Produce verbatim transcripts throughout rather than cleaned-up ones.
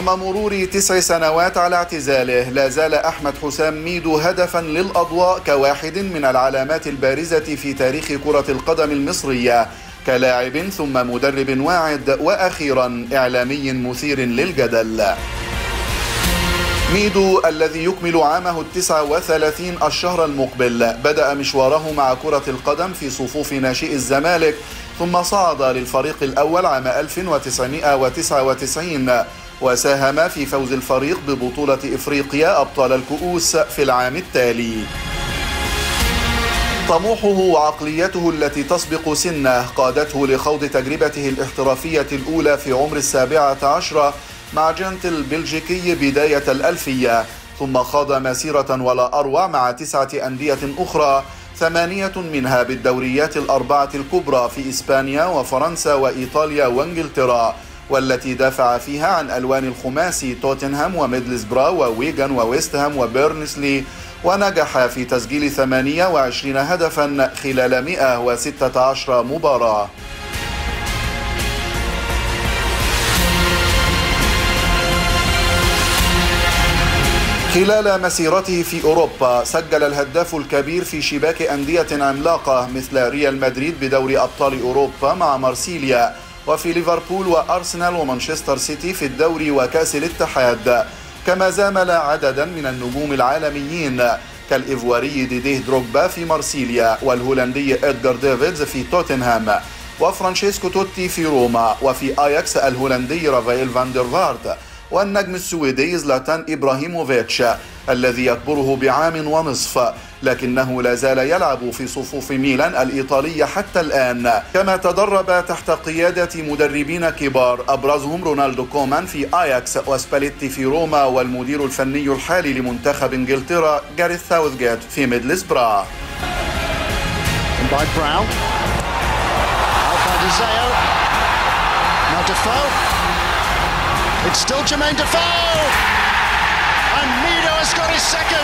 رغم مرور تسع سنوات على اعتزاله، لا زال أحمد حسام ميدو هدفا للأضواء كواحد من العلامات البارزة في تاريخ كرة القدم المصرية، كلاعب ثم مدرب واعد وأخيرا إعلامي مثير للجدل. ميدو الذي يكمل عامه التسع وثلاثين الشهر المقبل بدأ مشواره مع كرة القدم في صفوف ناشئ الزمالك، ثم صعد للفريق الأول عام ألف وتسعمائة وتسعة وتسعين، وساهم في فوز الفريق ببطولة إفريقيا أبطال الكؤوس في العام التالي. طموحه وعقليته التي تسبق سنه قادته لخوض تجربته الاحترافية الأولى في عمر السابعة عشرة مع جنت البلجيكي بداية الألفية، ثم خاض مسيرة ولا أروع مع تسعة أندية أخرى، ثمانية منها بالدوريات الأربعة الكبرى في إسبانيا وفرنسا وإيطاليا وإنجلترا، والتي دافع فيها عن ألوان الخماسي توتنهام وميدلسبرا وويغان وويستهام وبيرنسلي، ونجح في تسجيل ثمانية وعشرين هدفا خلال مئة وستة عشر مباراة. خلال مسيرته في أوروبا سجل الهداف الكبير في شباك أندية عملاقة مثل ريال مدريد بدوري أبطال أوروبا مع مارسيليا، وفي ليفربول وأرسنال ومانشستر سيتي في الدوري وكأس الاتحاد، كما زامل عددا من النجوم العالميين كالإيفواري ديديه دروغبا في مارسيليا، والهولندي إدغار ديفيدز في توتنهام، وفرانشيسكو توتي في روما، وفي آياكس الهولندي رافائيل فان دير فارت، والنجم السويدي زلاتان إبراهيموفيتش الذي يكبره بعام ونصف، لكنه لا زال يلعب في صفوف ميلان الإيطالية حتى الآن، كما تدرب تحت قيادة مدربين كبار أبرزهم رونالدو كومان في آياكس وسباليتي في روما، والمدير الفني الحالي لمنتخب إنجلترا جاريث ساوثجيت في ميدلسبرا. It's still Jermaine Defoe, and Mido has got his second.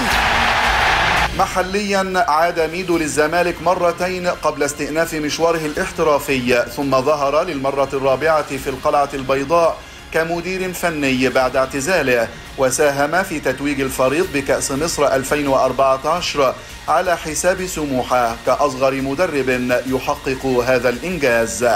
محليا عاد ميدو للزمالك مرتين قبل استئناف مشواره الاحترافي، ثم ظهر للمرة الرابعة في القلعة البيضاء كمدير فني بعد اعتزاله، وساهم في تتويج الفريق بكأس مصر ألفين وأربعة عشر على حساب سموحة كأصغر مدرب يحقق هذا الإنجاز.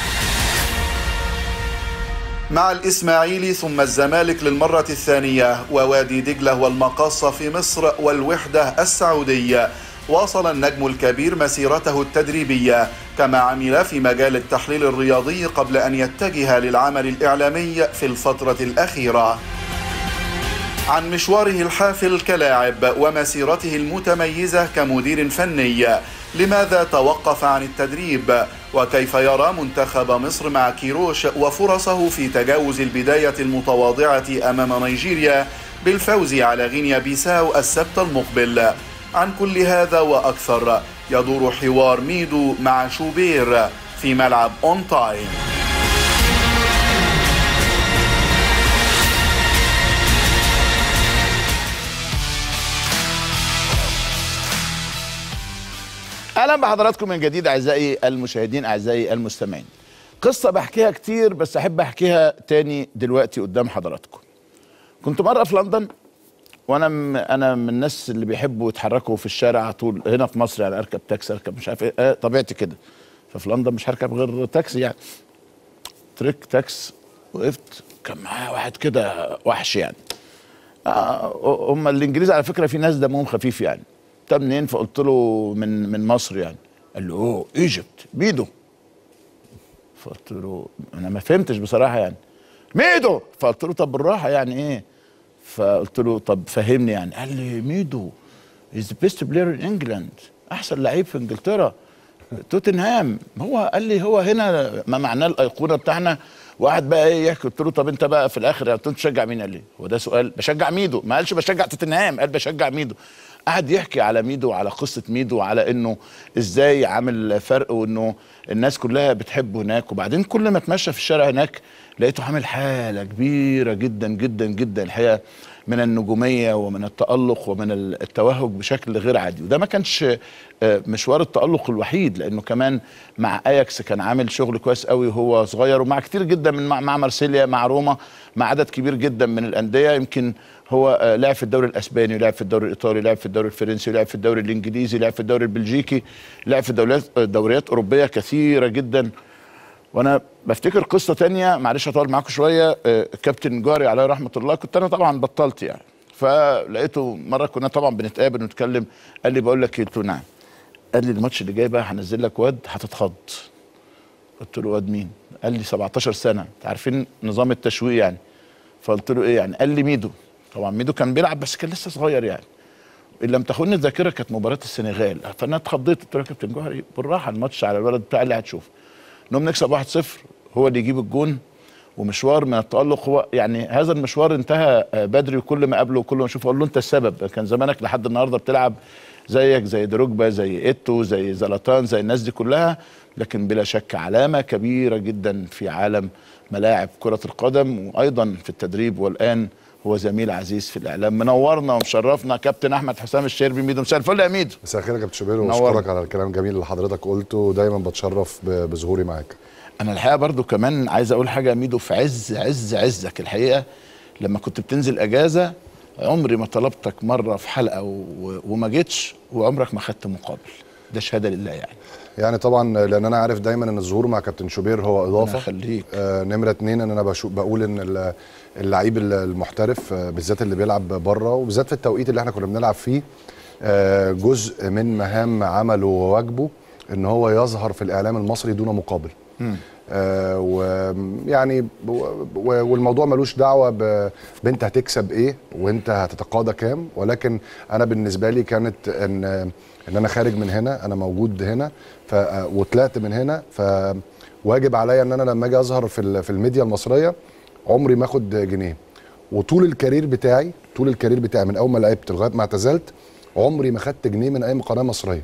مع الإسماعيلي ثم الزمالك للمرة الثانية، ووادي دجلة والمقاصة في مصر والوحدة السعودية، واصل النجم الكبير مسيرته التدريبية، كما عمل في مجال التحليل الرياضي قبل أن يتجه للعمل الإعلامي في الفترة الأخيرة. عن مشواره الحافل كلاعب ومسيرته المتميزة كمدير فني، لماذا توقف عن التدريب؟ وكيف يرى منتخب مصر مع كيروش وفرصه في تجاوز البداية المتواضعة أمام نيجيريا بالفوز على غينيا بيساو السبت المقبل؟ عن كل هذا وأكثر يدور حوار ميدو مع شوبير في ملعب أون تايم. اهلا بحضراتكم من جديد اعزائي المشاهدين اعزائي المستمعين. قصه بحكيها كتير بس احب احكيها تاني دلوقتي قدام حضراتكم. كنت مره في لندن، وانا م... انا من الناس اللي بيحبوا يتحركوا في الشارع على طول هنا في مصر، يعني اركب تاكسي اركب مش عارف ايه، آه طبيعتي كده. ففي لندن مش هركب غير تاكسي، يعني تريك تاكس. وقفت كان معايا واحد كده وحش يعني. آه هم الانجليز على فكره في ناس دمهم خفيف يعني. انت منين؟ فقلت له من من مصر يعني. قال له اوه ايجيبت ميدو. فقلت له انا ما فهمتش بصراحه يعني. ميدو. فقلت له طب بالراحه يعني ايه؟ فقلت له طب فهمني يعني. قال لي ميدو از ذا بيست بلاير ان انجلاند، احسن لعيب في انجلترا، توتنهام. هو قال لي هو هنا ما معناه الايقونه بتاعنا. وقعد بقى ايه يحكي. قلت له طب انت بقى في الاخر يعني انت بتشجع مين؟ قال لي هو ده سؤال؟ بشجع ميدو. ما قالش بشجع توتنهام، قال بشجع ميدو. قعد يحكي على ميدو وعلى قصه ميدو وعلى انه ازاي عامل فرق وانه الناس كلها بتحبه هناك. وبعدين كل ما اتمشى في الشارع هناك لقيته عامل حاله كبيره جدا جدا جدا الحقيقه من النجوميه ومن التالق ومن التوهج بشكل غير عادي. وده ما كانش مشوار التالق الوحيد، لانه كمان مع اياكس كان عامل شغل كويس قوي وهو صغير، ومع كتير جدا من مع مارسيليا، مع روما، مع عدد كبير جدا من الانديه. يمكن هو لعب في الدوري الاسباني، لعب في الدوري الايطالي، لعب في الدوري الفرنسي، لعب في الدوري الانجليزي، لعب في الدوري البلجيكي، لعب في دوريات دوريات اوروبيه كثيره جدا. وانا بفتكر قصه تانية، معلش هطول معاكم شويه. كابتن جوهري عليه رحمه الله، كنت انا طبعا بطلت يعني، فلقيته مره كنا طبعا بنتقابل ونتكلم، قال لي بقول لك ايه؟ قلت له نعم. قال لي الماتش اللي جاي بقى هنزل لك واد هتتخض. قلت له واد مين؟ قال لي سبعتاشر سنه، انت عارفين نظام التشويق يعني. فقلت له ايه يعني؟ قال لي ميدو. طبعا ميدو كان بيلعب بس كان لسه صغير يعني. ان لم تخني الذاكره كانت مباراه السنغال، فانا اتخضيت. قلت له يا كابتن جوهري بالراحه، الماتش على الولد بتاعي اللي هتشوف. نقوم نكسب واحد صفر، هو اللي يجيب الجون، ومشوار من التألق. هو يعني هذا المشوار انتهى بدري، وكل ما قابله وكل ما اشوفه اقول له انت السبب. كان زمانك لحد النهارده بتلعب زيك زي دروجبا، زي ايتو، زي زلاتان، زي الناس دي كلها. لكن بلا شك علامه كبيره جدا في عالم ملاعب كره القدم، وايضا في التدريب. والان هو زميل عزيز في الاعلام، منورنا ومشرفنا كابتن احمد حسام الشربي. ميدو، مساء الفل يا ميدو. مساء الخير يا كابتن شوبير، واشكرك على الكلام الجميل اللي حضرتك قلته، ودايما بتشرف بظهوري معاك. انا الحقيقه برضو كمان عايز اقول حاجه يا ميدو، في عز عز عزك الحقيقه لما كنت بتنزل اجازه عمري ما طلبتك مره في حلقه وما جيتش، وعمرك ما خدت مقابل. ده شهاده لله يعني. يعني طبعا لان انا عارف دايما ان الظهور مع كابتن شوبير هو اضافه. خليك. آه نمره اتنين، ان انا بشوف بقول ان اللعيب المحترف آه بالذات اللي بيلعب بره، وبالذات في التوقيت اللي احنا كنا بنلعب فيه، آه جزء من مهام عمله وواجبه ان هو يظهر في الاعلام المصري دون مقابل. م. آه ويعني والموضوع ملوش دعوه بانت هتكسب ايه وانت هتتقاضى كام، ولكن انا بالنسبه لي كانت ان ان انا خارج من هنا، انا موجود هنا ف وطلعت من هنا، فواجب عليا ان انا لما اجي اظهر في في الميديا المصريه عمري ما اخد جنيه. وطول الكارير بتاعي طول الكارير بتاعي من اول ما لعبت لغايه ما اعتزلت عمري ما خدت جنيه من اي قناه مصريه.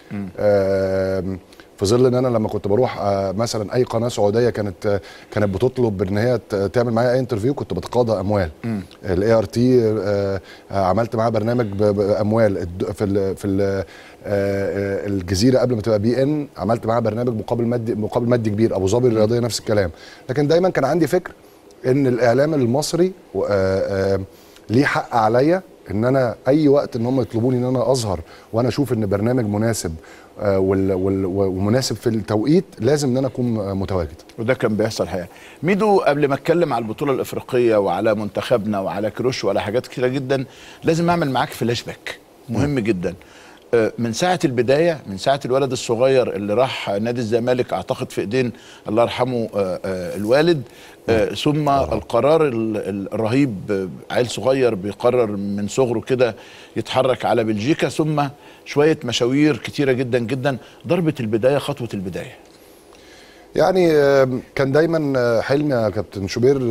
آه في ظل ان انا لما كنت بروح آه مثلا اي قناه سعوديه كانت آه كانت بتطلب ان هي تعمل معايا اي انترفيو، كنت بتقاضى اموال. الاي ار تي عملت معاه برنامج باموال في ال في ال آه الجزيره قبل ما تبقى بي ان، عملت معاه برنامج مقابل مادي مقابل مادي كبير. ابو ظبي الرياضيه نفس الكلام. لكن دايما كان عندي فكر ان الاعلام المصري آه آه ليه حق عليا ان انا اي وقت ان هم يطلبوني ان انا اظهر وانا اشوف ان برنامج مناسب آه ومناسب في التوقيت، لازم ان انا اكون متواجد. وده كان بيحصل حقيقة. ميدو، قبل ما اتكلم على البطوله الافريقيه وعلى منتخبنا وعلى كروش وعلى حاجات كتيره جدا، لازم اعمل معاك فلاش باك مهم م. جدا. من ساعه البدايه، من ساعه الولد الصغير اللي راح نادي الزمالك، اعتقد في ايدين الله يرحمه الوالد، ثم القرار الرهيب، عيل صغير بيقرر من صغره كده يتحرك على بلجيكا، ثم شويه مشاوير كتيره جدا جدا. ضربه البدايه، خطوه البدايه. يعني كان دايما حلمي يا كابتن شوبير،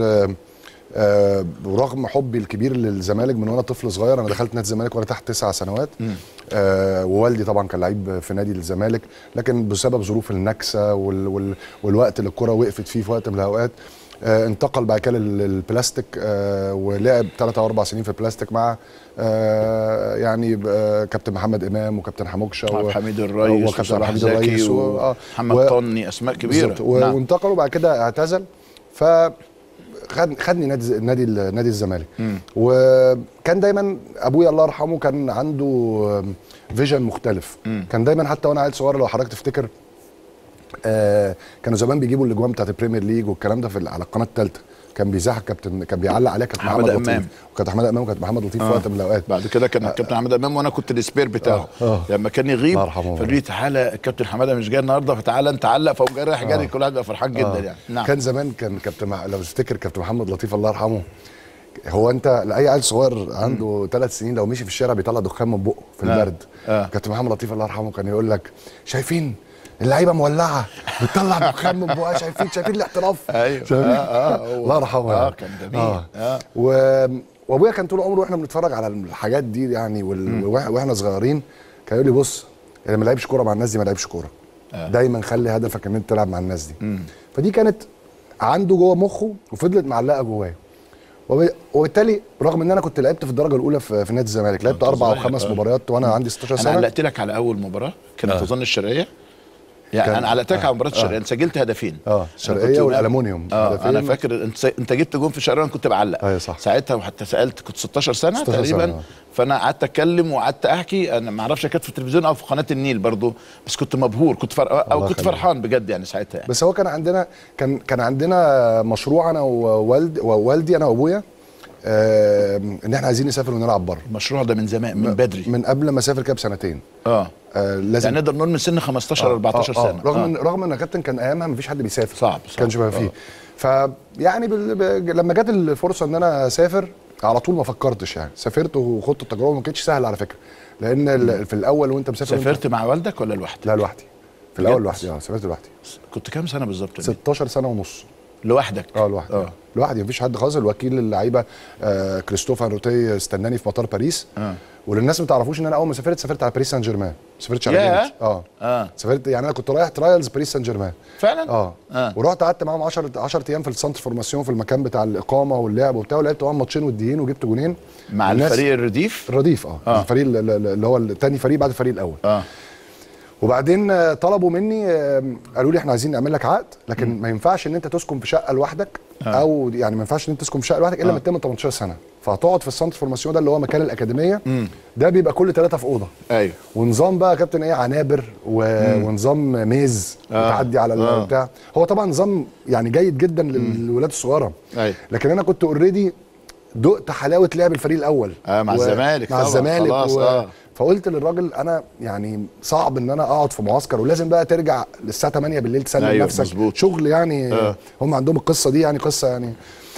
آه ورغم حبي الكبير للزمالك من وانا طفل صغير. انا دخلت نادي الزمالك وانا تحت تسع سنوات، آه ووالدي طبعا كان لعيب في نادي الزمالك، لكن بسبب ظروف النكسه وال وال والوقت اللي الكره وقفت فيه في وقت من الاوقات، آه انتقل بعد كده للبلاستيك، آه ولعب ثلاث او اربع سنين في البلاستيك مع آه يعني آه كابتن محمد امام وكابتن حموكشه وعبد الحميد الريس وكابتن حميد الريس ومحمد و... طني، اسماء كبيره. و... نعم. وانتقلوا بعد كده اعتزل، ف خد خدني نادي نادي نادي الزمالك. وكان دايما ابويا الله يرحمه كان عنده فيجن مختلف. م. كان دايما حتى وانا عيل صغير لو حضرتك تفتكر، آه كانوا زمان بيجيبوا الاجوان بتاعت البريمير ليج والكلام ده في على القناه الثالثه، كان بيذاعها كابتن، كان بيعلق عليها كابتن محمد لطيف، وكابتن محمد امام وكابتن محمد لطيف في آه. وقت من الاوقات. بعد كده كان آه. كابتن محمد امام وانا كنت السبير بتاعه. آه. آه. لما كان يغيب فقال لي تعالى الكابتن حماده مش جاي النهارده، فتعالى انت علق، فقوم جاي رايح جاري. كل واحد بقى فرحان جدا. آه. يعني نعم. كان زمان كان كابتن لو تفتكر كابتن محمد لطيف الله يرحمه، هو انت لاي عيل صغير عنده ثلاث سنين لو مشي في الشارع بيطلع دخان من بقه في البرد. آه. كابتن محمد لطيف الله يرحمه كان يقول لك شايفين اللعيبه مولعه بتطلع دخان من بقها، شايفين شايفين الاحتراف. ايوه اه اه الله يرحمه. اه كان جميل. اه, آه. و... وابويا كان طول عمره واحنا بنتفرج على الحاجات دي يعني وال... واحنا صغيرين كان يقول لي بص اللي ما لعبش كوره مع الناس دي ما لعبش كوره. آه. دايما خلي هدفك ان انت تلعب مع الناس دي. مم. فدي كانت عنده جوه مخه وفضلت معلقه جواه. وبالتالي رغم ان انا كنت لعبت في الدرجه الاولى في, في نادي الزمالك، لعبت اربع او خمس آه. مباريات وانا عندي ستاشر سنه. انا علقت لك على اول مباراه كانت آه. تظن الشرقيه، يعني انا علقتك آه. على مباراه الشرقيه. آه. انت سجلت هدفين اه الشرقيه والالومنيوم. اه انا فاكر انت انت جبت جون في الشرقيه، انا كنت بعلق. ايوه صح. ساعتها وحتى سالت، كنت ستاشر سنه تقريبا. آه. فانا قعدت اتكلم وقعدت احكي، انا ما اعرفش كانت في التلفزيون او في قناه النيل برضو، بس كنت مبهور، كنت فر... او كنت فرحان بجد يعني ساعتها يعني. بس هو كان عندنا كان كان عندنا مشروع انا ووالد ووالدي انا وابويا، آه ان احنا عايزين نسافر ونلعب بره. المشروع ده من زمان، من بدري، من قبل ما اسافر كده بسنتين. اه, آه لازم يعني نقدر نقول من سن خمستاشر آه اربعتاشر آه سنه. رغم آه. رغم ان كابتن كان ايامها ما فيش حد بيسافر، صعب صعب كانش بقى فيه. فيعني بال... ب... لما جت الفرصه ان انا اسافر على طول ما فكرتش، يعني سافرت وخدت التجربه. ما كانتش سهله على فكره، لان ال... في الاول وانت مسافر. سافرت مع والدك ولا لوحدك؟ لا لوحدي في الاول، لوحدي. اه سافرت لوحدي. كنت كام سنه بالظبط؟ ستاشر سنه ونص. لوحدك؟ اه لوحدي. اه لوحدي، مفيش حد خالص. الوكيل اللعيبه آه كريستوف انروتي استناني في مطار باريس. اه وللناس ما تعرفوش ان انا اول ما سافرت سافرت على باريس سان جيرمان، ما سافرتش على جيرمان. اه اه سافرت، يعني انا كنت رايح ترايلز باريس سان جيرمان فعلا. اه, آه. ورحت قعدت معاهم عشرة ايام في السنتر فورماسيون، في المكان بتاع الاقامه واللعب وبتاع، ولعبت معاهم ماتشين وديين وجبت جونين مع الفريق الرديف. الرديف اه, آه. الفريق اللي هو الثاني فريق بعد الفريق الاول. اه وبعدين طلبوا مني، قالوا لي احنا عايزين نعمل لك عقد، لكن م. ما ينفعش ان انت تسكن في شقه لوحدك. آه. او يعني ما ينفعش ان انت تسكن في شقه لوحدك الا لما تتم تمنتاشر سنه، فهتقعد في السنتر فورماسيون ده اللي هو مكان الاكاديميه. م. ده بيبقى كل ثلاثه في اوضه. ايوه. ونظام بقى يا كابتن ايه، عنابر و... ونظام ميز آه. وتعدي على آه. البتاع. هو طبعا نظام يعني جيد جدا للولاد الصغيره. ايوه. لكن انا كنت اوريدي دقت حلاوه لعب الفريق الاول. اه مع و... الزمالك مع الزمالك و... آه. فقلت للراجل انا يعني صعب ان انا اقعد في معسكر ولازم بقى ترجع للساعه تمانية بالليل تسلم أيوة نفسك مزبوط. شغل يعني. آه. هم عندهم القصه دي، يعني قصه يعني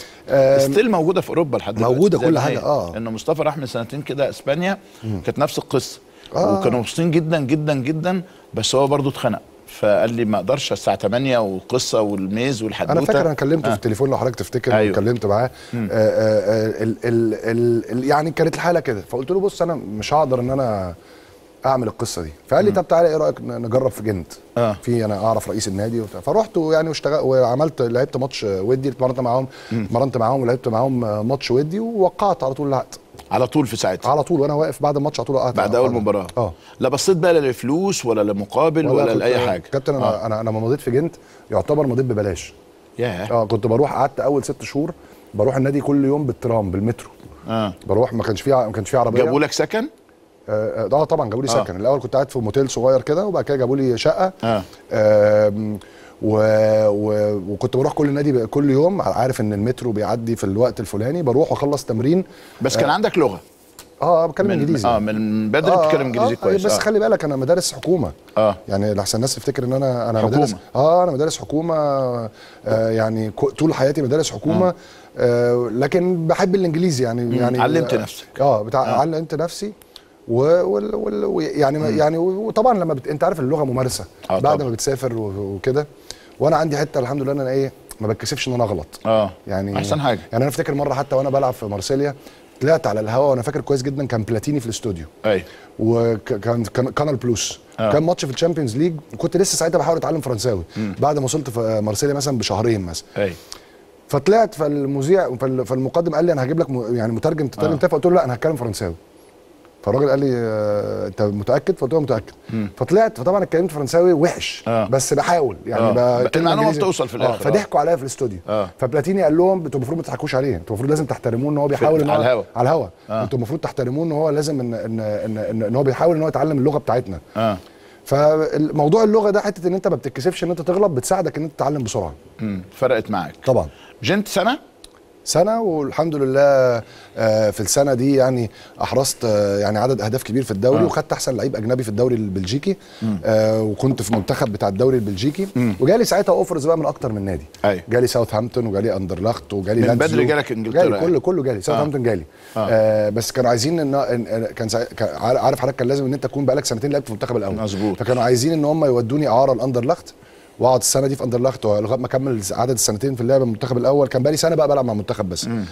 ستيل موجوده في اوروبا لحد دلوقتي، موجوده كل حاجه. اه انه مصطفى راح من سنتين كده اسبانيا، كانت نفس القصه. آه. وكانوا مبسوطين جدا جدا جدا، بس هو برضه اتخنق، فقال لي ما اقدرش الساعه تمانية والقصه والميز والحدوته. انا فاكر انا كلمته آه. في التليفون لو حضرتك تفتكر. أيوه. وكلمت معاه آه آه ال ال ال يعني كانت الحاله كده، فقلت له بص انا مش هقدر ان انا اعمل القصه دي. فقال لي طب تعالى ايه رايك نجرب في جنت. آه. في انا اعرف رئيس النادي وبتاع. فرحت يعني واشتغل وعملت لعبت ماتش ودي، اتمرنت معاهم اتمرنت معاهم ولعبت معاهم ماتش ودي، ووقعت على طول العقد. على طول في ساعتها؟ على طول وانا واقف بعد الماتش على طول وقعت بعد اول مباراه. اه لا بصيت بقى لا لفلوس ولا لمقابل ولا, ولا لاي حاجه؟ كابتن انا آه. انا انا لما مضيت في جنت يعتبر مضيت ببلاش. ياه. اه كنت بروح، قعدت اول ست شهور بروح النادي كل يوم بالترام بالمترو. اه بروح، ما كانش فيه ما كانش فيه عربيه. جابوا لك سكن؟ اه, آه طبعا جابوا لي آه. سكن. الاول كنت قاعد في موتيل صغير كده، وبعد كده جابوا لي شقه. اه, آه و... و... وكنت بروح كل نادي كل يوم، عارف ان المترو بيعدي في الوقت الفلاني، بروح واخلص تمرين. بس كان آه. عندك لغه؟ اه بتكلم انجليزي. اه من بدري آه بتتكلم انجليزي آه كويس. بس آه. خلي بالك انا مدارس حكومه. اه يعني لحسن الناس تفتكر ان انا انا حكومة. مدارس اه انا مدارس حكومه. آه يعني طول حياتي مدارس حكومه. آه. آه لكن بحب الانجليزي يعني. مم. يعني علمت نفسك. اه بتاع آه. علمت نفسي و وال وال يعني مم. يعني وطبعا لما بت... انت عارف اللغه ممارسه. آه بعد طبعا. ما بتسافر وكده. وانا عندي حته الحمد لله ان انا ايه ما بتكسفش ان انا اغلط. اه يعني احسن حاجه. يعني انا افتكر مره حتى وانا بلعب في مارسيليا طلعت على الهواء، وانا فاكر كويس جدا كان بلاتيني في الاستوديو. ايوه. وكان كانال بلوس. آه. كان ماتش في الشامبيونز ليج، وكنت لسه ساعتها بحاول اتعلم فرنساوي. مم. بعد ما وصلت في مارسيليا مثلا بشهرين مثلا. ايوه. فطلعت، فالمذيع فالمقدم قال لي انا هجيب لك يعني مترجم تترجم. آه. فقلت له لا انا هتكلم فرنساوي. فالراجل قال لي آه انت متاكد؟ فقلت له متاكد. مم. فطلعت، فطبعا اتكلمت فرنساوي وحش. آه. بس بحاول يعني. آه. المعلومه بتوصل في الاخر. آه. فضحكوا عليا في الاستوديو. آه. فبلاتيني قال لهم انتوا المفروض ما تضحكوش عليه، انتوا المفروض لازم تحترموه ان هو بيحاول ان هو على الهوا على الهوا آه. انتوا المفروض تحترموه ان هو لازم ان ان ان, إن, إن هو بيحاول ان هو يتعلم اللغه بتاعتنا. اه فالموضوع اللغه ده حته ان انت ما بتتكسفش ان انت تغلط، بتساعدك ان انت تتعلم بسرعه. امم فرقت معاك طبعا. جنت سنه سنه والحمد لله. في السنه دي يعني احرزت يعني عدد اهداف كبير في الدوري. آه. وخدت احسن لعيب اجنبي في الدوري البلجيكي. آه وكنت في منتخب بتاع الدوري البلجيكي. مم. وجالي ساعتها اوفرز بقى من اكتر من نادي. أيوه. جالي ساوثهامبتون وجالي اندرلخت وجالي من بدري جالك انجلترا. جالي كله كله جالي ساوثهامبتون. آه. جالي آه. آه بس كانوا عايزين ان كان عارف حضرتك كان لازم ان انت تكون بقالك سنتين لعبت في المنتخب الاول. مظبوط. فكانوا عايزين ان هم يودوني اعاره لاندرلخت واقعد السنه دي في اندرلخت لغايه ما اكمل عدد السنتين في اللعب المنتخب الاول. كان بقالي سنه بقى بلعب مع المنتخب بس. م.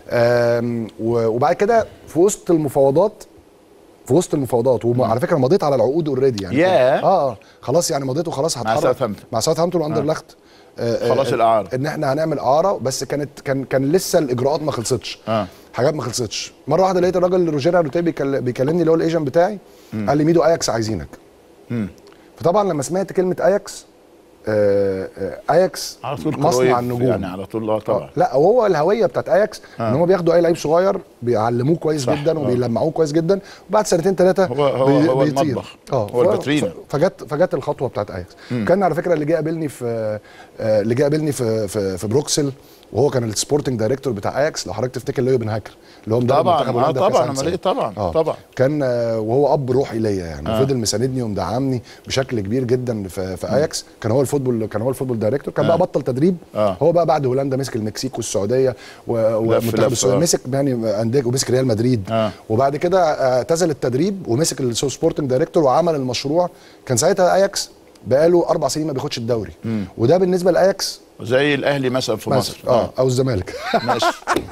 وبعد كده في وسط المفاوضات في وسط المفاوضات وعلى فكره مضيت على العقود اوريدي يعني. yeah. اه اه خلاص يعني مضيت وخلاص هتحرك مع ساوثهامبتون مع ساوثهامبتون واندرلخت. خلاص الاعاره ان احنا هنعمل اعاره، بس كانت كان كان لسه الاجراءات ما خلصتش. اه حاجات ما خلصتش. مره واحده لقيت الراجل روجير هاروتي بيكلمني اللي هو الايجنت بتاعي، مم. قال لي ميدو اياكس عايزينك. مم. فطبعا لما سمعت كلمه اياكس، آه آه اياكس على طول مصنع النجوم يعني على طول. اه طبعا. لا وهو الهويه بتاعت اياكس آه. ان هم بياخدوا اي لعيب صغير بيعلموه كويس صح. جدا وبيلمعوه كويس جدا، وبعد سنتين ثلاثه هو هو بي هو بيطير. المطبخ اه هو الباترينا. فجت فجت الخطوه بتاعت اياكس. كان على فكره اللي جه قابلني في آه اللي جه قابلني في في, في بروكسل، وهو كان السبورتنج دايركتور بتاع اياكس، لو حضرتك تفتكر لويو بن هاكر اللي هو مدرب منتخب هولندا. طبعا طبعا امال ايه طبعا آه. طبعا كان آه وهو اب روحي ليا يعني، آه. وفضل مساندني ومدعمني بشكل كبير جدا في, في اياكس. كان هو الفوتبول كان هو الفوتبول دايركتور. كان آه. بقى بطل تدريب. آه. هو بقى بعد هولندا مسك المكسيك والسعوديه ومنتخب السعوديه، مسك يعني انديه ومسك ريال مدريد. آه. وبعد كده اعتزل التدريب ومسك السبورتنج دايركتور وعمل المشروع. كان ساعتها اياكس بقاله اربع سنين ما بياخدش الدوري. مم. وده بالنسبه لاياكس زي الاهلي مثلا في مصر. اه او الزمالك. ماشي.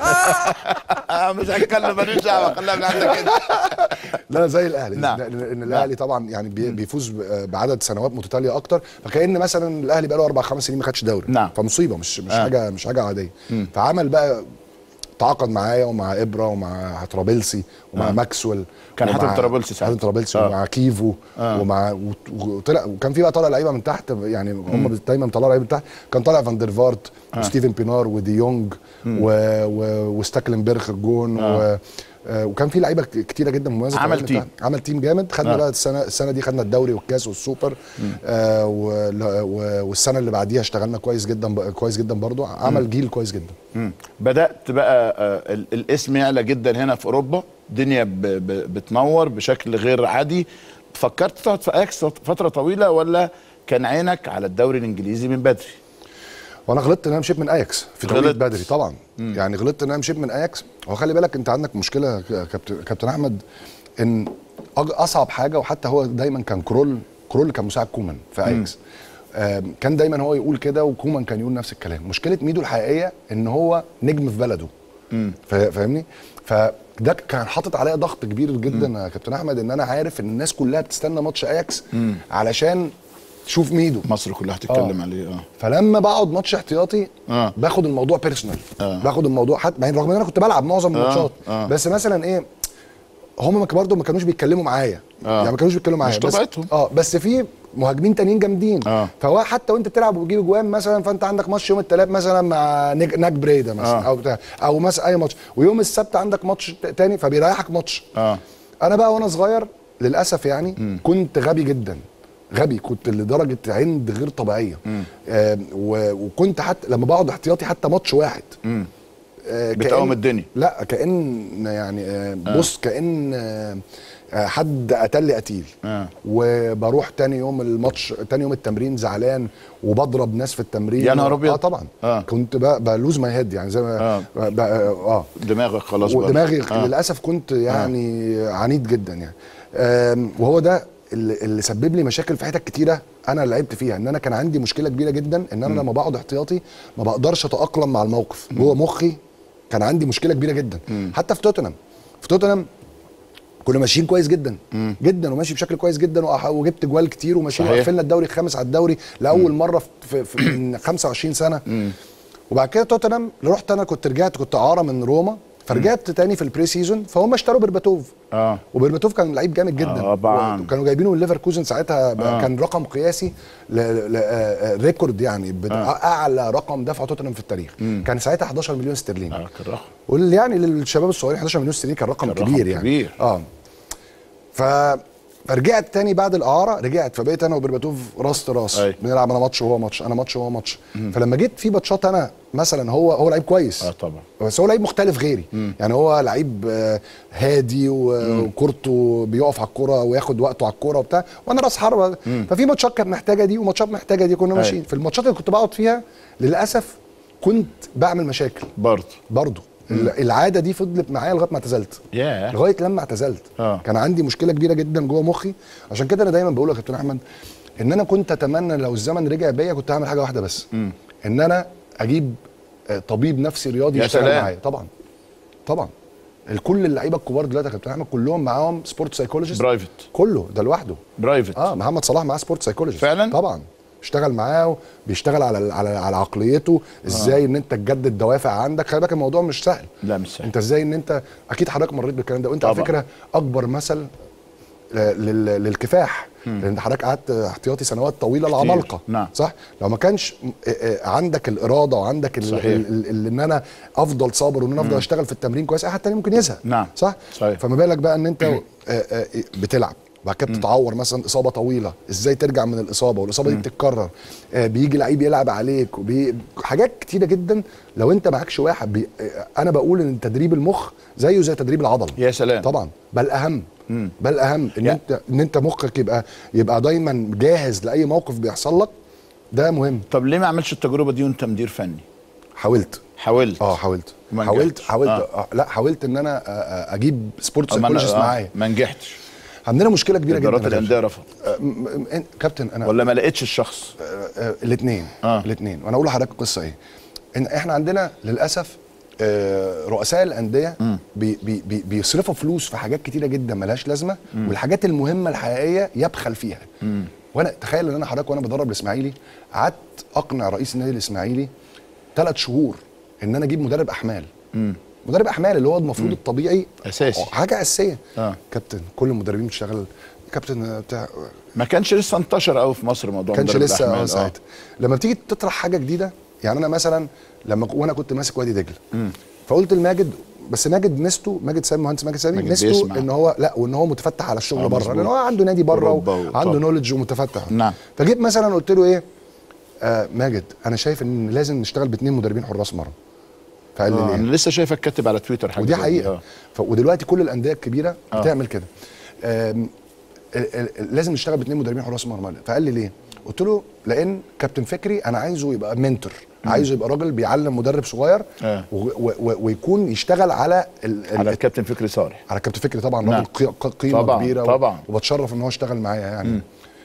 مش هتكلم ماليش دعوه، خليها من عندك كده. لا زي الاهلي. نعم. لان الاهلي طبعا يعني بيفوز بعدد سنوات متتاليه اكتر، فكأن مثلا الاهلي بقى له اربع خمس سنين ما خدش دوري. نعم. فمصيبه، مش مش آه. حاجه مش حاجه عاديه. مم. فعمل بقى تعاقد معايا ومع ابره ومع ترابلسي ومع آه. ماكسويل. كان حاتم ترابلسي ساعتها. حاتم ترابلسي آه. ومع كيفو. آه. ومع وطلع وكان في بقى طالع لعيبه من تحت يعني، هم دايما طالعوا لعيبه من تحت. كان طالع فان دير فارت آه. وستيفن بينار ودي يونج و... و... وستاكلنبرغ الجون. آه. و... وكان في لعيبه كتيره جدا مميزه. عمل تيم عمل تيم جامد. خدنا آه. بقى السنه السنه دي خدنا الدوري والكاس والسوبر. آه و... والسنه اللي بعديها اشتغلنا كويس جدا كويس جدا برضو. عمل مم. جيل كويس جدا. مم. بدات بقى آه الاسم يعلى جدا هنا في اوروبا، الدنيا ب... ب... بتنور بشكل غير عادي. فكرت تقعد في اياكس فتره طويله ولا كان عينك على الدوري الانجليزي من بدري؟ وانا غلطت ان انا مشيت من اياكس في توقيت بدري طبعا. مم. يعني غلطت ان انا مشيت من اياكس. هو خلي بالك انت عندك مشكله كابتن كابتن احمد، ان اصعب حاجه، وحتى هو دايما كان كرول كرول كان مساعد كومان في اياكس. كان دايما هو يقول كده وكومان كان يقول نفس الكلام. مشكله ميدو الحقيقيه ان هو نجم في بلده. فاهمني؟ فده كان حاطط عليا ضغط كبير جدا يا كابتن احمد، ان انا عارف ان الناس كلها بتستنى ماتش اياكس مم. علشان تشوف ميدو، مصر كلها هتتكلم آه. عليه. اه فلما بقعد ماتش احتياطي آه. باخد الموضوع بيرسونال. آه. باخد الموضوع حتى يعني رغم ان انا كنت بلعب معظم الماتشات. آه. آه. بس مثلا ايه، هم برضه ما كانوش بيتكلموا معايا. آه. يعني ما كانوش بيتكلموا معايا مش طبيعتهم. اه بس في مهاجمين تانيين جامدين. آه. فهو حتى وانت بتلعب وبتجيب اجوان مثلا، فانت عندك ماتش يوم الثلاث مثلا مع ناك بريدا مثلا. آه. او بتاع او مثلا اي ماتش، ويوم السبت عندك ماتش تاني فبيريحك ماتش. اه انا بقى وانا صغير للاسف يعني م. كنت غبي جدا، غبي كنت لدرجه عند غير طبيعيه. آه وكنت حتى لما بقعد احتياطي حتى ماتش واحد آه بتقوم الدنيا. لا كأن يعني آه بص آه. كأن آه حد قتل لي قتيل. آه. وبروح تاني يوم الماتش، تاني يوم التمرين زعلان وبضرب ناس في التمرين. يا نهار ابيض. اه طبعا. آه. كنت بلوز ماي هيد يعني زي ما اه, آه. دماغك خلاص. ودماغي آه. للاسف كنت يعني آه. عنيد جدا يعني. آه وهو ده اللي, اللي سبب لي مشاكل في حتت كتيره انا لعبت فيها. ان انا كان عندي مشكله كبيره جدا ان انا م. لما بقعد احتياطي ما بقدرش اتاقلم مع الموقف. جوه مخي كان عندي مشكله كبيره جدا. م. حتى في توتنهام في توتنهام كنا ماشيين كويس جدا مم. جدا وماشي بشكل كويس جدا وجبت جوال كتير وماشيين وقفلنا الدوري الخامس على الدوري لاول مم. مره في, في من خمسة وعشرين سنه. مم. وبعد كده توتنهام رحت انا كنت رجعت كنت اعاره من روما فرجعت مم. تاني في البري سيزون فهم اشتروا برباتوف. اه وبرباتوف كان لعيب جامد جدا. اه طبعا وكانوا جايبينه من ليفركوزن ساعتها. آه. كان رقم قياسي ريكورد يعني آه. اعلى رقم دفعه توتنهام في التاريخ. مم. كان ساعتها حداشر مليون استرليني. اه كان رقم واللي يعني للشباب الصغيرين حداشر مليون استرليني كان رقم كان كبير رقم يعني كبير. اه ف فرجعت تاني بعد الاعاره، رجعت فبقيت انا وبرباتوف راس راس بنلعب، انا ماتش وهو ماتش، انا ماتش وهو ماتش. مم. فلما جيت في ماتشات انا مثلا هو هو لعيب كويس اه طبعا بس هو لعيب مختلف غيري. مم. يعني هو لعيب هادي وكورته بيقف على الكوره وياخد وقته على الكوره وبتاع، وانا راس حربه. ففي ماتشات كانت محتاجه دي وماتشات محتاجه دي، كنا ماشيين. في الماتشات اللي كنت بقعد فيها للاسف كنت بعمل مشاكل برضه برضه العاده دي فضلت معايا لغايه ما اعتزلت. yeah. لغايه لما اعتزلت آه. كان عندي مشكله كبيره جدا جوه مخي. عشان كده انا دايما بقول لك يا كابتن احمد ان انا كنت اتمنى لو الزمن رجع بيا كنت هعمل حاجه واحده بس. م. ان انا اجيب طبيب نفسي رياضي يشتغل معايا. طبعا طبعا كل اللعيبه الكبار دلوقتي يا كابتن احمد كلهم معاهم سبورت سايكولوجيست برايفت، كله ده لوحده برايفت. اه محمد صلاح معاه سبورت سايكولوجيست فعلا طبعا اشتغل معاه، بيشتغل على على على عقليته ازاي آه. ان انت تجدد دوافع عندك. خلي بالك الموضوع مش سهل. لا مش سهل. انت ازاي ان انت اكيد حضرتك مريت بالكلام ده، وانت على فكره اكبر مثل للكفاح، لان حضرتك قعدت احتياطي سنوات طويله العمالقه. نعم. صح. لو ما كانش عندك الاراده وعندك ال ال ال ان انا افضل صابر وان انا افضل اشتغل في التمرين كويس، اي حد تاني ممكن يزهق. نعم. صح. صحيح. فما بالك بقى ان انت بتلعب بعد كده بتتعور مثلا اصابه طويله، ازاي ترجع من الاصابه، والاصابه دي بتتكرر، آه بيجي لعيب يلعب عليك، وبي... حاجات كتيره جدا. لو انت معكش واحد بي... آه انا بقول ان تدريب المخ زيه زي تدريب العضله. يا سلام. طبعا، بل اهم. مم. بل اهم ان انت ان انت مخك يبقى يبقى دايما جاهز لاي موقف بيحصل لك، ده مهم. طب ليه ما عملتش التجربه دي وانت مدير فني؟ حاولت حاولت اه حاولت حاولت حاولت آه. آه. لا حاولت ان انا اجيب سبورت سايكولوجيست معايا، ما نجحتش. عندنا مشكله كبيره جدا. ادارات الانديه رفضت كابتن. انا ولا ما لقيتش الشخص؟ الاثنين آه. الاثنين. وانا اقول لحضرتك القصه ايه. ان احنا عندنا للاسف رؤساء الانديه بي بي بي بيصرفوا فلوس في حاجات كتيره جدا ملهاش لازمه، م. والحاجات المهمه الحقيقيه يبخل فيها. م. وانا تخيل ان انا حضرتك وانا بدرب الاسماعيلي قعدت اقنع رئيس النادي الاسماعيلي ثلاث شهور ان انا اجيب مدرب احمال. م. مدرب احمال اللي هو المفروض م. الطبيعي اساسي، حاجه اساسيه. آه. كابتن كل المدربين بتشتغل كابتن بتاع، ما كانش لسه انتشر قوي في مصر موضوع كانش مدرب لسه الاحمال. اه ساعتها. لما بتيجي تطرح حاجه جديده، يعني انا مثلا لما وانا كنت ماسك وادي دجله، فقلت لماجد، بس ماجد ميزته، ماجد سامي، مهندس ماجد سامي ميزته ان هو لا وان هو متفتح على الشغل بره، لان هو عنده نادي بره وعنده نولج ومتفتح. نعم. فجيت مثلا قلت له ايه، آه ماجد انا شايف ان لازم نشتغل باثنين مدربين حراس مرمى. فقال لي آه ليه؟ انا لسه شايفك كاتب على تويتر حاجه ودي حقيقه. آه. ودلوقتي كل الانديه الكبيره آه. بتعمل كده. لازم نشتغل باثنين مدربين حراس مرمى. فقال لي ليه؟ قلت له لان كابتن فكري انا عايزه يبقى منتور، عايزه يبقى راجل بيعلم مدرب صغير آه. ويكون يشتغل على ال على الكابتن فكري صالح. على الكابتن فكري طبعا. نعم. راجل قيمه طبعًا كبيره طبعا، وبتشرف ان هو اشتغل معايا يعني.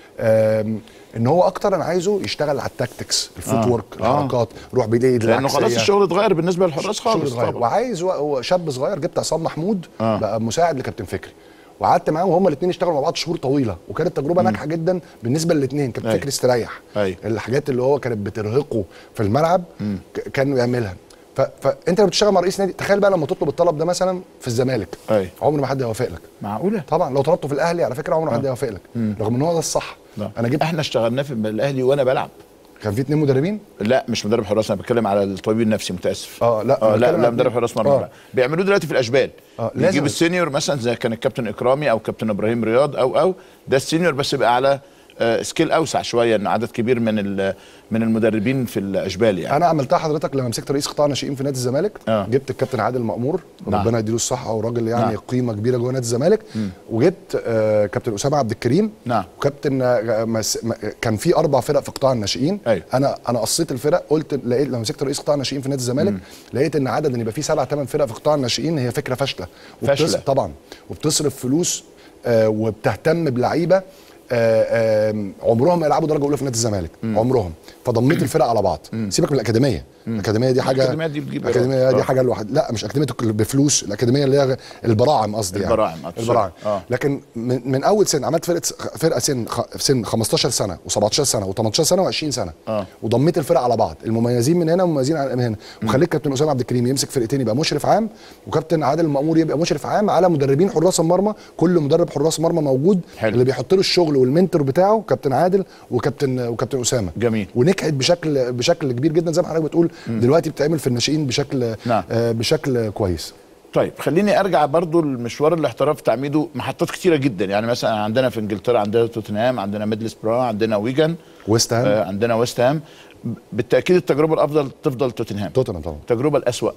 ان هو اكتر انا عايزه يشتغل على التاكتكس، الفوت آه. ورك، الحركات، آه. روح بالايد، لانه خلاص الشغل اتغير بالنسبه للحراس خالص طبعا. وعايز هو شاب صغير، جبت عصام محمود آه. بقى مساعد لكابتن فكري، وقعدت معاهم وهما الاثنين اشتغلوا مع بعض شهور طويله، وكانت تجربه ناجحه جدا بالنسبه للاثنين. كابتن فكري استريح. أي. الحاجات اللي هو كانت بترهقه في الملعب كان يعملها. فانت لما بتشتغل مع رئيس نادي، تخيل بقى لما تطلب الطلب ده مثلا في الزمالك، عمر ما حد هيوافق لك. معقوله؟ طبعا. لو طلبته في الاهلي على فكره عمر ما حد هيوافق لك، رغم ان هو ده الصح. لا. انا جبت احنا اشتغلنا في الاهلي وانا بلعب، كان في اثنين مدربين. لا مش مدرب حراس، انا بتكلم على الطبيب النفسي. متاسف. اه لا آه لا لا مدرب حراس مرمى. آه. بيعملوه دلوقتي في الاشبال. آه بيجيب السينيور مثلا زي كان الكابتن اكرامي او كابتن ابراهيم رياض او او ده السينيور، بس يبقى على آه سكيل اوسع شويه، ان عدد كبير من من المدربين في الاشبال يعني. انا عملتها حضرتك لما مسكت رئيس قطاع ناشئين في نادي الزمالك. آه. جبت الكابتن عادل مأمور، نعم. ربنا يديله الصحه، وراجل يعني نعم. قيمه كبيره جوه نادي الزمالك. م. وجبت آه كابتن اسامه عبد الكريم. نعم. وكابتن آه مس... كان في اربع فرق في قطاع الناشئين. أيوه. انا انا قصيت الفرق، قلت لقيت لما مسكت رئيس قطاع الناشئين في نادي الزمالك م. لقيت ان عدد ان يبقى في سبع ثمان فرق في قطاع الناشئين هي فكره فاشله. فاشله طبعا. وبتصرف فلوس آه وبتهتم بلعيبه آه آه عمرهم ما يلعبوا درجه اولى في نادي الزمالك. مم. عمرهم. فضميت الفرق على بعض. مم. سيبك من الاكاديميه. مم. الاكاديميه دي حاجه، الاكاديميه دي بتجيب الاكاديميه دي حاجه لوحدها. لا مش اكاديميه بفلوس، الاكاديميه اللي هي البراعم قصدي يعني. البراعم البراعم آه. لكن من, من اول سن عملت فرقه فرقه سن خ... سن خمستاشر سنه وسبعتاشر سنه وتمنتاشر سنه وعشرين سنه آه. وضميت الفرق على بعض، المميزين من هنا والمميزين من هنا، وخليت كابتن اسامه عبد الكريم يمسك فرقتين يبقى مشرف عام، وكابتن عادل المأمور يبقى مشرف عام على مدربين حراس المرمى. كل مدرب حراس مرمى موجود. حلو. اللي بيحط له الشغل والمنتور بتاعه كابتن عادل وكابتن وكابتن اسامه. جميل. ونجحت بشكل بشكل كبير جدا زي ما حضرتك بتقول. م. دلوقتي بتتعمل في الناشئين بشكل نعم. آه بشكل كويس. طيب خليني ارجع برضو لمشوار الاحتراف تعميده محطات كتيره جدا، يعني مثلا عندنا في انجلترا عندنا توتنهام، عندنا ميدلسبرا، عندنا ويجن، ويست هام، آه عندنا ويست هام. بالتاكيد التجربه الافضل تفضل توتنهام. توتنهام طبعا. التجربه الاسوأ؟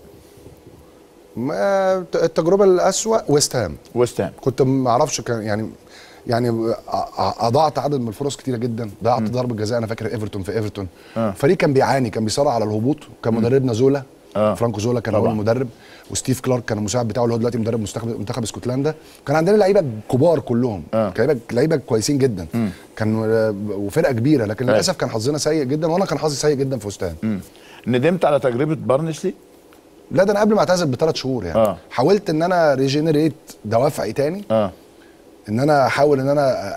التجربه الاسوأ ويست هام. ويست هام كنت ما اعرفش كان يعني يعني اضاعت عدد من الفرص كتيره جدا، ضيعت ضربه جزاء. انا فاكر ايفرتون في ايفرتون آه. فريق كان بيعاني، كان بيصارع على الهبوط. كان مدربنا زولا آه. فرانكو زولا كان اول مدرب، وستيف كلارك كان المساعد بتاعه اللي هو دلوقتي مدرب منتخب اسكتلندا. كان عندنا لعيبه كبار كلهم آه. لعيبه لعيبه كويسين جدا. م. كان وفرقه كبيره، لكن آه. للاسف كان حظنا سيء جدا، وانا كان حظي سيء جدا في ويست هام. ندمت على تجربه بارنسلي؟ لا ده انا قبل ما اعتزل بثلاث شهور يعني آه. حاولت ان انا ريجينيريت دوافعي تاني آه. ان انا احاول ان انا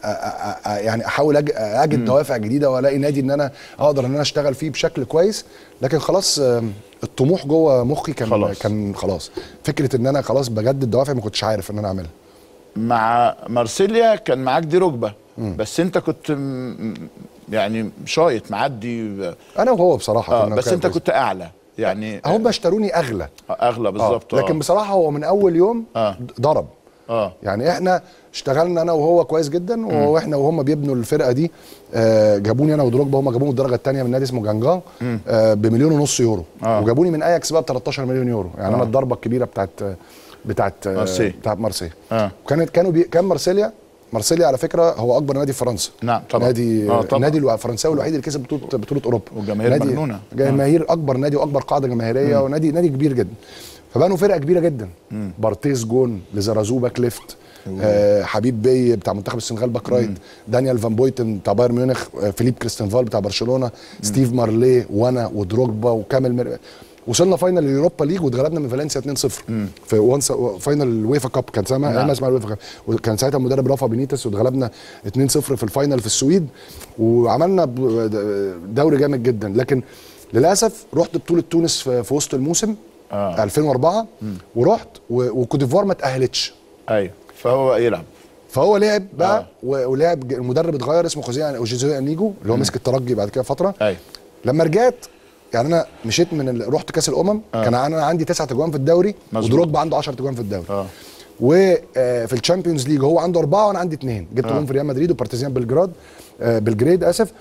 أ- أ- يعني احاول أج- اجد دوافع جديده والاقي نادي ان انا اقدر ان انا اشتغل فيه بشكل كويس. لكن خلاص آم، الطموح جوه مخي كان خلاص. كان خلاص فكره ان انا خلاص بجدد دوافع ما كنتش عارف ان انا اعملها. مع مارسيليا كان معاك دي ركبه، بس انت كنت م- يعني شايط معدي، انا وهو بصراحه آه كنا بس كان انت كويس. كنت اعلى يعني. هم اشتروني اغلى اغلى بالظبط. آه. لكن بصراحه هو من اول يوم آه. ضرب. اه يعني احنا اشتغلنا انا وهو كويس جدا، واحنا وهم بيبنوا الفرقه دي آه جابوني انا ودروجبا، هم جابوني الدرجه الثانيه من نادي اسمه جانجان آه بمليون ونص يورو. آه. وجابوني من اياكس بقى ب تلتاشر مليون يورو. يعني آه. انا الضربه الكبيره بتاعت بتاعت مارسي. بتاعت مارسيليا. آه. وكانت كانوا بي كان مارسيليا مارسيليا على فكره هو اكبر نادي في فرنسا. نعم طبعا. نادي آه طبعا. النادي الفرنساوي الوحيد اللي كسب بطوله بطوله اوروبا. والجماهير نادي مجنونه. جماهير آه. اكبر نادي واكبر قاعده جماهيريه، مم. ونادي نادي كبير جدا. فبقوا فرقه كبيره جدا. مم. بارتيز جون، لزرازو باك ليفت، آه حبيب بي بتاع منتخب السنغال باك رايت، دانيال فان بويتن بتاع بايرن ميونخ، آه فيليب كريستنفال بتاع برشلونه، مم. ستيف مارلي وانا ودروجبا وكامل مر... وصلنا فاينل اليوروبا ليج واتغلبنا من فالنسيا اتنين صفر في وانس فاينل الويفا كاب. كان سامع نعم. اسمها الويفا كاب، وكان ساعتها المدرب رافا بينيتس، واتغلبنا اتنين صفر في الفاينل في السويد، وعملنا دوري جامد جدا. لكن للاسف رحت بطوله تونس في, في وسط الموسم آه. ألفين واربعة مم. ورحت وكوت ديفوار ما تاهلتش. ايوه فهو يلعب فهو لعب بقى آه. ولعب. المدرب اتغير اسمه خوزيه جوزيه انيجو اللي هو مسك الترجي بعد كده فتره. ايوه لما رجعت يعني انا مشيت من ال... رحت كاس الامم آه. كان انا عندي تسعة اجوان في الدوري، ودروجبا عنده عشرة اجوان في الدوري. اه وفي الشامبيونز ليج هو عنده اربعه وانا عندي اثنين، جبت جون آه. في ريال مدريد وبارتيزان بلجراد آه بلجريد اسف.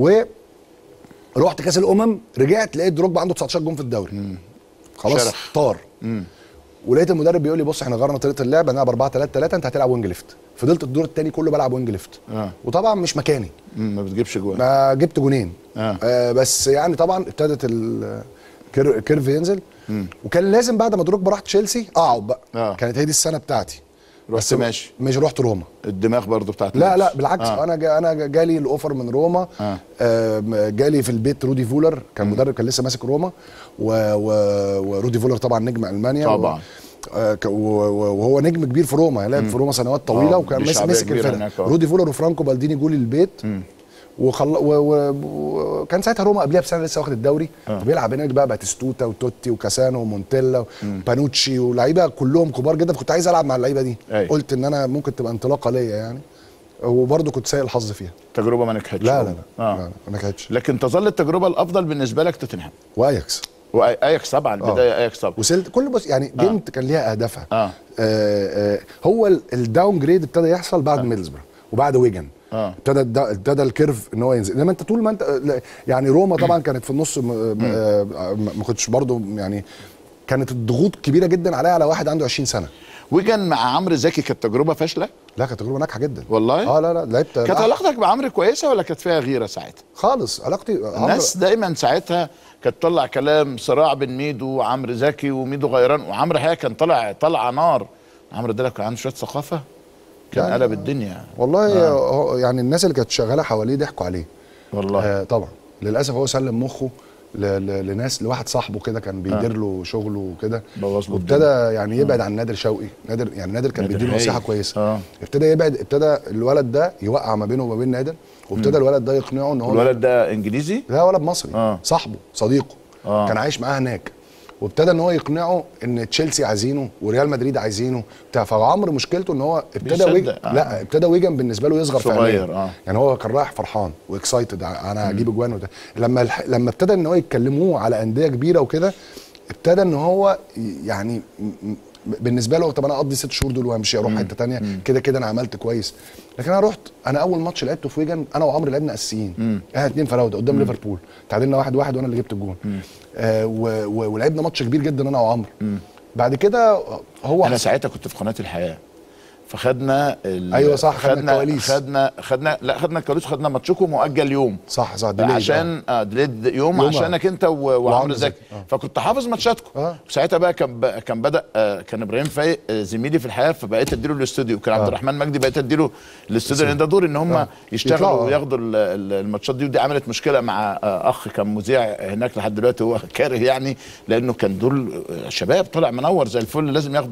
ورحت كاس الامم رجعت لقيت دروجبا عنده تسعتاشر جون في الدوري. مم. خلاص شرخ. طار. مم. ولقيت المدرب بيقول لي بص احنا غيرنا طريقه اللعب، انا اربعة تلاتة تلاتة انت هتلعب وينج ليفت. فضلت الدور الثاني كله بلعب وينج ليفت. آه. وطبعا مش مكاني. مم. ما بتجيبش جوان. ما جبت جونين. آه. آه بس يعني طبعا ابتدت الكيرف ينزل. مم. وكان لازم بعد ما دروجبا راح تشيلسي اقعد بقى. آه. كانت هي دي السنه بتاعتي. بس ماشي مش رحت روما. الدماغ برضو بتاعت لا لا بالعكس. آه. انا جا انا جالي الاوفر من روما. آه. آه جالي في البيت رودي فولر كان م. مدرب كان لسه ماسك روما، و... و... ورودي فولر طبعا نجم المانيا طبعا. و... آه وهو نجم كبير في روما، لعب في روما سنوات طويله. آه. وكان ماسك الفرقه. رودي فولر وفرانكو بالديني جولي البيت. م. وخل... و... و... وكان ساعتها روما قبلها بسنه لسه واخد الدوري. آه. فبيلعب هناك بقى باتيستوتا وتوتي وكاسانو ومونتيلا وبانوتشي ولاعيبه كلهم كبار جدا، فكنت عايز العب مع اللعيبه دي. أي. قلت ان انا ممكن تبقى انطلاقه ليا يعني، وبرضه كنت سيء الحظ فيها. تجربه ما نجحتش. لا لا لا, آه. لا, لا ما نجحتش. لكن تظل التجربه الافضل بالنسبه لك توتنهام واياكس. واياكس طبعا البدايه. آه. اياكس طبعا وصلت كل بص يعني جيمت آه. كان ليها اهدافها. آه. آه آه هو الداون جريد ابتدى يحصل بعد آه. ميدلسبرا وبعد ويجن. اه ابتدى ابتدى الكيرف ان هو ينزل. انما انت طول ما انت يعني روما طبعا كانت في النص ما كنتش برضو يعني، كانت الضغوط كبيره جدا عليا على واحد عنده عشرين سنه. ويجن مع عمرو زكي كانت تجربه فاشله؟ لا كانت تجربه ناجحه جدا والله. اه لا لا لعبت. كانت علاقتك بعمرو كويسه ولا كانت فيها غيره ساعتها؟ خالص علاقتي. الناس دايما ساعتها كانت تطلع كلام صراع بين ميدو وعمرو زكي، وميدو غيران، وعمرو حقيقه كان طالع طالعه نار. عمرو ده كان عنده شويه ثقافه كان يعني قلب الدنيا والله. آه. يعني الناس اللي كانت شغاله حواليه ضحكوا عليه والله. آه طبعا للاسف هو سلم مخه ل... ل... لناس لواحد صاحبه كده كان بيدير له آه. شغله وكده، وابتدى يعني يبعد آه. عن نادر شوقي. نادر يعني نادر كان بيديله نصيحه كويسه. آه. ابتدى يبعد، ابتدى الولد ده يوقع ما بينه وما بين نادر، وابتدى الولد ده يقنعه ان هو الولد ده انجليزي؟ لا ولد مصري. آه. صاحبه صديقه آه. كان عايش معاه هناك، وابتدى ان هو يقنعه ان تشيلسي عايزينه وريال مدريد عايزينه بتاع. فعمرو مشكلته ان هو ابتدى ويج... آه. لا ابتدى ويجن بالنسبه له يصغر صغير. آه. يعني هو كان رايح فرحان واكسايتد انا هجيب اجوان وده. لما الح... لما ابتدى ان هو يتكلموه على انديه كبيره وكده، ابتدى ان هو يعني بالنسبه له طب انا اقضي ست شهور دول وامشي اروح حته ثانيه، كده كده انا عملت كويس. لكن انا رحت، انا اول ماتش لعبته في ويجن انا وعمرو لعبنا اساسيين، احنا اتنين فراوده قدام ليفربول، تعادلنا واحد واحد وانا اللي جبت الجون. آه ولعبنا ماتش كبير جدا انا وعمرو. بعد كده هو انا ساعتها كنت في قناه الحياه، فخدنا ايوه صح خدنا الكواليس. خدنا خدنا لا خدنا الكواليس، خدنا ماتشكم مؤجل يوم. صح صح ديليد. عشان اه ديليد يوم, يوم عشانك انت وعمرو زكي. آه. فكنت حافظ ماتشاتكم. آه. ساعتها بقى كان كان بدا آه كان ابراهيم فايق آه زميلي في الحياه، فبقيت اديله الاستوديو. كان عبد الرحمن مجدي بقيت اديله الاستوديو، لان ده دور ان هم آه. يشتغلوا وياخدوا الماتشات دي. ودي عملت مشكله مع آه اخ كان مذيع هناك لحد دلوقتي هو كاره يعني، لانه كان دول شباب طلع منور زي الفل، لازم ياخدوا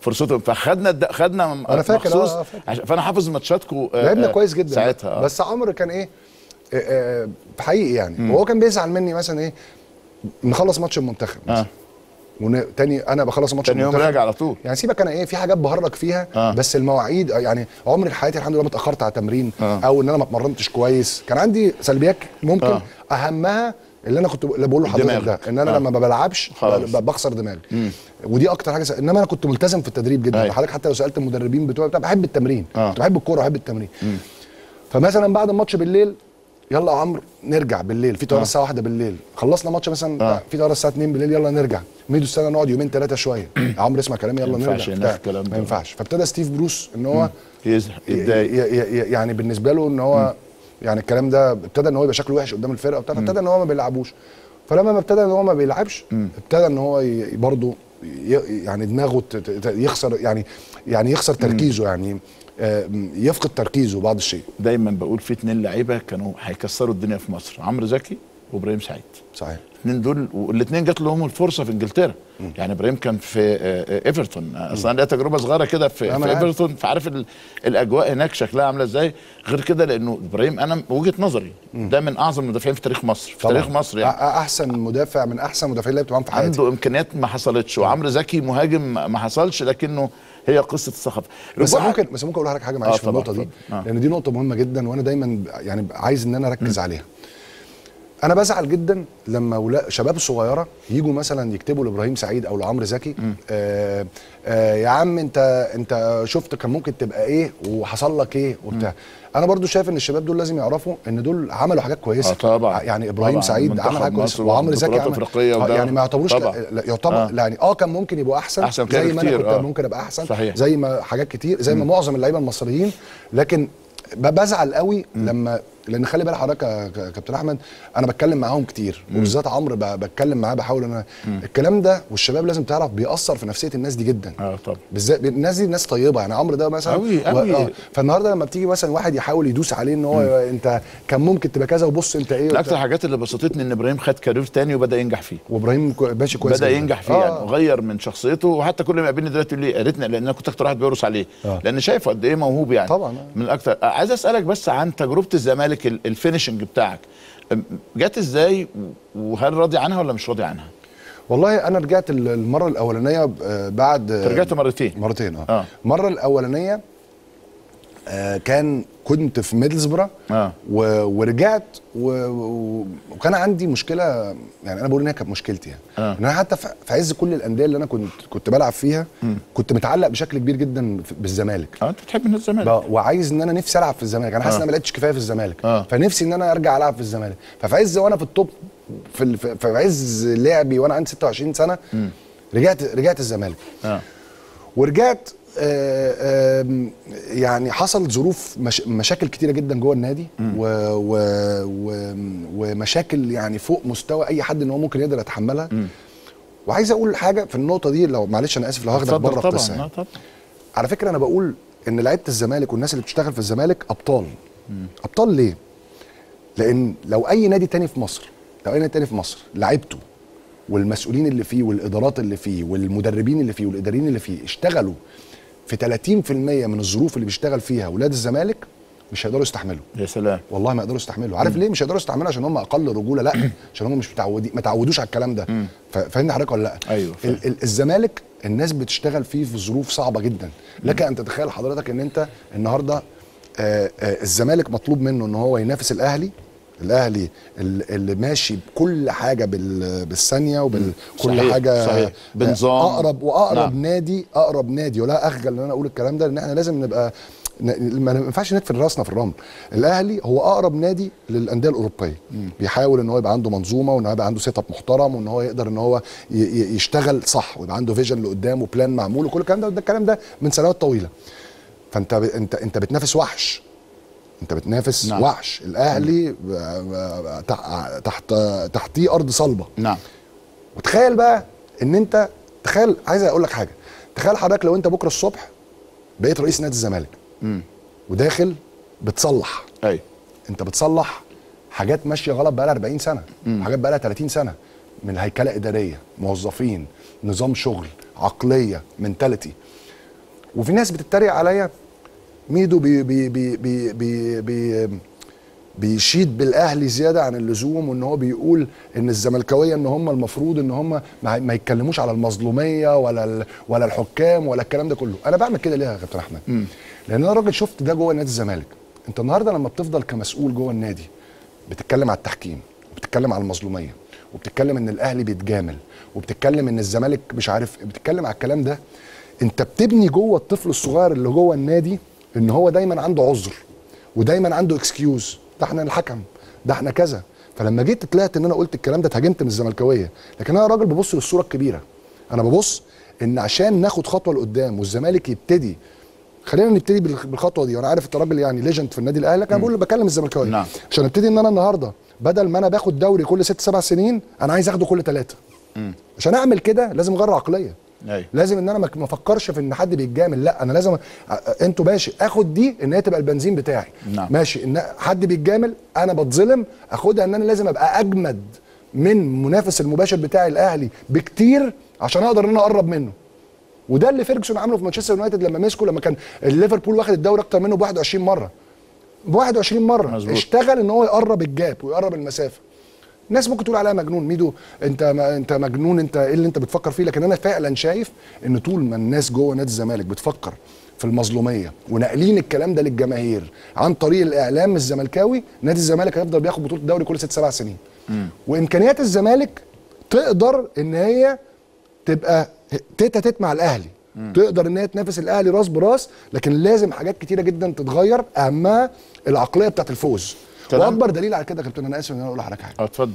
فرصتهم، فخدنا الد... خدنا انا فاكر مخصوص اه فاكر. عشان فانا حافظ ماتشاتكم لعبنا كويس جدا ساعتها آه. بس عمرو كان ايه آه آه حقيقي يعني وهو كان بيزعل مني مثلا ايه نخلص ماتش المنتخب مثلا آه. وتاني انا بخلص ماتش تاني يوم راجع على طول يعني سيبك انا ايه في حاجات بهرج فيها آه. بس المواعيد يعني عمري في حياتي الحمد لله ما اتاخرت على تمرين آه. او ان انا ما اتمرنتش كويس. كان عندي سلبيات ممكن آه. اهمها اللي انا كنت اللي بقول لحضرتك ده ان انا آه. لما ما بلعبش بخسر دماغي ودي اكتر حاجه س... انما انا كنت ملتزم في التدريب جدا. حضرتك حتى لو سالت المدربين بتوعي بحب التمرين آه. كنت بحب الكوره وبحب التمرين مم. فمثلا بعد الماتش بالليل يلا يا عمرو نرجع بالليل في طياره آه. الساعه واحدة بالليل خلصنا ماتش مثلا آه. في طياره الساعه اتنين بالليل يلا نرجع ميدو السنه نقعد يومين ثلاثه شويه يا عمرو اسمع كلامي يلا نرجع ما ينفعش. فابتدى ستيف بروس ان هو يعني بالنسبه له ان هو يعني الكلام ده ابتدى ان هو يبقى شكله وحش قدام الفرقه وبتاع فابتدى ان هو ما بيلعبوش. فلما ابتدى ان هو ما بيلعبش ابتدى ان هو برضه يعني دماغه يخسر يعني يعني يخسر تركيزه يعني يفقد تركيزه بعض الشيء. دايما بقول في اتنين لعيبه كانوا هيكسروا الدنيا في مصر عمرو زكي وابراهيم سعيد. صحيح. الاثنين دول والاثنين جات لهم الفرصه في انجلترا. م. يعني ابراهيم كان في ايفرتون اصلا ليها تجربه صغيره كده في, في ايفرتون فعارف الاجواء هناك شكلها عامله ازاي. غير كده لانه ابراهيم انا وجهه نظري م. ده من اعظم المدافعين في تاريخ مصر في طبعا. تاريخ مصر يعني احسن مدافع من احسن المدافعين اللي لعبت معاهم في حياتي. عنده امكانيات ما حصلتش. وعمرو زكي مهاجم ما حصلش لكنه هي قصه الثقافه. بس ممكن بس ممكن اقول لحضرتك حاجه معلش آه في النقطه دي آه. لان دي نقطه مهمه جدا وانا دايما يعني عايز ان انا اركز م. عليها. انا بزعل جدا لما ولا شباب صغيره يجوا مثلا يكتبوا لابراهيم سعيد او لعمرو زكي آه آه يا عم انت انت شفت كان ممكن تبقى ايه وحصل لك ايه وبتاع. م. انا برضو شايف ان الشباب دول لازم يعرفوا ان دول عملوا حاجات كويسه. آه طبعا. يعني ابراهيم طبعا. سعيد عمل حاجات كويسه وعمرو زكي عمل يعني ما يعتبروش لا يعتبر آه. يعني اه كان ممكن يبقوا احسن, أحسن زي ما انا كنت آه. ممكن ابقى احسن صحيح. زي ما حاجات كتير زي ما معظم اللعيبه المصريين. لكن بزعل قوي م. لما لان خلي بالك حضرتك يا كابتن احمد انا بتكلم معاهم كتير وبالذات عمرو بتكلم معاه بحاول انا م. الكلام ده والشباب لازم تعرف بيأثر في نفسيه الناس دي جدا. اه طبعا بالذات الناس دي ناس طيبه يعني عمرو ده مثلا قوي قوي آه. فالنهارده لما بتيجي مثلا واحد يحاول يدوس عليه ان هو م. انت كان ممكن تبقى كذا وبص انت ايه. اكتر الحاجات اللي بسطتني ان ابراهيم خد كارير تاني وبدا ينجح فيه. وابراهيم ماشي كويس بدا ينجح فيه آه. يعني وغير من شخصيته. وحتى كل ما يقابلني دلوقتي يقول لي يا ريتني لان انا كنت اكتر واحد بيرقص عليه آه. لان شايفه قد ايه موهوب يعني طبعا من اكتر. عايز اسالك بس عن تجربه الزمالك الفينيشنج بتاعك جت ازاي وهل راضي عنها ولا مش راضي عنها؟ والله انا رجعت المره الاولانيه بعد رجعت مرتين مرتين اه, آه. المره الاولانيه آه كان كنت في ميدلسبرا آه. ورجعت وكان عندي مشكله يعني انا بقول انها كانت مشكلتي يعني آه. ان انا حتى في عز كل الانديه اللي انا كنت كنت بلعب فيها م. كنت متعلق بشكل كبير جدا بالزمالك. اه انت بتحب النادي الزمالك وعايز ان انا نفسي العب في الزمالك. انا حاسس ان انا ما لعبتش كفايه في الزمالك آه. فنفسي ان انا ارجع العب في الزمالك. ففي عز وانا في التوب في في عز لعبي وانا عندي ستة وعشرين سنه م. رجعت رجعت الزمالك آه. ورجعت آآ آآ يعني حصل ظروف مش مشاكل كتيره جدا جوه النادي و و و ومشاكل يعني فوق مستوى اي حد ان هو ممكن يقدر يتحملها. م. وعايز اقول حاجه في النقطه دي لو معلش انا اسف لو هاخدك بره القصه يعني. على فكره انا بقول ان لعيبه الزمالك والناس اللي بتشتغل في الزمالك ابطال. م. ابطال ليه؟ لان لو اي نادي تاني في مصر لو اي نادي تاني في مصر لعيبته والمسؤولين اللي فيه والادارات اللي فيه والمدربين اللي فيه والاداريين اللي فيه اشتغلوا في ثلاثين في المية من الظروف اللي بيشتغل فيها ولاد الزمالك مش هيقدروا يستحملوا. يا سلام والله ما يقدروا يستحملوا. عارف ليه مش هيقدروا يستحملوا؟ عشان هم اقل رجوله لا عشان هم مش متعودين ما تعودوش على الكلام ده. فاهمني حضرتك ولا لا؟ ايوه ال ال الزمالك الناس بتشتغل فيه في ظروف صعبه جدا. لك ان تتخيل حضرتك ان انت النهارده آآ آآ الزمالك مطلوب منه ان هو ينافس الاهلي. الاهلي اللي ماشي بكل حاجه بالثانيه وبكل حاجه صحيح. بنظام اقرب واقرب نعم. نادي اقرب نادي ولا اخجل ان انا اقول الكلام ده لان احنا لازم نبقى ما ينفعش نكفي راسنا في الرمل. الاهلي هو اقرب نادي للانديه الاوروبيه. م. بيحاول ان هو يبقى عنده منظومه وان هو يبقى عنده سيت اب محترم وان هو يقدر ان هو يشتغل صح ويبقى عنده فيجن لقدام وبلان معمول وكل الكلام ده وده الكلام ده من سنوات طويله. فانت انت انت بتنافس وحش. انت بتنافس نعم. وحش. الاهلي تحت تحتيه ارض صلبه. نعم. وتخيل بقى ان انت تخيل عايز اقول لك حاجه. تخيل حضرتك لو انت بكره الصبح بقيت رئيس نادي الزمالك وداخل بتصلح. ايوه انت بتصلح حاجات ماشيه غلط بقى لها أربعين سنه مم. حاجات بقى لها ثلاثين سنه من هيكله اداريه موظفين نظام شغل عقليه منتاليتي. وفي ناس بتتريق عليا ميدو بي بي بي بي بي بي بيشيد بالاهلي زياده عن اللزوم، وان هو بيقول ان الزملكاويه ان هم المفروض ان هم ما, ما يتكلموش على المظلوميه ولا ولا الحكام ولا الكلام ده كله. انا بعمل كده ليه يا كابتن احمد؟ م. لان انا راجل شفت ده جوه نادي الزمالك. انت النهارده لما بتفضل كمسؤول جوه النادي بتتكلم على التحكيم وبتتكلم على المظلوميه وبتتكلم ان الاهلي بيتجامل وبتتكلم ان الزمالك مش عارف، بتتكلم على الكلام ده، انت بتبني جوه الطفل الصغير اللي جوه النادي ان هو دايما عنده عذر ودايما عنده اكسكيوز، ده احنا الحكم، ده احنا كذا. فلما جيت طلعت ان انا قلت الكلام ده اتهاجمت من الزملكاويه، لكن انا راجل ببص للصوره الكبيره. انا ببص ان عشان ناخد خطوه لقدام والزمالك يبتدي، خلينا نبتدي بالخطوه دي، وانا عارف انت راجل يعني ليجند في النادي الاهلي، لكن انا بقول بكلم الزملكاويه نعم. عشان ابتدي ان انا النهارده بدل ما انا باخد دوري كل ست سبع سنين انا عايز اخده كل ثلاثه. عشان اعمل كده لازم اغير عقليه. أيوة. لازم ان انا ما افكرش في ان حد بيتجامل، لا انا لازم أ... انتوا ماشي اخد دي ان هي تبقى البنزين بتاعي. نعم. ماشي ان حد بيتجامل انا بتظلم، اخدها ان انا لازم ابقى اجمد من منافس المباشر بتاعي الاهلي بكتير عشان اقدر ان انا اقرب منه. وده اللي فيرجسون عمله في مانشستر يونايتد لما مسكه، لما كان ليفربول واخد الدوري اكتر منه ب واحد وعشرين مره. ب واحد وعشرين مره مزبوط. اشتغل ان هو يقرب الجاب ويقرب المسافه. الناس ممكن تقول عليها مجنون، ميدو انت ما انت مجنون، انت ايه اللي انت بتفكر فيه؟ لكن انا فعلا شايف ان طول ما الناس جوه نادي الزمالك بتفكر في المظلوميه وناقلين الكلام ده للجماهير عن طريق الاعلام الزملكاوي، نادي الزمالك هيفضل بياخد بطوله الدوري كل ست سبع سنين. م. وامكانيات الزمالك تقدر ان هي تبقى تيتا تيت مع الاهلي. م. تقدر ان هي تنافس الاهلي راس براس، لكن لازم حاجات كتيره جدا تتغير، اهمها العقليه بتاعت الفوز. واكبر دليل على كده يا كابتن، انا اسف ان انا اقول لحضرتك حاجه. اه اتفضل.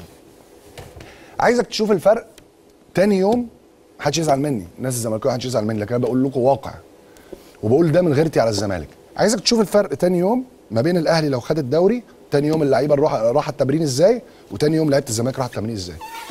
عايزك تشوف الفرق تاني يوم، محدش يزعل مني، الناس الزمالكاويه محدش يزعل مني، لكن انا بقول لكم واقع وبقول ده من غيرتي على الزمالك. عايزك تشوف الفرق تاني يوم ما بين الاهلي لو خد الدوري، تاني يوم اللعيبه راح راح التمرين ازاي، وتاني يوم لعيبه الزمالك راح التمرين ازاي.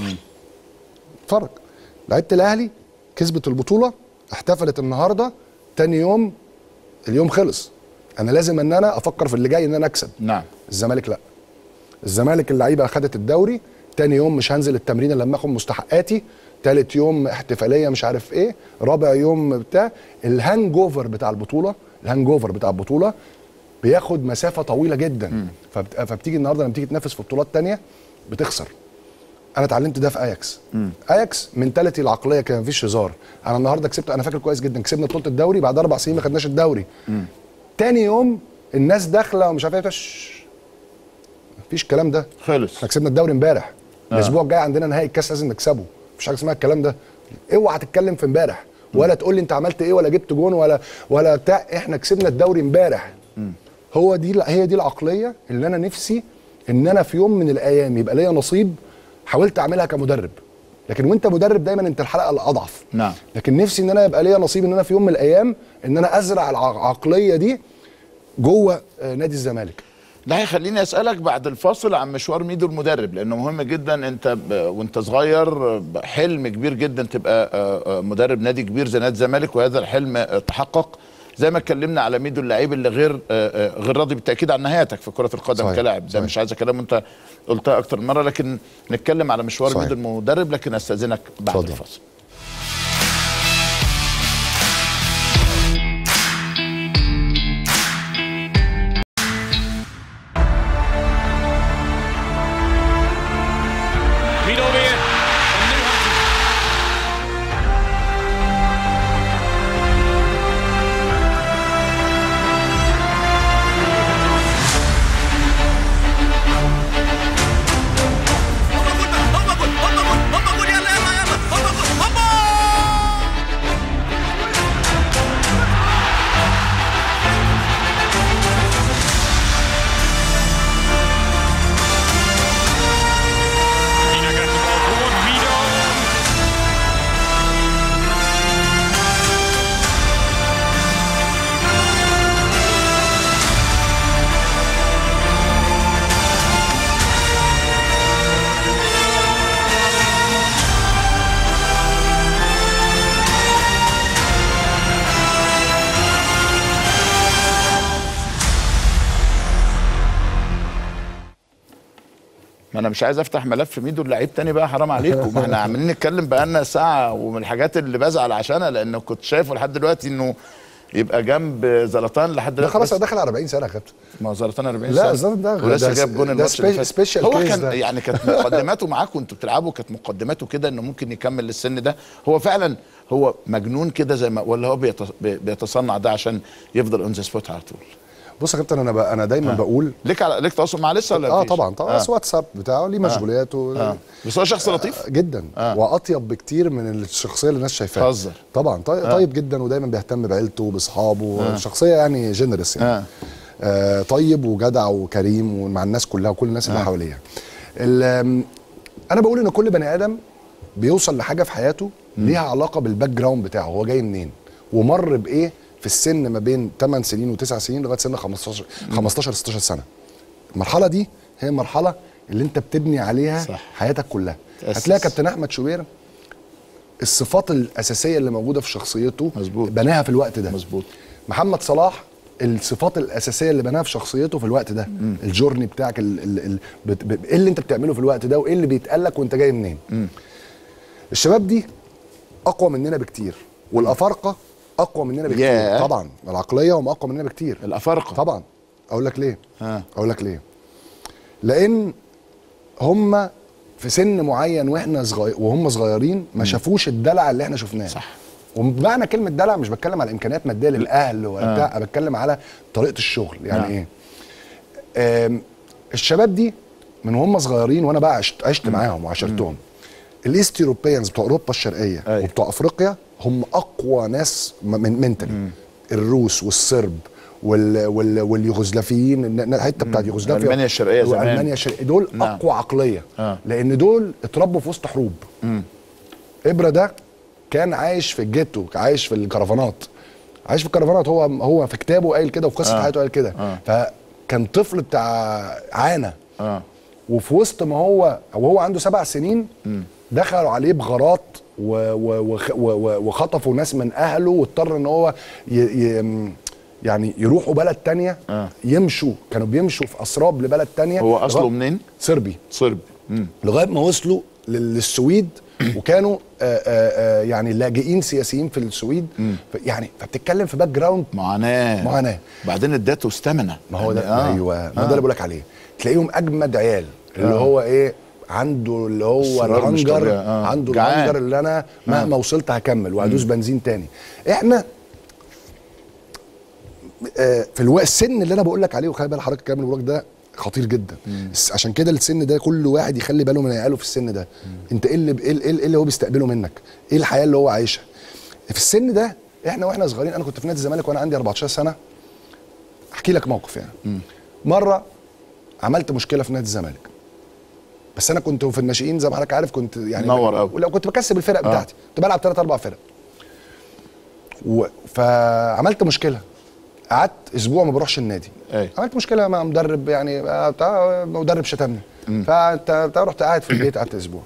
فرق. لعيبه الاهلي كسبت البطوله، احتفلت النهارده، تاني يوم اليوم خلص. انا لازم ان انا افكر في اللي جاي ان انا اكسب. نعم. الزمالك لا. الزمالك اللعيبه اخدت الدوري، تاني يوم مش هنزل التمرين الا لما اخد مستحقاتي، تالت يوم احتفاليه مش عارف ايه، رابع يوم بتاع الهانج اوفر بتاع البطوله، الهانج اوفر بتاع البطوله بياخد مسافه طويله جدا. فبت... فبتيجي النهارده لما تيجي تنافس في بطولات تانيه بتخسر. انا اتعلمت ده في اياكس. مم. اياكس منتاليتي العقليه كان مفيش هزار. انا النهارده كسبت، انا فاكر كويس جدا، كسبنا بطوله الدوري بعد اربع سنين ما خدناش الدوري. مم. تاني يوم الناس داخله ومش عارف ايه، مفيش الكلام ده خلص. احنا كسبنا الدوري امبارح. آه. الاسبوع الجاي عندنا نهائي الكاس لازم نكسبه، مفيش حاجه اسمها الكلام ده. اوعى تتكلم في امبارح ولا تقول لي انت عملت ايه ولا جبت جون ولا ولا بتاع، احنا كسبنا الدوري امبارح. هو دي هي دي العقليه اللي انا نفسي ان انا في يوم من الايام يبقى ليا نصيب. حاولت اعملها كمدرب، لكن وانت مدرب دايما انت الحلقه الاضعف. نعم. لكن نفسي ان انا يبقى ليا نصيب ان انا في يوم من الايام ان انا ازرع العقليه دي جوه نادي الزمالك. ده هيخليني اسالك بعد الفاصل عن مشوار ميدو المدرب، لانه مهم جدا. انت وانت صغير حلم كبير جدا تبقى مدرب نادي كبير زي نادي الزمالك، وهذا الحلم تحقق. زي ما اتكلمنا على ميدو اللعيب اللي غير غير راضي بالتاكيد عن نهايتك في كره القدم كلاعب، ده مش عايز كلام انت قلتها اكتر من مره، لكن نتكلم على مشوار صحيح. ميدو المدرب، لكن استاذنك بعد صحيح. الفاصل. انا مش عايز افتح ملف ميدو اللعيب تاني بقى، حرام عليكم. ما احنا عمالين نتكلم بقالنا ساعه، ومن الحاجات اللي بزعل عشانها لان كنت شايفه لحد دلوقتي انه يبقى جنب زلطان لحد ده دلوقتي. خلاص داخل على أربعين سنه يا كابتن. ما هو زلطان أربعين لا سنه. زلطان ده ولسه ده جاب جون ده الماتش اللي فات. سبيشال هو كيس كان ده. يعني كانت مقدماته معاك وانتوا بتلعبوا، كانت مقدماته كده انه ممكن يكمل للسن ده. هو فعلا هو مجنون كده زي ما، ولا هو بيتص- بيتصنع ده عشان يفضل اون ذا سبوت على طول؟ بص يا كابتن، انا ب... انا دايما آه. بقول ليك على ليك تواصل معاه لسه ولا اه مفيش؟ طبعا طبعا، بس واتساب بتاعه ليه مشغولياته. آه. بس هو شخص لطيف جدا آه. واطيب بكتير من الشخصيه اللي الناس شايفاها. هزر. طبعا طيب, آه. طيب جدا، ودايما بيهتم بعيلته باصحابه. آه. شخصيه يعني جنرس يعني. آه. آه طيب وجدع وكريم ومع الناس كلها وكل الناس اللي آه. حواليه. انا بقول ان كل بني ادم بيوصل لحاجه في حياته ليها علاقه بالباك جراوند بتاعه، هو جاي منين ومر بايه في السن ما بين ثمان سنين و9 سنين لغايه سن خمستاشر خمستاشر ستاشر سنه. المرحله دي هي المرحله اللي انت بتبني عليها صح. حياتك كلها. تأسس. هتلاقي كابتن احمد شوبير الصفات الاساسيه اللي موجوده في شخصيته مظبوط، بناها في الوقت ده. مظبوط. محمد صلاح الصفات الاساسيه اللي بناها في شخصيته في الوقت ده، مم. الجورني بتاعك، ال ال ال ب- ايه اللي انت بتعمله في الوقت ده وايه اللي بيتقال لك وانت جاي منين. مم. الشباب دي اقوى مننا بكتير، والافارقه اقوى مننا بكتير. yeah. طبعا العقليه هم اقوى مننا بكتير. الافارقه طبعا. اقول لك ليه؟ آه. اقول لك ليه؟ لان هم في سن معين واحنا صغير وهم صغيرين ما شافوش الدلع اللي احنا شفناه. صح. وبمعنى كلمه دلع مش بتكلم على امكانيات ماديه للاهل ولا بتاع، آه. بتكلم على طريقه الشغل. يعني آه. ايه؟ آم، الشباب دي من وهم صغيرين وانا بقى عشت, عشت معاهم وعاشرتهم. الايست يوروبيانز بتوع اوروبا الشرقيه أي. وبتوع افريقيا هم اقوى ناس من منتلي. الروس والصرب وال وال واليوغوسلافيين، الحته بتاعت يوغوسلافيا المانيا الشرقيه زمان، المانيا الشرقيه دول نعم. اقوى عقليه آه. لان دول اتربوا في وسط حروب. مم. ابره ده كان عايش في الجيتو، عايش في الكرفانات، عايش في الكرفانات. هو هو في كتابه قايل كده وفي قصه آه. حياته قايل كده. آه. فكان طفل بتاع عانى. آه. وفي وسط ما هو وهو عنده سبع سنين م. دخلوا عليه بغارات و و و وخطفوا ناس من اهله، واضطر ان هو ي ي يعني يروحوا بلد تانية. آه. يمشوا، كانوا بيمشوا في اسراب لبلد تانية. هو اصله منين؟ صربي. صربي. لغايه ما وصلوا للسويد وكانوا آآ آآ يعني لاجئين سياسيين في السويد. يعني فبتتكلم في باك جراوند معاناه معاناه. بعدين اداته استمنه. ما هو ده آه. ايوه ما هو ده اللي بقول لك عليه. تلاقيهم اجمد عيال اللي آه. هو ايه عنده اللي هو الهنجر. آه. عنده الهنجر اللي انا مهما آه. وصلت هكمل وهدوس بنزين تاني. احنا آه في الوقت السن اللي انا بقول لك عليه، وخلي بال حضرتك الكلام اللي بقول لك ده خطير جدا. مم. عشان كده السن ده كل واحد يخلي باله من عياله في السن ده. مم. انت ايه اللي ايه اللي, اللي هو بيستقبله منك، ايه الحياه اللي هو عايشها في السن ده. احنا واحنا صغيرين، انا كنت في نادي الزمالك وانا عندي أربعتاشر سنه. احكي لك موقف يعني. مم. مره عملت مشكله في نادي الزمالك، بس انا كنت في الناشئين زي ما حضرتك عارف، كنت يعني نور قوي، ولو كنت بكسب الفرق آه. بتاعتي، كنت بلعب ثلاث اربع فرق. و... فعملت مشكله، قعدت اسبوع ما بروحش النادي. أي. عملت مشكله مع مدرب، يعني بتاع مدرب شتمني، فانت رحت قاعد في البيت، قعدت اسبوع.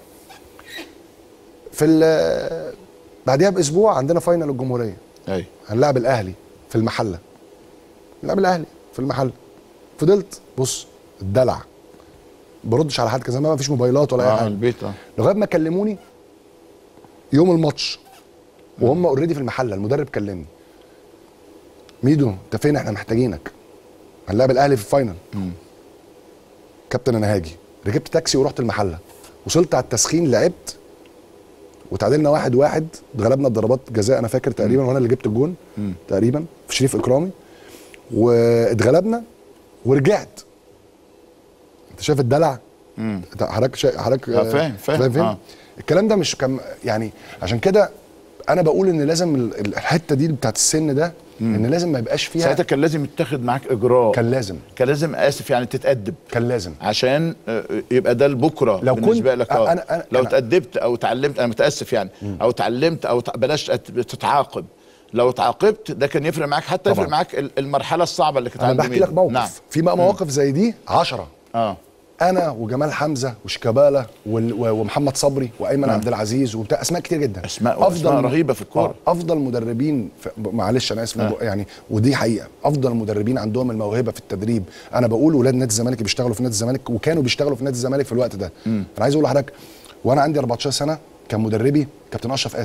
في بعديها باسبوع عندنا فاينل الجمهوريه. اي هنلعب الاهلي في المحله. نلعب الاهلي في المحله. فضلت بص الدلع، بردش على حد، كان زمان ما فيش موبايلات ولا اي آه حاجه. البيت اه لغايه ما كلموني يوم الماتش وهم اوريدي في المحله. المدرب كلمني، ميدو انت فين؟ احنا محتاجينك، هنلعب الاهلي في الفاينل. مم. كابتن انا هاجي. ركبت تاكسي ورحت المحله، وصلت على التسخين، لعبت وتعادلنا واحد واحد، اتغلبنا بضربات جزاء انا فاكر تقريبا، وانا اللي جبت الجون مم. تقريبا في شريف اكرامي، واتغلبنا ورجعت. انت شايف الدلع؟ امم حضرتك شا... حضرتك فاهم فاهم آه. الكلام ده مش كم يعني. عشان كده انا بقول ان لازم الحته دي بتاعت السن ده مم. ان لازم ما يبقاش فيها. ساعتها كان لازم يتاخد معاك اجراء، كان لازم كان لازم اسف يعني تتأدب، كان لازم عشان يبقى ده لبكره لو بالنسبه كنت لك. اه أنا أنا لو أنا اتأدبت او اتعلمت، انا متاسف يعني مم. او اتعلمت او بلاش تتعاقب، لو اتعاقبت ده كان يفرق معاك، حتى يفرق معاك المرحله الصعبه اللي كانت. انا بحكي لك موقف. نعم. في مواقف مم. زي دي عشرة. اه انا وجمال حمزه وشيكابالا ومحمد صبري وايمن آه. عبد العزيز وبتاع، اسماء كتير جدا، اسماء افضل رهيبه في الكوره. افضل مدربين معلش انا اسف آه. يعني، ودي حقيقه، افضل مدربين عندهم الموهبه في التدريب. انا بقول ولاد نادي الزمالك بيشتغلوا في نادي الزمالك وكانوا بيشتغلوا في نادي الزمالك في الوقت ده. م. انا عايز اقول لحضرتك، وانا عندي أربعتاشر سنه كان مدربي كابتن اشرف قاسم.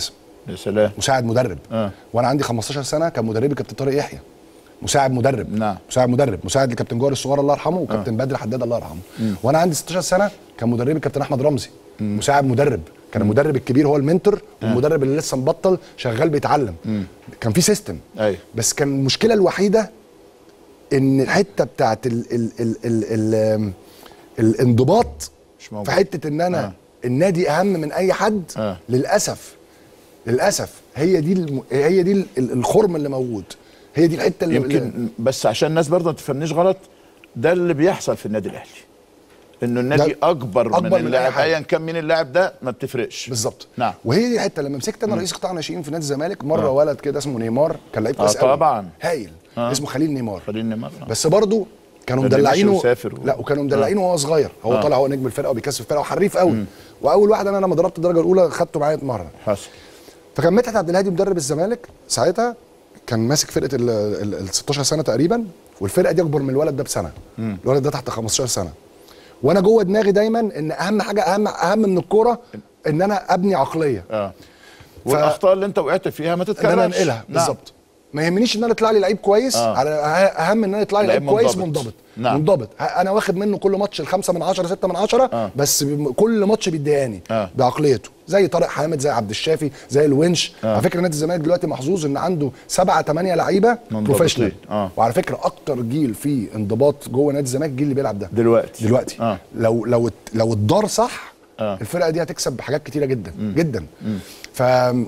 يا سلام. مساعد مدرب. آه. وانا عندي خمستاشر سنه كان مدربي كابتن طارق يحيى، مساعد مدرب. نعم. مساعد مدرب، مساعد لكابتن جوهر الصغير الله يرحمه، وكابتن آه. بدر حداد الله يرحمه. مم. وانا عندي ستاشر سنه كان مدربي كابتن احمد رمزي، مم. مساعد مدرب. كان مم. المدرب الكبير هو المنتور، آه. والمدرب اللي لسه مبطل شغال بيتعلم. مم. كان في سيستم. أيوه. بس كان المشكله الوحيده ان الحته بتاعت ال ال ال ال ال الانضباط في حته ان انا آه. النادي اهم من اي حد. آه. للاسف للاسف هي دي الم... هي دي الخرم اللي موجود، هي دي الحته اللي يمكن اللي... بس عشان الناس برضه ما تفهمنيش غلط، ده اللي بيحصل في النادي الاهلي، انه النادي اكبر, أكبر من, من اللاعب، ايا كان مين اللاعب ده ما بتفرقش بالظبط. نعم. وهي دي الحته لما مسكت انا رئيس قطاع ناشئين في نادي الزمالك مره. آه. ولد كده اسمه نيمار كان لعيب كويس قوي. آه طبعا هايل. آه. اسمه خليل نيمار. خليل نيمار. آه. بس برضه كانوا مدلعينه و... لا وكانوا مدلعينه وهو آه. صغير، هو آه. طالع هو نجم الفرقه وبيكسب الفرقه وحريف قوي. مم. واول واحد انا لما ضربت الدرجه الاولى خدته معايا اتمرن. حصل. فكان مدحت عبد الهادي مدرب الزمالك ساعتها، كان ماسك فرقه ال ستاشر سنه تقريبا، والفرقه دي اكبر من الولد ده بسنه. مم. الولد ده تحت خمستاشر سنه. وانا جوه دماغي دايما ان اهم حاجه اهم اهم من الكوره ان انا ابني عقليه. اه والاخطاء اللي انت وقعت فيها ما تتكررش، ان انا انقلها. نعم. بالظبط. ما يهمنيش ان انا يطلع لي لعيب كويس. آه. على اهم ان انا يطلع لي لعيب كويس منضبط. نعم. منضبط. انا واخد منه كل ماتش الخمسه من عشره ستة من عشره. آه. بس كل ماتش بيدياني. آه. بعقليته، زي طارق حامد، زي عبد الشافي، زي الونش. آه. على فكره نادي الزمالك دلوقتي محظوظ ان عنده سبعه ثمانيه لعيبه بروفيشنال. آه. وعلى فكره اكتر جيل فيه انضباط جوه نادي الزمالك الجيل اللي بيلعب ده دلوقتي دلوقتي. آه. لو لو لو اتدار صح. آه. الفرقه دي هتكسب بحاجات كتيره جدا. مم. جدا. مم. ف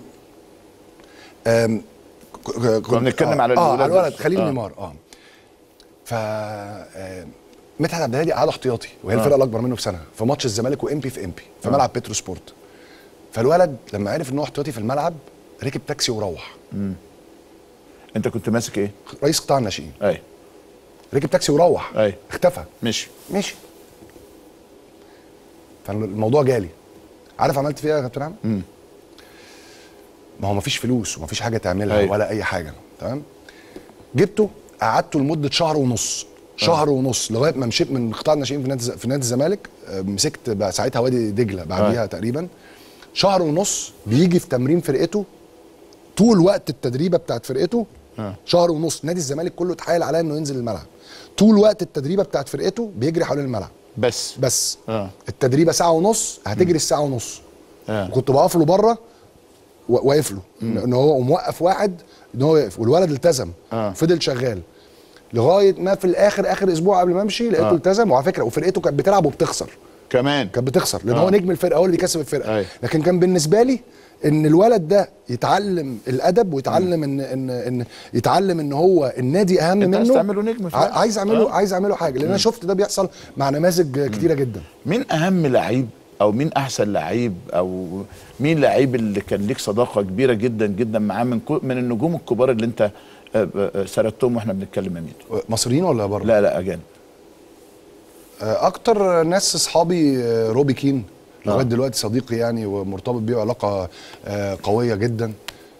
أم كنا بنتكلم آه على الولد. اه على الولد خليل آه. نيمار. اه ف مدحت عبد الهادي قعد احتياطي وهي آه. الفرقه الاكبر منه بسنه في ماتش الزمالك وامبي في امبي في آه. ملعب بيترو سبورت. فالولد لما عرف ان هو احتياطي في الملعب ركب تاكسي وروح. امم انت كنت ماسك ايه؟ رئيس قطاع الناشئين. ايوه. ركب تاكسي وروح. ايوه. اختفى. مشي مشي. فالموضوع جالي. عارف عملت فيها يا كابتن عم؟ امم ما هو مفيش فلوس ومفيش حاجه تعملها. أيوة. ولا اي حاجه. تمام. جبته قعدته لمده شهر ونص. شهر أه. ونص لغايه ما مشيت من قطاع الناشئين في نادي في نادي الزمالك. مسكت بقى ساعتها وادي دجله بعديها. أه. تقريبا شهر ونص بيجي في تمرين فرقته طول وقت التدريبه بتاعت فرقته. أه. شهر ونص نادي الزمالك كله اتحايل عليا انه ينزل الملعب. طول وقت التدريبه بتاعت فرقته بيجري حوالين الملعب بس بس أه. التدريبه ساعه ونص هتجري الساعه ونص. أه. وكنت بقف له بره واقف له ان هو موقف واحد ان هو يقف، والولد التزم. آه. فضل شغال لغايه ما في الاخر اخر اسبوع قبل ما امشي لقيته آه. التزم. وعلى فكره وفرقته كانت بتلعب وبتخسر كمان، كانت بتخسر لان آه. هو نجم الفرقه، هو اللي بيكسب الفرقه. أي. لكن كان بالنسبه لي ان الولد ده يتعلم الادب ويتعلم ان ان ان يتعلم ان هو النادي اهم منه. عايز تعمله نجم في عايز اعمله. آه. عايز اعمله حاجه، لان انا شفت ده بيحصل مع نماذج كتيره جدا. مين اهم لعيب او مين احسن لعيب او مين لعيب اللي كان ليك صداقه كبيره جدا جدا معاه من من النجوم الكبار اللي انت سردتهم واحنا بنتكلم؟ مين؟ مصريين ولا بره؟ لا لا اجانب. اكتر ناس اصحابي روبي كين لغايه دلوقتي صديقي يعني ومرتبط بيه علاقه قويه جدا.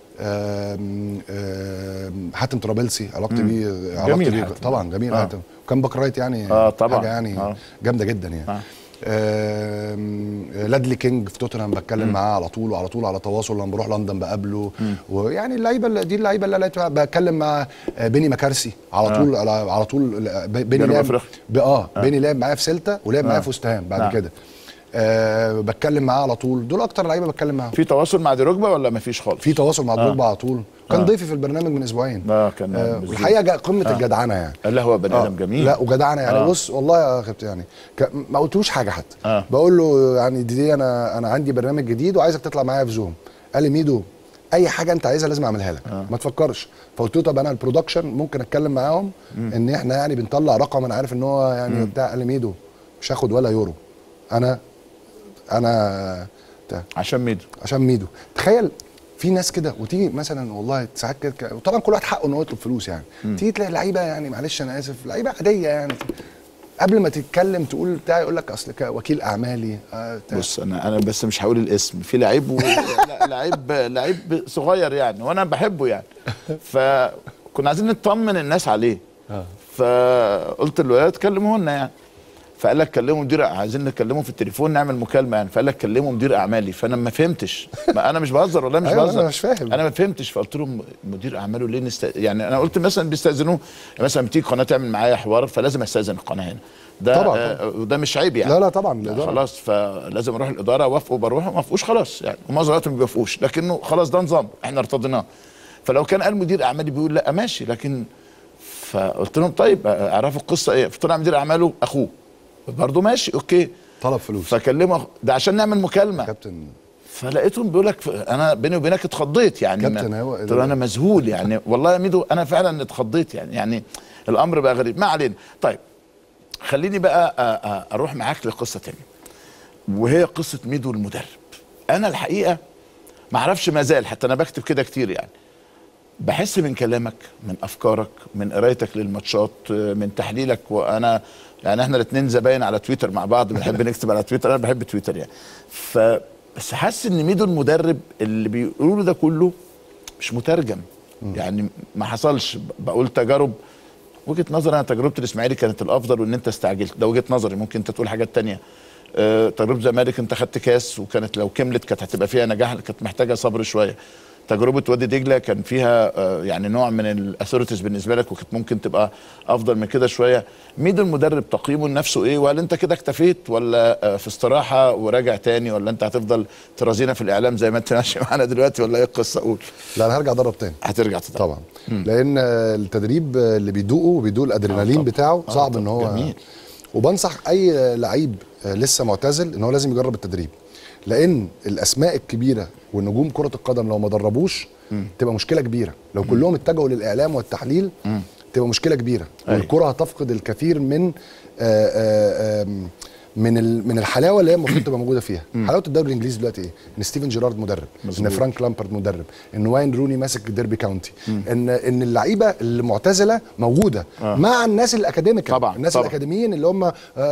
حاتم طرابلسي علاقتي بيه علاقتي بيه طبعا جميل. آه. حاتم وكان باك رايت يعني. اه طبعا حاجه يعني آه. جامده جدا يعني. آه. آه لادلي كينج في توتنهام بتكلم معاه على طول وعلى طول على تواصل. لما بروح لندن بقابله. ويعني اللعيبه دي اللعيبه اللي بتكلم مع بيني مكارسي على طول. آه. على, على طول بيني لعب اه بيني لعب معايا في سيلتا ولعب معايا في وست هام بعد آه. كده. أه بتكلم معاه على طول. دول اكتر لعيبه بتكلم معاهم. في تواصل مع دروجبا ولا مفيش خالص؟ في تواصل مع دروجبا آه. على طول. كان آه. ضيفي في البرنامج من اسبوعين. اه كان آه والحقيقه قمه آه. الجدعنه يعني. لا هو بني ادم جميل. لا وجدعنه يعني. آه. بص والله يا خبت يعني ما قلتلوش حاجه حتى. آه. بقول له يعني دي, دي انا انا عندي برنامج جديد وعايزك تطلع معايا في زوم. قال لي ميدو اي حاجه انت عايزها لازم اعملها لك. آه. ما تفكرش. فقلت له طب انا البرودكشن ممكن اتكلم معاهم م. ان احنا يعني بنطلع رقم انا عارف ان هو يعني بتاع. قال لي ميدو مش هاخد ولا يورو. انا انا بتاع. عشان ميدو عشان ميدو. تخيل في ناس كده وتيجي مثلا والله ساعات كده وطبعا كل واحد حقه ان هو يطلب فلوس يعني. م. تيجي تلاقي لعيبه يعني معلش انا اسف لعيبه عاديه يعني قبل ما تتكلم تقول بتاع يقول لك اصل وكيل اعمالي. آه بص انا انا بس مش هقول الاسم. في لعيب و... لعيب لعيب صغير يعني وانا بحبه يعني. فكنا عايزين نطمن الناس عليه. آه. فقلت له اتكلموا لنا يعني. فقال لك كلموا مدير، عايزين نكلمه في التليفون نعمل مكالمه يعني، فقال لك كلموا مدير اعمالي. فانا ما فهمتش، ما انا مش بهزر والله مش أيوة بهزر، انا مش فاهم، انا ما فهمتش. فقلت لهم مدير اعماله ليه نست... يعني انا قلت مثلا بيستاذنوه، مثلا بتيجي قناه تعمل معايا حوار فلازم استاذن القناه هنا، ده طبعا آه ده مش عيب يعني. لا لا طبعا الاداره خلاص، فلازم اروح الاداره، وافقوا بروح، ما وافقوش خلاص يعني، ومعظم الوقت ما بيوافقوش، لكنه خلاص ده نظام احنا ارتضيناه. فلو كان قال مدير اعمالي بيقول لا ماشي، لكن فقلت لهم طيب اعرفوا القصه ايه، فطلع مدير اعماله اخوه برضه ماشي اوكي، طلب فلوس فكلمه ده عشان نعمل مكالمه كابتن. فلقيتهم بيقول لك انا بيني وبينك اتخضيت يعني، كابتن هو قلت له انا مذهول يعني والله يا ميدو انا فعلا اتخضيت يعني، يعني الامر بقى غريب. ما علينا. طيب خليني بقى اروح معاك لقصه تانية، وهي قصه ميدو المدرب. انا الحقيقه ما اعرفش ما زال، حتى انا بكتب كده كتير يعني، بحس من كلامك، من افكارك، من قرايتك للماتشات، من تحليلك، وانا يعني احنا الاثنين زباين على تويتر مع بعض، بنحب نكتب على تويتر، انا بحب تويتر يعني. ف بس حاسس ان ميدو المدرب اللي بيقولوا ده كله مش مترجم يعني، ما حصلش. بقول تجارب، وجهه نظري انا تجربه الاسماعيلي كانت الافضل، وان انت استعجلت، ده وجهه نظري، ممكن انت تقول حاجات تانية. أه تجربه الزمالك انت خدت كاس، وكانت لو كملت كانت هتبقى فيها نجاح، كانت محتاجه صبر شويه. تجربه وادي دجله كان فيها أه يعني نوع من الاثوريتيز بالنسبه لك، وكانت ممكن تبقى افضل من كده شويه. ميدو المدرب تقييمه لنفسه ايه؟ وهل انت كده اكتفيت، ولا أه في استراحه وراجع تاني، ولا انت هتفضل ترازينا في الاعلام زي ما انت ماشي معانا دلوقتي، ولا ايه القصه؟ قول. لا انا هرجع ادرب تاني. هترجع تدرب طبعا. مم. لان التدريب اللي بيدوقه بيدوق الادرينالين آه بتاعه صعب آه ان هو جميل. وبنصح اي لعيب لسه معتزل ان هو لازم يجرب التدريب، لان الاسماء الكبيره والنجوم كره القدم لو ما دربوش تبقى مشكله كبيره، لو مم. كلهم اتجهوا للاعلام والتحليل مم. تبقى مشكله كبيره، والكره هتفقد الكثير من آآ آآ من من الحلاوه اللي هي المفروض تبقى موجوده فيها. مم. حلاوه الدوري الانجليزي دلوقتي ايه؟ ان ستيفن جيرارد مدرب، مزبوط. ان فرانك لامبارد مدرب، ان واين روني ماسك ديربي كاونتي، مم. ان ان اللعيبه المعتزله موجوده آه. مع الناس الاكاديميك، طبعا الناس طبعا. الاكاديميين اللي هم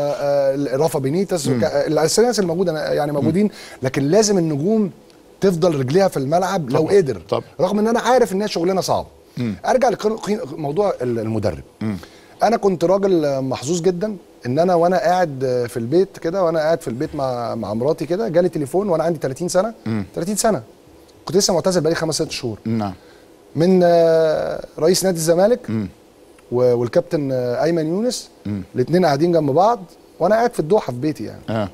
رافا بينيتس، الناس الموجوده يعني موجودين، لكن لازم النجوم تفضل رجليها في الملعب لو طبعا. قدر طبعا. رغم ان انا عارف ان هي شغلانه صعبه. ارجع لموضوع المدرب. مم. انا كنت راجل محظوظ جدا ان انا وانا قاعد في البيت كده، وانا قاعد في البيت مع مع مراتي كده، جالي تليفون وانا عندي ثلاثين سنه. مم. ثلاثين سنه كنت لسه معتزل بقالي خمس ست شهور. نعم. من رئيس نادي الزمالك مم. والكابتن ايمن يونس، الاثنين قاعدين جنب بعض وانا قاعد في الدوحه في بيتي يعني. اه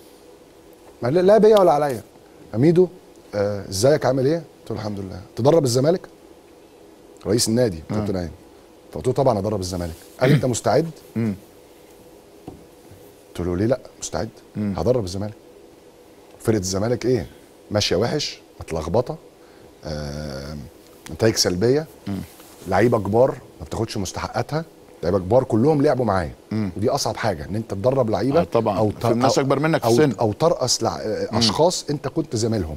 لا بيا ولا عليا. ميدو ازيك عامل ايه؟ قلت له الحمد لله. تدرب الزمالك؟ رئيس النادي كابتن ايمن. فقلت له طبعا ادرب الزمالك. قال لي انت مستعد؟ امم قلت له ليه لا؟ مستعد. مم. هدرب الزمالك. فرقه الزمالك ايه؟ ماشيه وحش، متلخبطه، آه، نتائج سلبيه، لعيبه كبار ما بتاخدش مستحقاتها، لعيبه كبار كلهم لعبوا معايا، ودي اصعب حاجه ان انت تدرب لعيبه آه طبعا، او في ناس اكبر منك في السن، او, أو ترأس لع... اشخاص انت كنت زميلهم.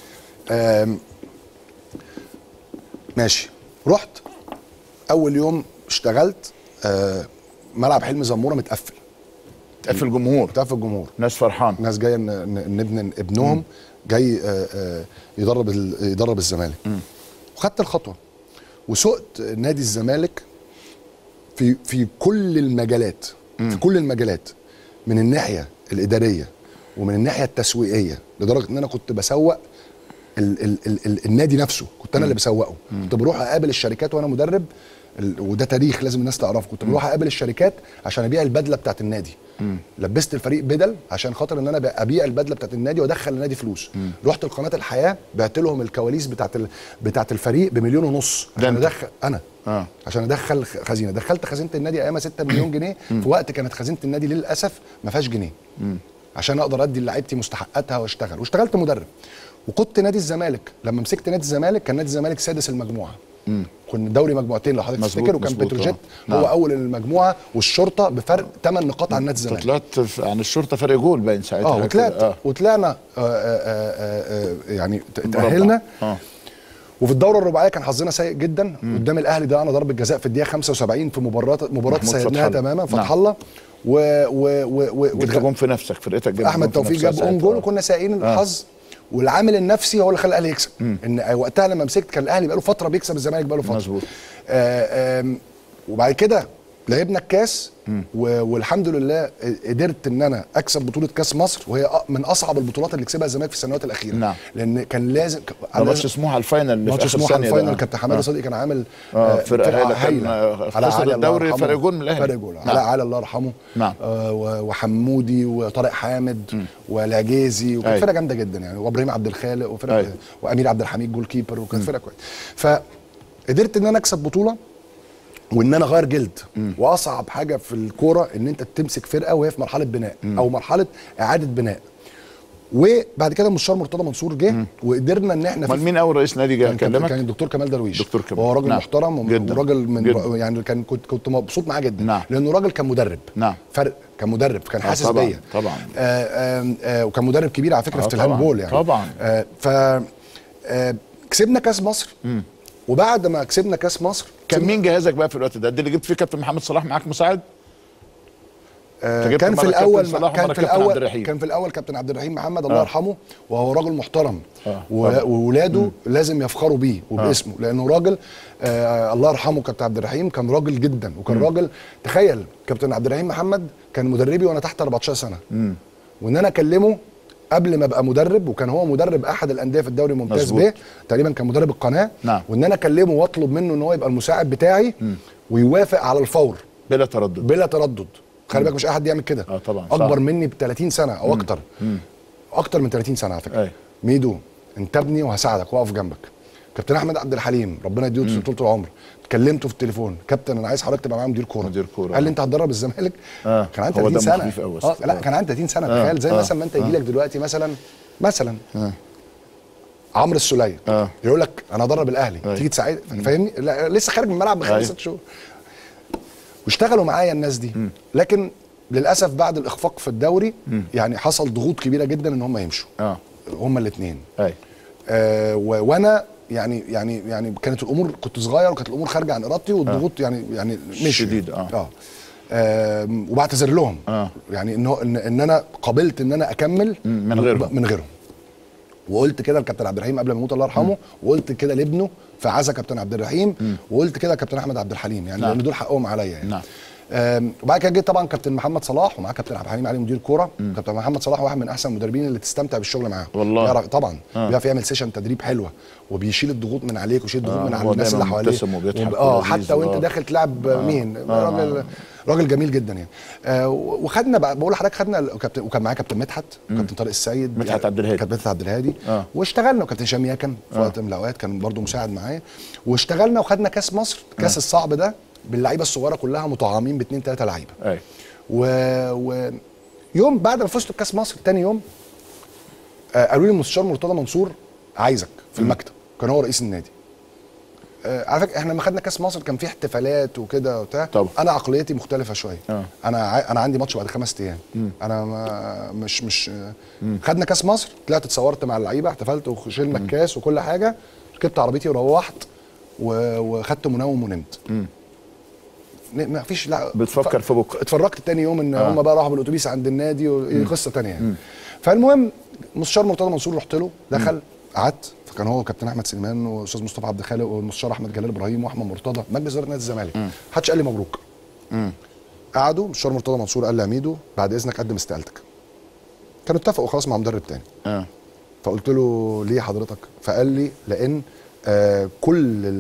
ماشي. رحت اول يوم اشتغلت، آه ملعب حلمي زموره متقفل، متقفل جمهور، متقفل جمهور، ناس فرحان، ناس جايه ان ابن ابنهم مم. جاي آه آه يدرب يدرب الزمالك. وخدت الخطوه وسقت نادي الزمالك في في كل المجالات، مم. في كل المجالات، من الناحيه الاداريه ومن الناحيه التسويقيه، لدرجه ان انا كنت بسوق ال ال ال ال النادي نفسه، كنت انا اللي بسوقه. كنت بروح اقابل الشركات وانا مدرب، وده تاريخ لازم الناس تعرفه. كنت بروح اقابل الشركات عشان ابيع البدله بتاعت النادي. مم. لبست الفريق بدل عشان خاطر ان انا ابيع البدله بتاعت النادي وادخل النادي فلوس. مم. رحت لقناه الحياه بعت لهم الكواليس بتاعت ال... بتاعت الفريق بمليون ونص عشان ادخل انا آه. عشان ادخل خزينه. دخلت خزينه النادي ايامها ستة مليون جنيه في وقت كانت خزينه النادي للاسف ما فيهاش جنيه. مم. عشان اقدر ادي لعيبتي مستحقاتها واشتغل. واشتغلت مدرب وقدت نادي الزمالك. لما مسكت نادي الزمالك كان نادي الزمالك سادس المجموعه. امم كنا دوري مجموعتين لو حضرتك تفتكر، وكان بتروجيت هو نعم. اول المجموعه، والشرطه بفرق ثمان نقاط عن نادي الزمالك. طلعت عن الشرطه فرق جول باين ساعتها. اه وطلعت آه. وطلعنا آآ آآ آآ يعني تاهلنا. اه وفي الدوره الرباعيه كان حظنا سيء جدا. مم. قدام الاهلي ضيعنا ضربه جزاء في الدقيقه خمسة وسبعين في مباراه مباراه سيدناها تماما. فتح الله نعم. و و و و جاب في نفسك، فرقتك جاب احمد توفيق جاب اون جول، وكنا سايقين الحظ. آه. والعامل النفسي هو اللي خلى الاهلي يكسب. مم. ان وقتها لما مسكت كان الاهلي بقاله فتره بيكسب الزمالك بقاله فتره. مظبوط. آه وبعد كده لعبنا الكاس والحمد لله قدرت ان انا اكسب بطوله كاس مصر، وهي من اصعب البطولات اللي كسبها الزمالك في السنوات الاخيره. نعم. لان كان لازم ماتش سموحه الفاينل اللي ماتش سموحه الفاينل كابتن حماده صدقي كان عامل آه فرقه هايله، على خسر الدوري فرق جول من الاهلي، فرق جول على علي الله يرحمه. نعم. آه وحمودي وطارق حامد م. والعجيزي، وكانت فرقه جامده جدا يعني، وابراهيم عبد الخالق وفرقه وامير عبد الحميد جول كيبر، وكانت فرقه كويسه. فقدرت ان انا اكسب بطوله وان انا اغير جلد. مم. واصعب حاجه في الكوره ان انت تمسك فرقه وهي في مرحله بناء. مم. او مرحله اعاده بناء. وبعد كده المستشار مرتضى منصور جه وقدرنا ان احنا امال مين اول رئيس نادي جه كلمك؟ كان الدكتور كمال درويش. دكتور كمال هو راجل نعم. محترم وراجل من جداً. يعني كان كنت كنت مبسوط معاه جدا. نعم. لانه راجل كان مدرب. نعم. فرق كان مدرب، كان حاسس طبعا بيا طبعا آه آه آه وكان مدرب كبير على فكره آه في الهاندبول يعني طبعا آه ف آه كسبنا كاس مصر. مم. وبعد ما كسبنا كاس مصر كان مين جهازك بقى في الوقت ده؟ ده اللي جبت فيه كابتن محمد صلاح معاك مساعد؟ آه كان في الاول كان في الاول كان في الاول كابتن عبد الرحيم محمد الله آه. يرحمه، وهو راجل محترم. آه. وولاده لازم يفخروا بيه وباسمه. آه. لانه راجل آه الله يرحمه كابتن عبد الرحيم كان راجل جدا، وكان م. راجل تخيل كابتن عبد الرحيم محمد كان مدربي وانا تحت أربعتاشر سنه. م. وان انا اكلمه قبل ما ابقى مدرب، وكان هو مدرب احد الانديه في الدوري الممتاز ب تقريبا، كان مدرب القناه. نعم. وان انا اكلمه واطلب منه ان هو يبقى المساعد بتاعي م. ويوافق على الفور بلا تردد بلا تردد. خلي بالك مش اي حد يعمل كده. اه طبعا اكبر صح. مني ب ثلاثين سنه او اكتر. مم. اكتر من ثلاثين سنه على فكره. أي. ميدو انت ابني وهساعدك واقف جنبك. كابتن احمد عبد الحليم ربنا يديه طول العمر، كلمته في التليفون، كابتن انا عايز حضرتك تبقى معايا مدير كوره. مدير كوره قال لي انت هتدرب الزمالك؟ آه. كان عندي ثلاثين سنه. اه لا كان عندي ثلاثين سنه. آه. تخيل زي آه. مثلا ما انت يجي لك آه. دلوقتي مثلا مثلا آه. عمرو السوليه آه. يقول لك انا هدرب الاهلي. آه. تيجي تساعد فاهمني؟ لسه خارج من الملعب بخمس ست شهور. واشتغلوا معايا الناس دي. م. لكن للاسف بعد الاخفاق في الدوري م. يعني حصل ضغوط كبيره جدا ان هم يمشوا. اه هم الاثنين. ايوه آه وانا يعني يعني يعني كانت الامور، كنت صغير وكانت الامور خارجه عن ارادتي، والضغوط آه. يعني يعني مش شديد. اه, آه. آه وبعتذر لهم. آه. يعني ان ان, إن انا قبلت ان انا اكمل من غيرهم من غيرهم وقلت كده لكابتن عبد الرحيم قبل ما يموت الله يرحمه، وقلت كده لابنه في عزا كابتن عبد الرحيم، م. وقلت كده لكابتن احمد عبد الحليم يعني. نعم. لان دول حقهم عليا يعني. نعم. وبعد كده جه طبعا كابتن محمد صلاح، ومعاه كابتن عبد الحليم علي مدير كوره. كابتن محمد صلاح واحد من احسن المدربين اللي تستمتع بالشغل معاه والله. بيعرف طبعا آه. بيعرف يعمل سيشن تدريب حلوه، وبيشيل الضغوط من عليك ويشيل الضغوط آه. من على الناس اللي حواليه. وب... اه حتى وانت داخل تلعب آه. مين آه. راجل راجل جميل جدا يعني. آه وخدنا بقول لحضرتك خدنا كابتن، وكان معاه كابتن مدحت وكابتن طارق السيد مدحت يعني عبد الهادي كابتن مدحت عبد الهادي آه. واشتغلنا، وكابتن هشام ياكن في وقت من الاوقات كان برده مساعد معايا، واشتغلنا وخدنا كاس مصر. كاس آه. الصعب ده باللعيبه الصغيره كلها مطعمين باثنين ثلاثه لعيبه. ايوه و... و يوم بعد ما فزت بكاس مصر ثاني يوم آه قالوا لي المستشار مرتضى منصور عايزك في المكتب. كان هو رئيس النادي. آه على فكره احنا لما خدنا كاس مصر كان في احتفالات وكده وبتاع. انا عقليتي مختلفه شويه. آه. انا ع... انا عندي ماتش بعد خمس ايام. م. انا ما مش مش م. خدنا كاس مصر، طلعت اتصورت مع اللعيبه، احتفلت وشيلنا الكاس وكل حاجه، ركبت عربيتي وروحت و... وخدت منوم ونمت. م. ما فيش لا بتفكر في بكره. اتفرجت تاني يوم ان آه. هم بقى راحوا بالاتوبيس عند النادي وقصه تانيه يعني. م. فالمهم مستشار مرتضى منصور رحت له، دخل قعدت، فكان هو كابتن احمد سليمان واستاذ مصطفى عبد الخالق والمستشار احمد جلال ابراهيم واحمد مرتضى مجلس اداره نادي الزمالك. محدش قال لي مبروك. م. قعدوا المستشار مرتضى منصور قال لي يا ميدو بعد اذنك قدم استقالتك. كانوا اتفقوا خلاص مع مدرب تاني. آه. فقلت له ليه حضرتك؟ فقال لي لان آه كل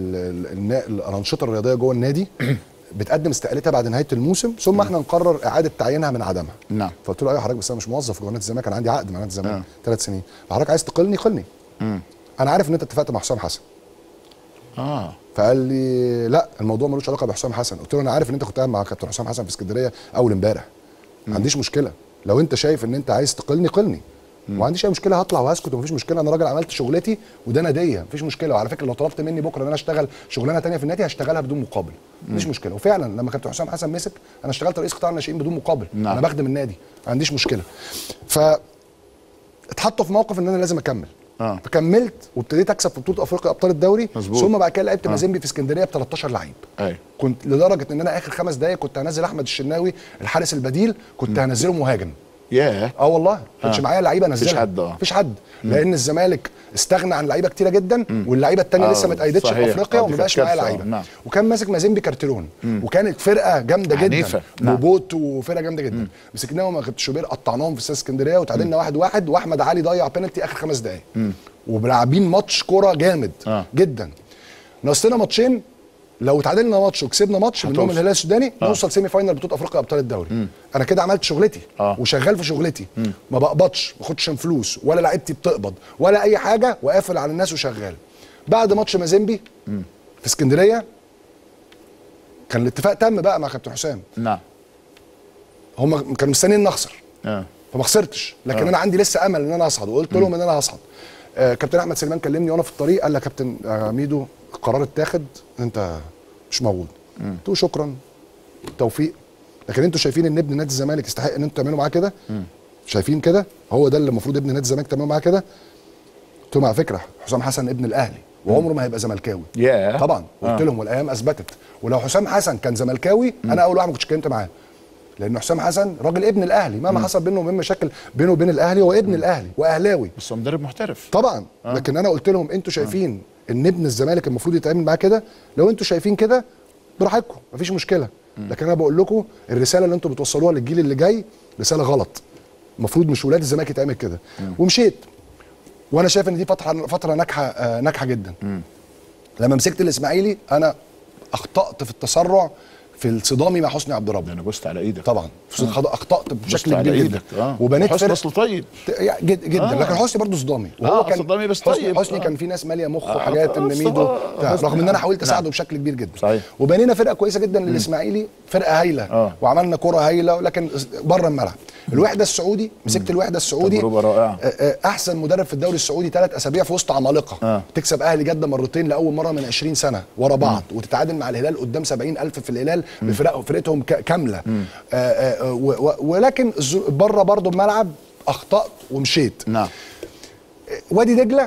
الانشطه الرياضيه جوه النادي بتقدم استقالتها بعد نهايه الموسم، ثم احنا نقرر اعاده تعيينها من عدمها. نعم. فقلت له ايوه حضرتك بس انا مش موظف جوه نادي الزمالك، انا عندي عقد مع نادي الزمالك ثلاث سنين، حضرتك عايز تقلني قلني. امم انا عارف ان انت اتفقت مع حسام حسن. اه فقال لي لا الموضوع ملوش علاقه بحسام حسن. قلت له انا عارف ان انت كنت قاعد مع كابتن حسام حسن في اسكندريه اول امبارح، ما عنديش مشكله، لو انت شايف ان انت عايز تقلني قلني، ما عنديش اي مشكله، هطلع وهسكت ومفيش مشكله، انا راجل عملت شغلتي وده ناديه مفيش مشكله، وعلى فكره لو طلبت مني بكره ان انا اشتغل شغلانه ثانيه في النادي هشتغلها بدون مقابل، مفيش مشكله. وفعلا لما كابتن حسام حسن مسك انا اشتغلت رئيس قطاع الناشئين بدون مقابل. نعم. انا بخدم النادي ما عنديش مشكله. ف اتحطوا في موقف ان انا لازم اكمل. آه. فكملت وابتديت اكسب في بطوله افريقيا ابطال الدوري. مزبوط. ثم بعد كده لعبت آه. مازيمبي في اسكندريه ب ثلاثتاشر لعيب. أيوه. كنت لدرجه ان انا اخر خمس دقائق كنت هنزل احمد الشناوي الحارس البديل، كنت هنزله مهاجم ياه اه والله ما كانش آه. معايا لعيبه انزلها. مفيش حد اه مفيش حد لان الزمالك استغنى عن لعيبه كتيره جدا واللعيبه الثانيه آه لسه ما اتأيدتش في افريقيا آه وما بقاش معايا لعيبه. نعم. وكان ماسك مازيمبي كارتيرون وكانت فرقه جامده جدا عنيفة. نعم. بوبوت وفرقه جامده جدا. مسكناهم وما شوبير قطعناهم في استاد اسكندريه وتعادلنا واحد واحد واحمد علي ضيع بينالتي اخر خمس دقائق وبلاعبين ماتش كوره جامد آه. جدا. ناقصنا ماتشين، لو تعادلنا ماتش وكسبنا ماتش منهم الهلال السوداني آه. نوصل سيمي فاينال بطوله افريقيا ابطال الدوري. مم. انا كده عملت شغلتي آه. وشغال في شغلتي. مم. ما بقبضش، ما باخدش فلوس ولا لعيبتي بتقبض ولا اي حاجه وقافل على الناس وشغال. بعد ماتش مازيمبي مم. في اسكندريه كان الاتفاق تم بقى مع كابتن حسام. نعم. هم كانوا مستنيين نخسر اه فما خسرتش، لكن آه. انا عندي لسه امل ان انا اصعد وقلت لهم ان انا هصعد. آه كابتن احمد سليمان كلمني وانا في الطريق قال لي يا كابتن آه ميدو القرار اتاخد انت مش موجود. قلت له شكرا توفيق، لكن انتوا شايفين ان ابن نادي الزمالك يستحق ان انتوا تعملوا معاه كده؟ شايفين كده؟ هو ده اللي المفروض ابن نادي الزمالك تعملوا معاه كده؟ قلت لهم على فكره حسام حسن ابن الاهلي وعمره ما هيبقى زملكاوي. yeah. طبعا قلت آه. لهم والايام اثبتت، ولو حسام حسن كان زملكاوي انا اول واحد ما كنتش اتكلمت معاه، لان حسام حسن راجل ابن الاهلي مهما حصل بينه وبين مشاكل بينه وبين الاهلي هو ابن الاهلي واهلاوي بس هو مدرب محترف طبعا. آه. لكن انا قلت لهم انتوا شايفين آه. ان ابن الزمالك المفروض يتعامل معاه كده، لو انتوا شايفين كده براحتكم مفيش مشكله، لكن انا بقول لكم الرساله اللي انتوا بتوصلوها للجيل اللي جاي رساله غلط، المفروض مش ولاد الزمالك يتعمل كده. ومشيت وانا شايف ان دي فتره فتره ناجحه آه ناجحه جدا. م. لما مسكت الاسماعيلي انا اخطات في التسرع في الصدامي مع حسني عبد ربه. انا بوست على ايدك طبعا آه. اخطات بشكل كبير جدا آه. وبنيت حسني اصله طيب جدا, جداً. آه. لكن حسني برضه صدامي وهو آه كان صدامي بس حسني, طيب. حسني آه. كان في ناس ماليه مخه آه. وحاجات ان ميدو آه. رغم ان انا حاولت اساعده نعم. بشكل كبير جدا. صحيح. وبنينا فرقه كويسه جدا للاسماعيلي، فرقه هايله آه. وعملنا كره هايله لكن بره الملعب. الوحده السعودي مسكت الوحده السعودي تجربه رائعه، احسن مدرب في الدوري السعودي ثلاث اسابيع في وسط عمالقه. آه. تكسب اهلي جده مرتين لاول مره من عشرين سنه ورا بعض مم. وتتعادل مع الهلال قدام سبعين ألف في الهلال بفرق فرقتهم كامله. آه آه ولكن بره برضه الملعب اخطات ومشيت. نعم. وادي دجله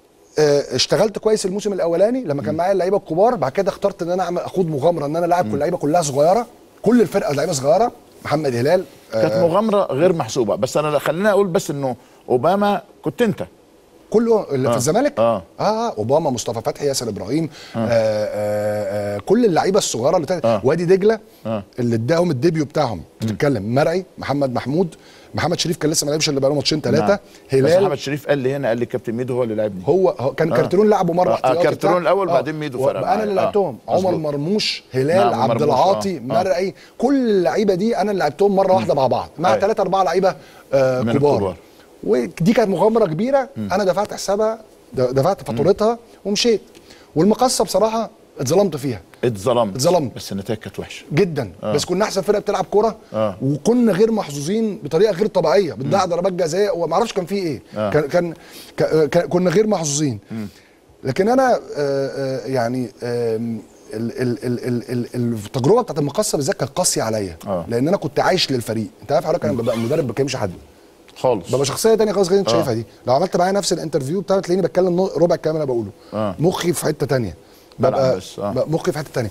اشتغلت كويس الموسم الاولاني لما كان معايا اللعيبه الكبار، بعد كده اخترت ان انا اعمل اخوض مغامره ان انا العب كل اللعيبه كلها صغيره، كل الفرقه لعيبه صغيره. محمد هلال كانت آه مغامره غير محسوبه، بس انا خليني اقول بس انه اوباما كنت انت كله اللي آه. في الزمالك اه اه اوباما مصطفى فتحي ياسر ابراهيم آه. آه آه آه كل اللعيبه الصغيره اللي آه. وادي دجله آه. اللي اداهم الديبيو بتاعهم بتتكلم مرعي محمد محمود محمد شريف كان لسه ما لعبش الا بقاله ماتشين ثلاثه. نعم. هلال بس محمد شريف قال لي هنا قال لي كابتن ميدو هو اللي لعبني. هو, هو كان آه. كارترون لعبه مره احتياطي. آه. كارترون الاول آه. بعدين ميدو فرق انا اللي لعبتهم. آه. عمر مرموش هلال نعم. عبد العاطي آه. مرعي آه. كل اللعيبه دي انا اللي لعبتهم مره واحده مع بعض مع ثلاثه اربعه لعيبه آه كبار. ودي كانت مغامره كبيره. م. انا دفعت حسابها دفعت فاتورتها ومشيت. والمقصه بصراحه اتظلمت فيها. اتظلمت اتظلمت بس النتائج كانت وحشه جدا. آه. بس كنا احسن فرقه بتلعب كوره آه. وكنا غير محظوظين بطريقه غير طبيعيه، بنضيع ضربات جزاء وما اعرفش كان في ايه. آه. كان كان كان كنا غير محظوظين. لكن انا آه يعني آه ال ال ال ال التجربه بتاعت المقصه بالذات كانت قاسيه عليا. آه. لان انا كنت عايش للفريق. انت عارف حضرتك انا ببقى مدرب ما بكلمش حد خالص، ببقى شخصيه ثانيه خالص غير انت آه. شايفها دي. لو عملت معايا نفس الانترفيو بتاعي تلاقيني بتكلم ربع الكلام اللي انا بقوله. آه. مخي في حته ثانيه، ببقى آه. مخي في حته ثانيه.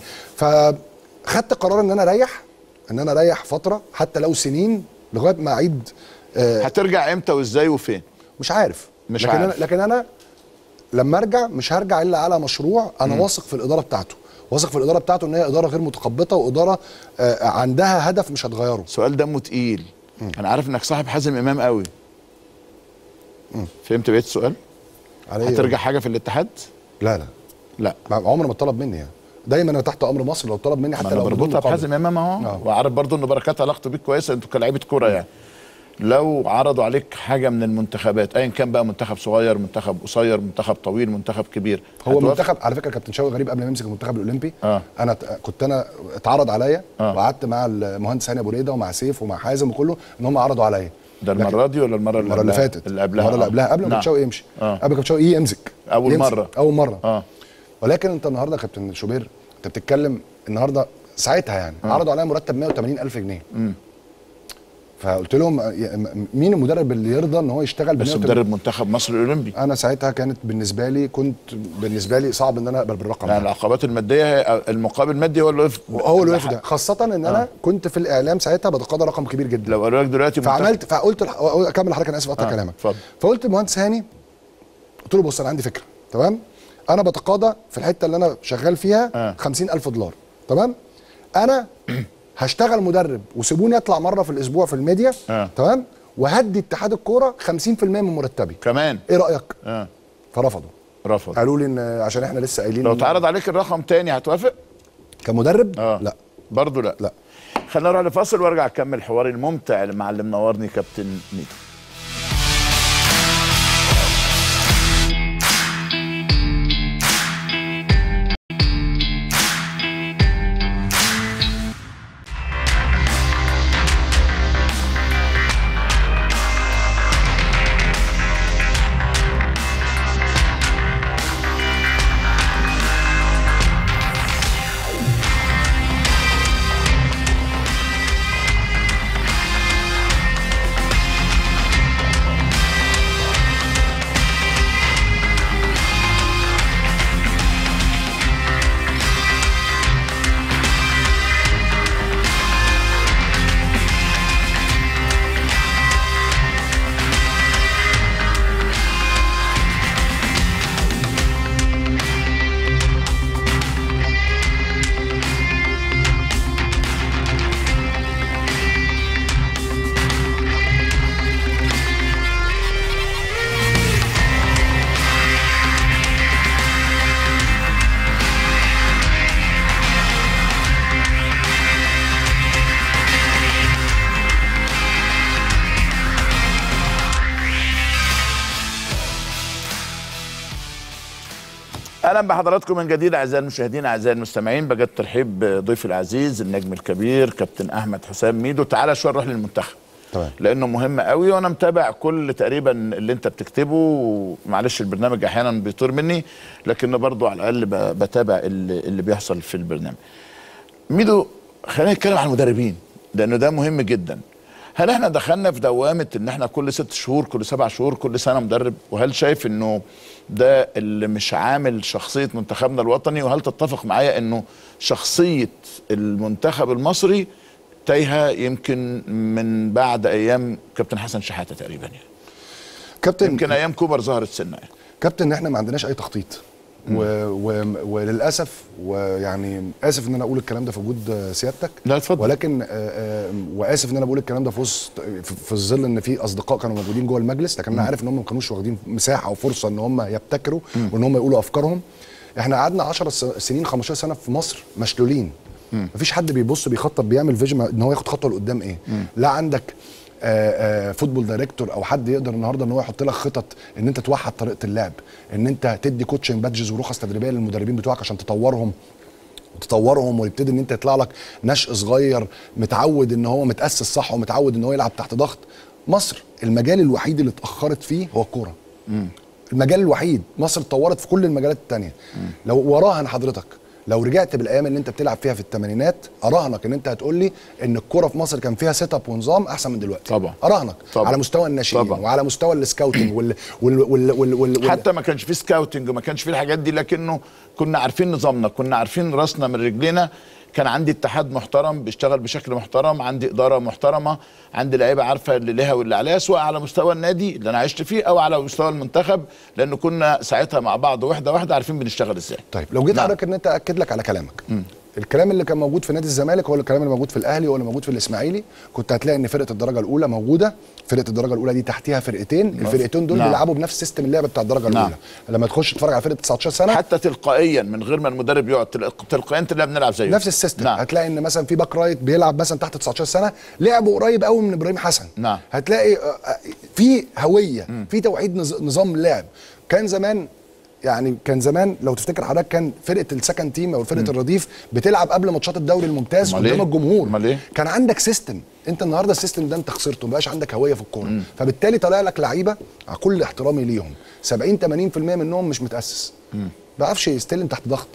فخدت قرار ان انا اريح ان انا اريح فتره حتى لو سنين لغايه ما اعيد. آه هترجع امتى وازاي وفين؟ مش عارف مش لكن عارف. أنا لكن انا لما ارجع مش هرجع الا على مشروع انا م. واثق في الاداره بتاعته، واثق في الاداره بتاعته ان هي اداره غير متخبطه واداره آه عندها هدف مش هتغيره. سؤال دمه تقيل. م. انا عارف انك صاحب حازم امام قوي. م. فهمت بقيه السؤال؟ هترجع حاجه في الاتحاد؟ لا لا لا عمر ما طلب مني يعني. دايما انا تحت امر مصر لو طلب مني حتى لو بربطها بحازم امام اهو. وعارف برضو ان بركات علاقته بيك كويسه، انتوا كلاعيبه كوره يعني. لو عرضوا عليك حاجه من المنتخبات ايا كان بقى، منتخب صغير منتخب قصير منتخب طويل منتخب كبير، هو منتخب على فكره كابتن شوقي غريب قبل ما يمسك المنتخب الاولمبي آه. انا كنت انا اتعرض عليا آه. وقعدت مع المهندس هاني ابو ريده ومع سيف ومع حازم وكله ان هم عرضوا عليا. ده المره دي ولا المره اللي المره اللي فاتت؟ اللي قبلها. المره اللي قبلها قبل ما كابتن شوقي يمشي. آه. قبل ما كابتن شوقي يمسك اول يمسك. مره اول مره اه. ولكن انت النهارده كابتن شوبير انت بتتكلم النهارده ساعتها يعني آه. عرضوا عليا مرتب مية وتمانين ألف جنيه. امم فقلت لهم مين المدرب اللي يرضى ان هو يشتغل بس مدرب منتخب مصر الاولمبي؟ انا ساعتها كانت بالنسبه لي كنت بالنسبه لي صعب ان انا اقبل بالرقم يعني ده. العقبات الماديه، المقابل المادي هو اللي وقف، هو اللي وقف ده، خاصه ان انا آه. كنت في الاعلام ساعتها بتقاضى رقم كبير جدا. لو قالوا لك دلوقتي فعملت فقلت اكمل لحضرتك، انا اسف قطع آه. كلامك. فضل. فقلت المهندس هاني، قلت له بص انا عندي فكره، تمام؟ انا بتقاضى في الحته اللي انا شغال فيها آه. خمسين ألف دولار، تمام؟ انا هشتغل مدرب وسيبوني اطلع مره في الاسبوع في الميديا آه. تمام؟ وهدي اتحاد الكوره خمسين في المية من مرتبي كمان. ايه رايك؟ اه فرفضوا رفضوا قالوا لي ان عشان احنا لسه قايلين لو اتعرض عليك الرقم تاني هتوافق؟ كمدرب؟ آه. لا برضه لا لا. خلينا نروح لفاصل وارجع اكمل حواري الممتع مع اللي منورني كابتن ميدو. اهلا بحضراتكم من جديد اعزائي المشاهدين اعزائي المستمعين. بجد ترحيب بضيفي العزيز النجم الكبير كابتن احمد حسام ميدو. تعالى شويه نروح للمنتخب طبعا لانه مهم قوي، وانا متابع كل تقريبا اللي انت بتكتبه. معلش البرنامج احيانا بيطير مني، لكن برضه على الاقل بتابع اللي, اللي بيحصل في البرنامج. ميدو خلينا نتكلم عن المدربين لانه ده مهم جدا. هل احنا دخلنا في دوامه ان احنا كل ست شهور كل سبع شهور كل سنه مدرب؟ وهل شايف انه ده اللي مش عامل شخصيه منتخبنا الوطني؟ وهل تتفق معايا انه شخصيه المنتخب المصري تايهه يمكن من بعد ايام كابتن حسن شحاته تقريبا؟ يعني كابتن يمكن ايام كوبر ظهرت سنه. يعني كابتن احنا ما عندناش اي تخطيط و... و... وللاسف، ويعني اسف ان انا اقول الكلام ده في وجود سيادتك. لا اتفضل. ولكن آآ آآ واسف ان انا بقول الكلام ده في وسط في الظل ان في اصدقاء كانوا موجودين جوه المجلس، لكن انا عارف ان هم ما كانوش واخدين مساحه او فرصه ان هم يبتكروا وان هم يقولوا افكارهم. احنا قعدنا عشر سنين خمستاشر سنه في مصر مشلولين، مفيش حد بيبص بيخطط بيعمل فيجن ان هو ياخد خطوه لقدام. ايه مم. لا عندك آآ آآ فوتبول دايركتور او حد يقدر النهارده ان هو يحط لك خطط ان انت توحد طريقه اللعب، ان انت تدي كوتشنج بادجز ورخص تدريبيه للمدربين بتوعك عشان تطورهم تطورهم ويبتدي ان انت يطلع لك نشء صغير متعود ان هو متاسس صح ومتعود ان هو يلعب تحت ضغط. مصر المجال الوحيد اللي اتاخرت فيه هو الكوره. المجال الوحيد. مصر اتطورت في كل المجالات الثانيه. لو وراهن حضرتك لو رجعت بالايام اللي انت بتلعب فيها في الثمانينات اراهنك ان انت هتقول لي ان الكوره في مصر كان فيها سيت اب ونظام احسن من دلوقتي. طبعا اراهنك طبعا. على مستوى الناشئين وعلى مستوى السكاوتنج وال وال وال وال وال حتى ما كانش فيه سكاوتنج وما كانش فيه الحاجات دي، لكنه كنا عارفين نظامنا، كنا عارفين راسنا من رجلينا. كان عندي اتحاد محترم بيشتغل بشكل محترم، عندي اداره محترمه، عندي لعيبه عارفه اللي ليها واللي عليها، سواء على مستوى النادي اللي انا عشت فيه او على مستوى المنتخب، لانه كنا ساعتها مع بعض واحده واحده عارفين بنشتغل ازاي. طيب لو جيت حضرتك ان انت اكد لك على كلامك، م. الكلام اللي كان موجود في نادي الزمالك هو الكلام اللي موجود في الاهلي هو اللي موجود في الاسماعيلي، كنت هتلاقي ان فرقه الدرجه الاولى موجوده، فرقه الدرجه الاولى دي تحتيها فرقتين، الفرقتين دول نعم. بيلعبوا بنفس سيستم اللعب بتاع الدرجه نعم. الاولى. لما تخش تتفرج على فرقه تسعتاشر سنه حتى تلقائيا من غير ما المدرب يقعد تلقائيا تلاقي بنلعب زيه نفس السيستم نعم. هتلاقي ان مثلا في باك رايت بيلعب مثلا تحت تسعتاشر سنه لعبه قريب قوي من ابراهيم حسن نعم. هتلاقي في هويه م. في توحيد نظام اللعب. كان زمان يعني كان زمان لو تفتكر حضرتك كان فرقه السكند تيم او فرقه الرديف بتلعب قبل ماتشات الدوري الممتاز قدام الجمهور. كان عندك سيستم. انت النهارده السيستم ده انت خسرته، ما بقاش عندك هويه في الكوره، فبالتالي طلع لك لعيبه على كل احترامي ليهم سبعين ثمانين في المية منهم مش متاسس، ما بيعرفش يستلم تحت ضغط،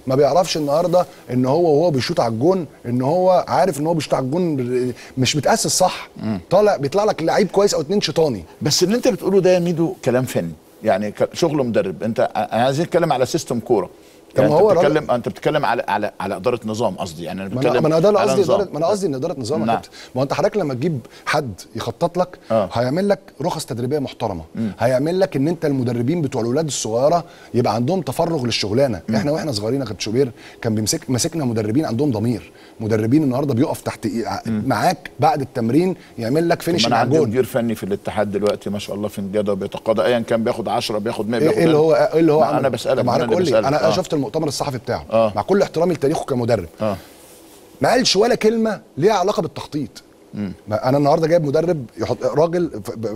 ما بيعرفش النهارده ان هو وهو بيشوط على الجون ان هو عارف ان هو بيشوط على الجون مش متاسس صح. مم. طالع بيطلع لك لعيب كويس او اتنين شيطاني. بس اللي انت بتقوله ده يا ميدو كلام فني، يعني شغل مدرب. انت عايزين نتكلم على سيستم كوره. يعني انت بتتكلم انت بتتكلم على على على اداره نظام، قصدي يعني انا بتكلم ما انا ده قصدي اداره، ما انا قصدي ان اداره نظام. نعم. ما انت حضرتك لما تجيب حد يخطط لك آه. هيعمل لك رخص تدريبيه محترمه، م. هيعمل لك ان انت المدربين بتوع الاولاد الصغيره يبقى عندهم تفرغ للشغلانه. م. احنا واحنا صغيرين يا كابتن شوبير كان بيمسك ماسكنا مدربين عندهم ضمير، مدربين النهارده بيقف تحت م. معاك بعد التمرين يعمل لك فينش على الجون. مدير فني في الاتحاد دلوقتي ما شاء الله في الجدول بيتقاضى ايا كان، بياخد عشرة بياخد مية بياخد ايه اللي هو ايه اللي هو انا بسالك انا قول لي انا آه. شفت المؤتمر الصحفي بتاعه آه. مع كل احترامي لتاريخه كمدرب آه. ما قالش ولا كلمه ليها علاقه بالتخطيط. مم. انا النهارده جايب مدرب يحط راجل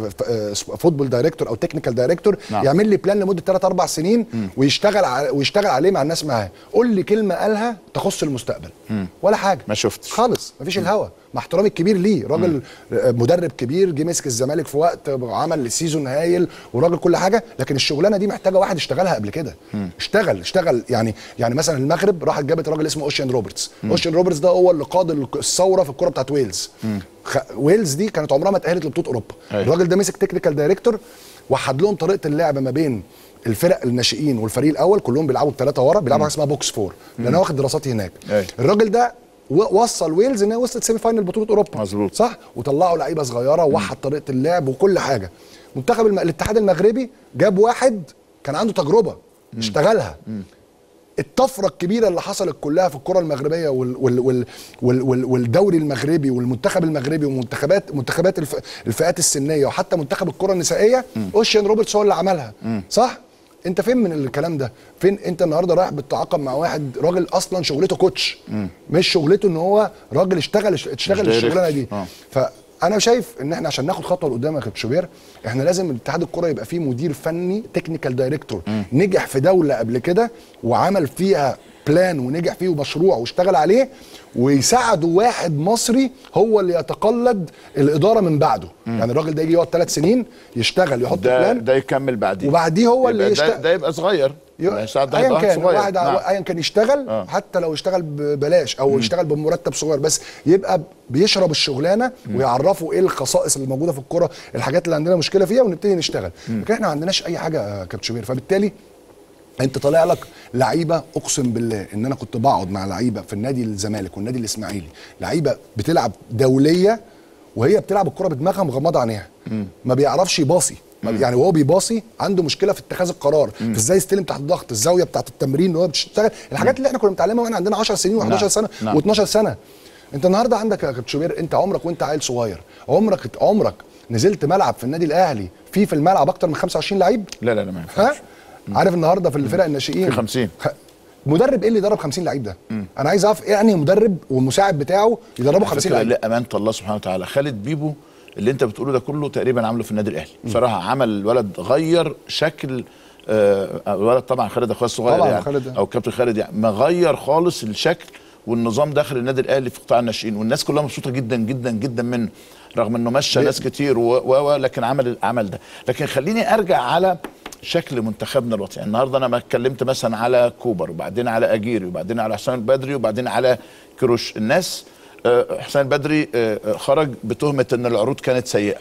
فوتبول دايركتور او تكنيكال دايركتور نعم. يعمل لي بلان لمده ثلاث اربع سنين مم. ويشتغل على ويشتغل عليه مع الناس معاه. قول لي كلمه قالها تخص المستقبل. مم. ولا حاجه، ما شفتش خالص، مفيش الهوا. مع احترامي الكبير ليه، راجل مم. مدرب كبير جه مسك الزمالك في وقت عمل سيزون هايل وراجل كل حاجه، لكن الشغلانه دي محتاجه واحد اشتغلها قبل كده. مم. اشتغل اشتغل يعني يعني مثلا المغرب راحت جابت راجل اسمه اوشين روبرتس. مم. اوشين روبرتس ده هو اللي قاد الثوره في الكوره بتاعت ويلز. مم. خ... ويلز دي كانت عمرها ما اتاهلت لبطوله اوروبا. أي. الراجل ده مسك تكنيكال دايركتور وحد لهم طريقه اللعب ما بين الفرق الناشئين والفريق الاول، كلهم بيلعبوا بثلاثه ورا، بيلعبوا حاجه اسمها بوكس فور، لان انا واخد دراساتي هناك. أي. الراجل ده وصل ويلز انها وصلت سيمي فاينل بطوله اوروبا. مظبوط صح، وطلعوا لعيبه صغيره ووحد طريقه اللعب وكل حاجه. منتخب الم... الاتحاد المغربي جاب واحد كان عنده تجربه مم. اشتغلها. مم. الطفره الكبيره اللي حصلت كلها في الكره المغربيه وال وال وال وال وال والدوري المغربي والمنتخب المغربي ومنتخبات منتخبات الف... الفئات السنيه وحتى منتخب الكره النسائيه، اوشين روبرتس هو اللي عملها. مم. صح. انت فين من الكلام ده؟ فين انت النهارده رايح بتتعاقد مع واحد راجل اصلا شغلته كوتش، مم. مش شغلته ان هو راجل اشتغل اشتغل الشغلانه دي. آه. فانا شايف ان احنا عشان ناخد خطوه لقدام يا كابتن شوبير احنا لازم اتحاد الكره يبقى فيه مدير فني تكنيكال دايركتور نجح في دوله قبل كده وعمل فيها بلان ونجح فيه مشروع واشتغل عليه، ويساعدوا واحد مصري هو اللي يتقلد الاداره من بعده. مم. يعني الراجل ده يجي يقعد ثلاث سنين يشتغل يحط ده بلان، ده يكمل بعديه وبعديه هو اللي يشتغل. ده, ده يبقى صغير ايا كان واحد ايا كان يشتغل آه. حتى لو يشتغل ببلاش او مم. يشتغل بمرتب صغير، بس يبقى بيشرب الشغلانه مم. ويعرفوا ايه الخصائص اللي موجوده في الكوره، الحاجات اللي عندنا مشكله فيها ونبتدي نشتغل. لكن احنا ما عندناش اي حاجه يا كابتن شوبير، فبالتالي انت طالع لك لعيبه، اقسم بالله ان انا كنت بقعد مع لعيبه في النادي الزمالك والنادي الاسماعيلي، لعيبه بتلعب دوليه وهي بتلعب الكره بدماغها مغمضه عينيها، ما بيعرفش يباصي، يعني وهو بيباصي عنده مشكله في اتخاذ القرار، مم. في ازاي يستلم تحت الضغط، الزاويه بتاعت التمرين اللي هو بتشتغل، الحاجات مم. اللي احنا كنا بنتعلمها واحنا عندنا عشر سنين وحداشر سنه نعم. و12 سنه. انت النهارده عندك يا كابتن شوبير، انت عمرك وانت عيل صغير عمرك عمرك نزلت ملعب في النادي الاهلي في في الملعب اكتر من خمسة وعشرين لعيب؟ لا لا لا ما ينفعش. عارف النهارده في الفرق الناشئين في خمسين خ... مدرب ايه اللي يدرب خمسين لعيب ده؟ مم. انا عايز اعرف ايه يعني مدرب والمساعد بتاعه يدربوا خمسين لعيب. لا امانه الله سبحانه وتعالى، خالد بيبو اللي انت بتقوله ده كله تقريبا عامله في النادي الاهلي بصراحه. عمل الولد غير شكل آه الولد، طبعا خالد اخويا الصغير يعني خالد او كابتن خالد، يعني مغير خالص الشكل والنظام داخل النادي الاهلي في قطاع الناشئين، والناس كلها مبسوطه جدا جدا جدا منه رغم انه مشى ناس كتير و... و... لكن عمل العمل ده. لكن خليني ارجع على شكل منتخبنا الوطني. يعني النهارده انا ما اتكلمت مثلا على كوبر وبعدين على اجيري وبعدين على حسام البدري وبعدين على كروش. الناس حسام البدري خرج بتهمه ان العروض كانت سيئه،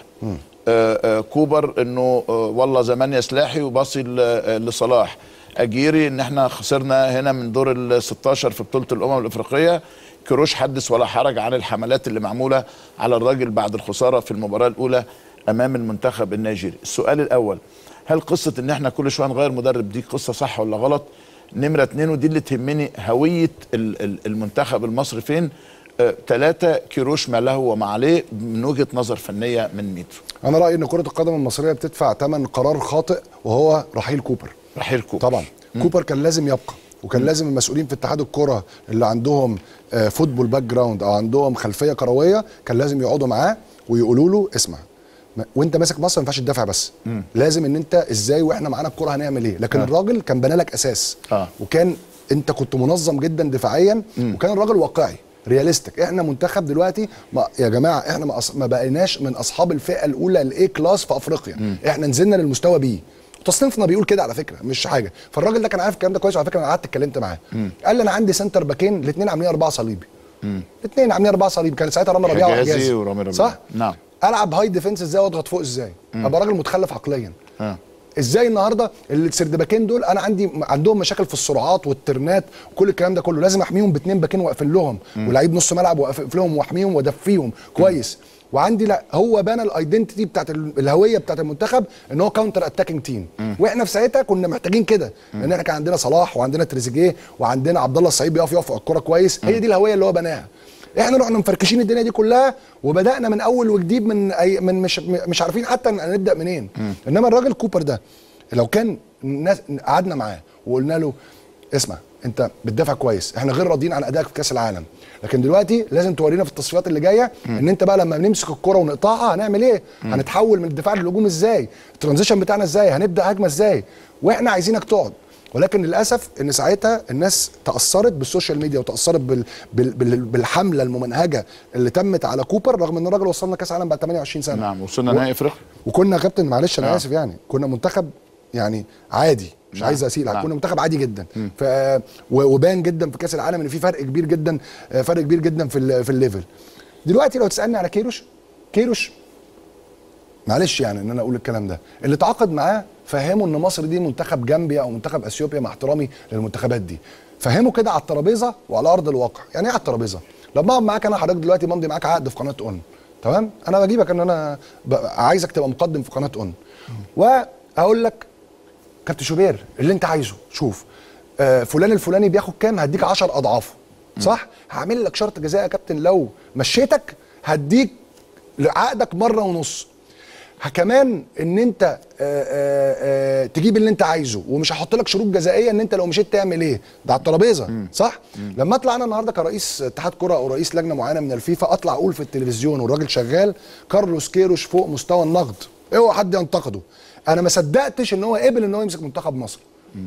كوبر انه والله زمان يا سلاحي وباصي لصلاح، اجيري ان احنا خسرنا هنا من دور ال ستاشر في بطوله الامم الافريقيه، كروش حدث ولا حرج عن الحملات اللي معموله على الراجل بعد الخساره في المباراه الاولى امام المنتخب النيجيري. السؤال الاول، هل قصه ان احنا كل شويه نغير مدرب دي قصه صح ولا غلط؟ نمره اتنين ودي اللي تهمني، هويه المنتخب المصري فين؟ ثلاثة آه، كيروش ما له وما عليه من وجهه نظر فنيه من ميدو. انا رايي ان كره القدم المصريه بتدفع ثمن قرار خاطئ وهو رحيل كوبر. رحيل كوبر طبعا. مم. كوبر كان لازم يبقى، وكان مم. لازم المسؤولين في اتحاد الكره اللي عندهم آه فوتبول باك جراوند او عندهم خلفيه كرويه كان لازم يقعدوا معاه ويقولوا له اسمع وانت ماسك مصر ما ينفعش تدافع بس، مم. لازم ان انت ازاي واحنا معانا الكره هنعمل ايه. لكن آه. الراجل كان بنى لك اساس آه. وكان انت كنت منظم جدا دفاعيا، مم. وكان الراجل واقعي رياليستيك. احنا منتخب دلوقتي ما يا جماعه احنا ما, أص... ما بقيناش من اصحاب الفئه الاولى الاي كلاس في افريقيا، مم. احنا نزلنا للمستوى بي تصنيفنا بيقول كده على فكره مش حاجه. فالراجل ده كان عارف الكلام ده كويس، وعلى فكره انا قعدت اتكلمت معاه. قال لي انا عندي سنتر باكين الاثنين عاملين اربعه صليبي. الاثنين عاملين اربعه صليبي، كان ساعتها رامي ربيعه وحجازي ورامي ربيعه صح؟ نعم. العب هاي ديفنس ازاي واضغط فوق ازاي؟ ابقى راجل متخلف عقليا. اه ازاي النهارده السردباكين دول انا عندي عندهم مشاكل في السرعات والترنات وكل الكلام ده كله، لازم احميهم باثنين باكين واقفل لهم، ولاعيب نص ملعب واقفل لهم واحميهم وادفيهم كويس. وعندي لا هو بنى الايدنتيتي بتاعت الهويه بتاعت المنتخب ان هو كاونتر اتاكينج تيم، واحنا في ساعتها كنا محتاجين كده، لان احنا كان عندنا صلاح وعندنا تريزيجيه وعندنا عبد الله السعيد بيقف يقف على الكوره كويس. هي دي الهويه اللي هو بناها. احنا رحنا مفركشين الدنيا دي كلها وبدانا من اول وجديد من أي من مش مش عارفين حتى نبدا منين. انما الراجل كوبر ده لو كان الناس قعدنا معاه وقلنا له اسمع انت بتدافع كويس، احنا غير راضيين عن ادائك في كاس العالم، لكن دلوقتي لازم تورينا في التصفيات اللي جايه ان انت بقى لما بنمسك الكره ونقطعها هنعمل ايه؟ م. هنتحول من الدفاع للهجوم ازاي؟ الترانزيشن بتاعنا ازاي؟ هنبدا هجمه ازاي؟ واحنا عايزينك تقعد. ولكن للاسف ان ساعتها الناس تاثرت بالسوشيال ميديا وتاثرت بال... بال... بال... بالحمله الممنهجه اللي تمت على كوبر، رغم ان الراجل وصلنا كاس عالم بعد ثمانية وعشرين سنه. نعم وصلنا نهائي افريقيا وكنا يا كابتن معلش انا آه. اسف يعني كنا منتخب يعني عادي مش نعم. عايز اسيل نعم. كنا منتخب عادي جدا. ف وبان جدا في كاس العالم ان في فرق كبير جدا فرق كبير جدا في ال... في الليفل. دلوقتي لو تسالني على كيروش كيروش معلش يعني ان انا اقول الكلام ده، اللي تعاقد معاه فهموا ان مصر دي منتخب جامبيا او منتخب اثيوبيا مع احترامي للمنتخبات دي، فهموا كده على الترابيزه وعلى ارض الواقع. يعني ايه على الترابيزه؟ لما اقعد معاك انا حضرتك دلوقتي ممضي معاك عقد في قناه اون، تمام؟ انا بجيبك ان انا عايزك تبقى مقدم في قناه اون، واقول لك كابتن شوبير اللي انت عايزه، شوف آه فلان الفلاني بياخد كام هديك عشر اضعافه، صح؟ هعمل لك شرط جزاء يا كابتن لو مشيتك هديك عقدك مره ونص. كمان ان انت آآ آآ تجيب اللي انت عايزه، ومش هحط لك شروط جزائيه ان انت لو مشيت تعمل ايه، ده على الترابيزه صح؟ مم. لما اطلع انا النهارده كرئيس اتحاد كره او رئيس لجنه معينه من الفيفا اطلع اقول في التلفزيون والراجل شغال كارلوس كيروش فوق مستوى النقد، اوعى حد ينتقده. انا ما صدقتش ان هو قبل ان هو يمسك منتخب مصر.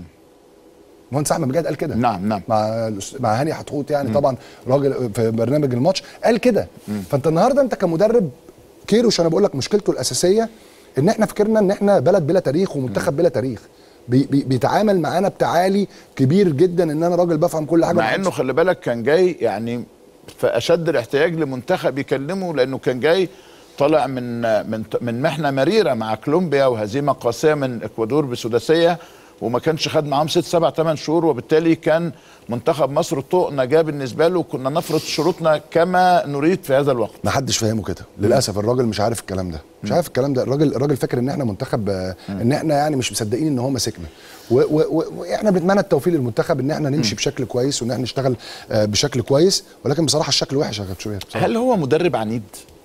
مهندس احمد بجد قال كده. نعم نعم مع مع هاني حتحوت يعني. مم. طبعا راجل في برنامج الماتش قال كده. فانت النهارده انت كمدرب كيروش انا بقول لك مشكلته الاساسيه ان احنا فكرنا ان احنا بلد بلا تاريخ ومنتخب بلا تاريخ، بي بي بيتعامل معانا بتعالي كبير جدا ان انا راجل بفهم كل حاجه، مع انه خلي بالك كان جاي يعني في اشد الاحتياج لمنتخب يكلمه، لانه كان جاي طالع من من من محنه مريره مع كولومبيا وهزيمه قاسيه من اكوادور بسداسيه، وما كانش خد معاهم ست سبع ثمان شهور، وبالتالي كان منتخب مصر طوق نجاه بالنسبه له، وكنا نفرض شروطنا كما نريد في هذا الوقت. ما حدش فاهمه كده للاسف. الراجل مش عارف الكلام ده، مش عارف الكلام ده. الراجل الراجل فاكر ان احنا منتخب، ان احنا يعني مش مصدقين ان هو ماسكنا، واحنا بنتمنى التوفيق للمنتخب ان احنا نمشي بشكل كويس وان احنا نشتغل بشكل كويس، ولكن بصراحه الشكل وحش يا كابتن شوبير. هل هو مدرب عنيد؟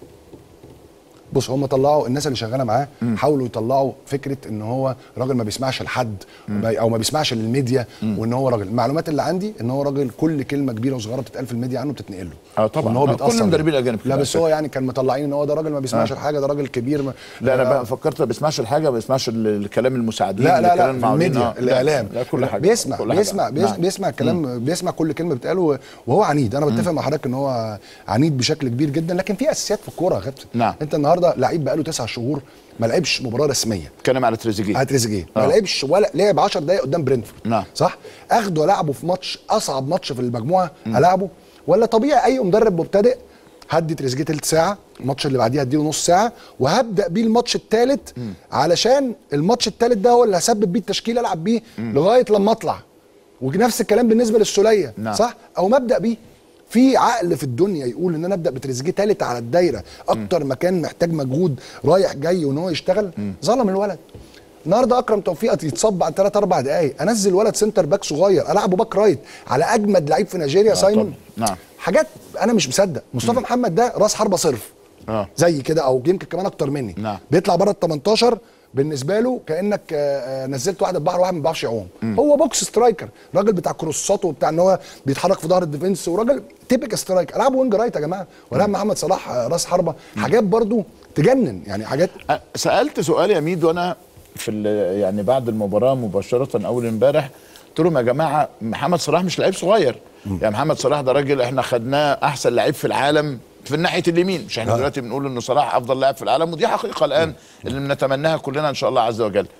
بص هم طلعوا الناس اللي شغاله معاه حاولوا يطلعوا فكره ان هو راجل ما بيسمعش لحد او ما بيسمعش للميديا، وان هو راجل المعلومات اللي عندي ان هو راجل كل كلمه كبيره وصغيره بتتقال في الميديا عنه بتتنقل له. اه طبعا ان هو بيتاثر كل المدربين الاجانب لا بس هو يعني كان مطلعين ان هو ده راجل ما بيسمعش الحاجه، ده راجل كبير ما لا انا بقى فكرت ما بيسمعش الحاجه، ما بيسمعش الكلام المساعدين، لا لا لا الميديا آه. الاعلام لا كل حاجه بيسمع كل بيسمع حاجة. بيسمع, نعم. بيسمع الكلام مم. بيسمع كل كلمه بتقاله وهو عنيد. انا بتفق مع حضرتك ان هو عنيد بشكل كبير جدا، لكن في اساسيات في الكوره يا كابتن. نعم. انت النهارده لعيب بقاله تسع شهور ما لعبش مباراه رسميه. اتكلم على تريزيجيه. على تريزيجيه ما لعبش ولا لعب عشر دقائق قدام برينتفورد. نعم. صح؟ اخده العبه في ماتش اصعب ماتش في المجموعه العبه، ولا طبيعي اي مدرب مبتدئ هدي تريزيجيه ثلث ساعه، الماتش اللي بعديه هديله نص ساعه، وهبدا بيه الماتش الثالث علشان الماتش الثالث ده هو اللي هسبب بيه التشكيل العب بيه لغايه لما اطلع. ونفس الكلام بالنسبه للسوليه. نعم. صح؟ او مبدا بيه. في عقل في الدنيا يقول ان انا ابدا بتريزيجيه ثالث على الدايره اكتر مكان محتاج مجهود رايح جاي وان هو يشتغل. ظلم الولد. النهارده اكرم توفيق يتصب بعد ثلاث اربع دقائق، انزل ولد سنتر باك صغير العبه باك رايت على اجمد لعيب في نيجيريا سايمون. نعم. حاجات انا مش مصدق. مصطفى محمد ده راس حربه صرف. اه زي كده او يمكن كمان اكتر مني. نعم. بيطلع بره ال تمنتاشر بالنسبه له كانك نزلت واحد البحر واحد ما بيعرفش يعوم. هو بوكس سترايكر، راجل بتاع كروسات وبتاع ان هو بيتحرك في ظهر الديفنس، وراجل تيبك سترايكر. العبوا وينج رايت يا جماعه، ولا محمد صلاح راس حربه. حاجات برضو تجنن يعني حاجات. سالت سؤال يا ميدو انا في يعني بعد المباراه مباشره اول امبارح، قلت لهم يا جماعه محمد صلاح مش لعيب صغير. مم. يعني محمد صلاح ده راجل احنا خدناه احسن لعيب في العالم في ناحيه اليمين، مش احنا آه. دلوقتي بنقول انه صلاح افضل لاعب في العالم، ودي حقيقه الان اللي بنتمناها كلنا ان شاء الله عز وجل.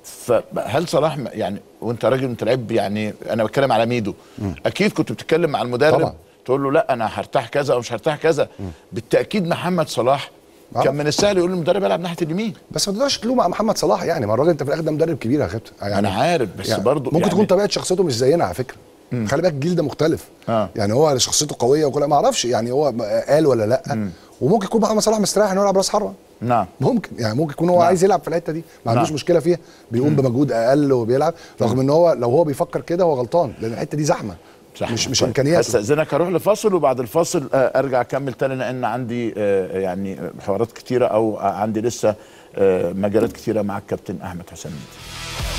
فهل صلاح يعني وانت راجل انت لعيب يعني انا بتكلم على ميدو م. اكيد كنت بتتكلم مع المدرب طبعا. تقول له لا انا هرتاح كذا او مش هرتاح كذا. م. بالتاكيد محمد صلاح آه. كان من السهل يقول للمدرب العب ناحيه اليمين. بس ما تقدرش تلوم على محمد صلاح يعني، ما الراجل انت في الاخر ده مدرب كبير يا كابتن يعني. انا عارف بس يعني برضه ممكن يعني تكون طبيعه شخصيته مش زينا على فكره. مم. خلي بالك الجيل ده مختلف. آه. يعني هو شخصيته قويه وكل ما اعرفش يعني هو قال ولا لا. مم. وممكن يكون محمد صلاح مستريح انه يلعب راس حربه. نعم ممكن يعني ممكن يكون هو نعم. عايز يلعب في الحته دي ما عندوش نعم. مشكله فيها، بيقوم مم. بمجهود اقل وبيلعب رغم ان هو لو هو بيفكر كده هو غلطان لان الحته دي زحمه صح. مش مش امكانياته. استاذنك اروح لفاصل وبعد الفاصل ارجع اكمل تاني لان عندي يعني حوارات كتيره او عندي لسه مجالات كتيره مع الكابتن احمد حسام ميدو.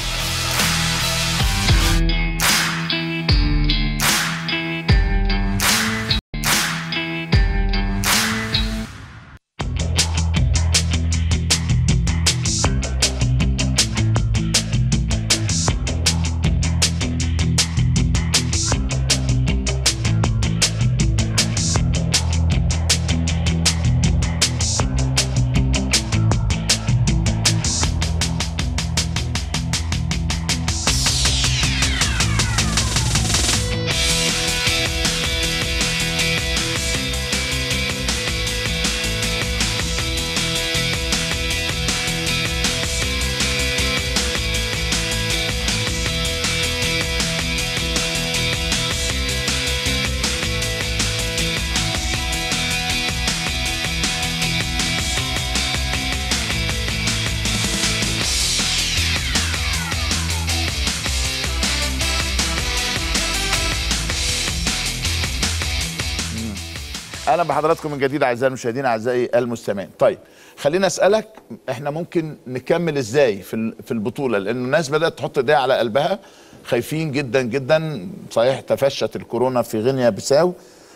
اهلا بحضراتكم من جديد اعزائي المشاهدين اعزائي المستمعين. طيب خلينا اسالك احنا ممكن نكمل ازاي في في البطوله لان الناس بدات تحط ايديها على قلبها خايفين جدا جدا. صحيح تفشت الكورونا في غينيا بيساو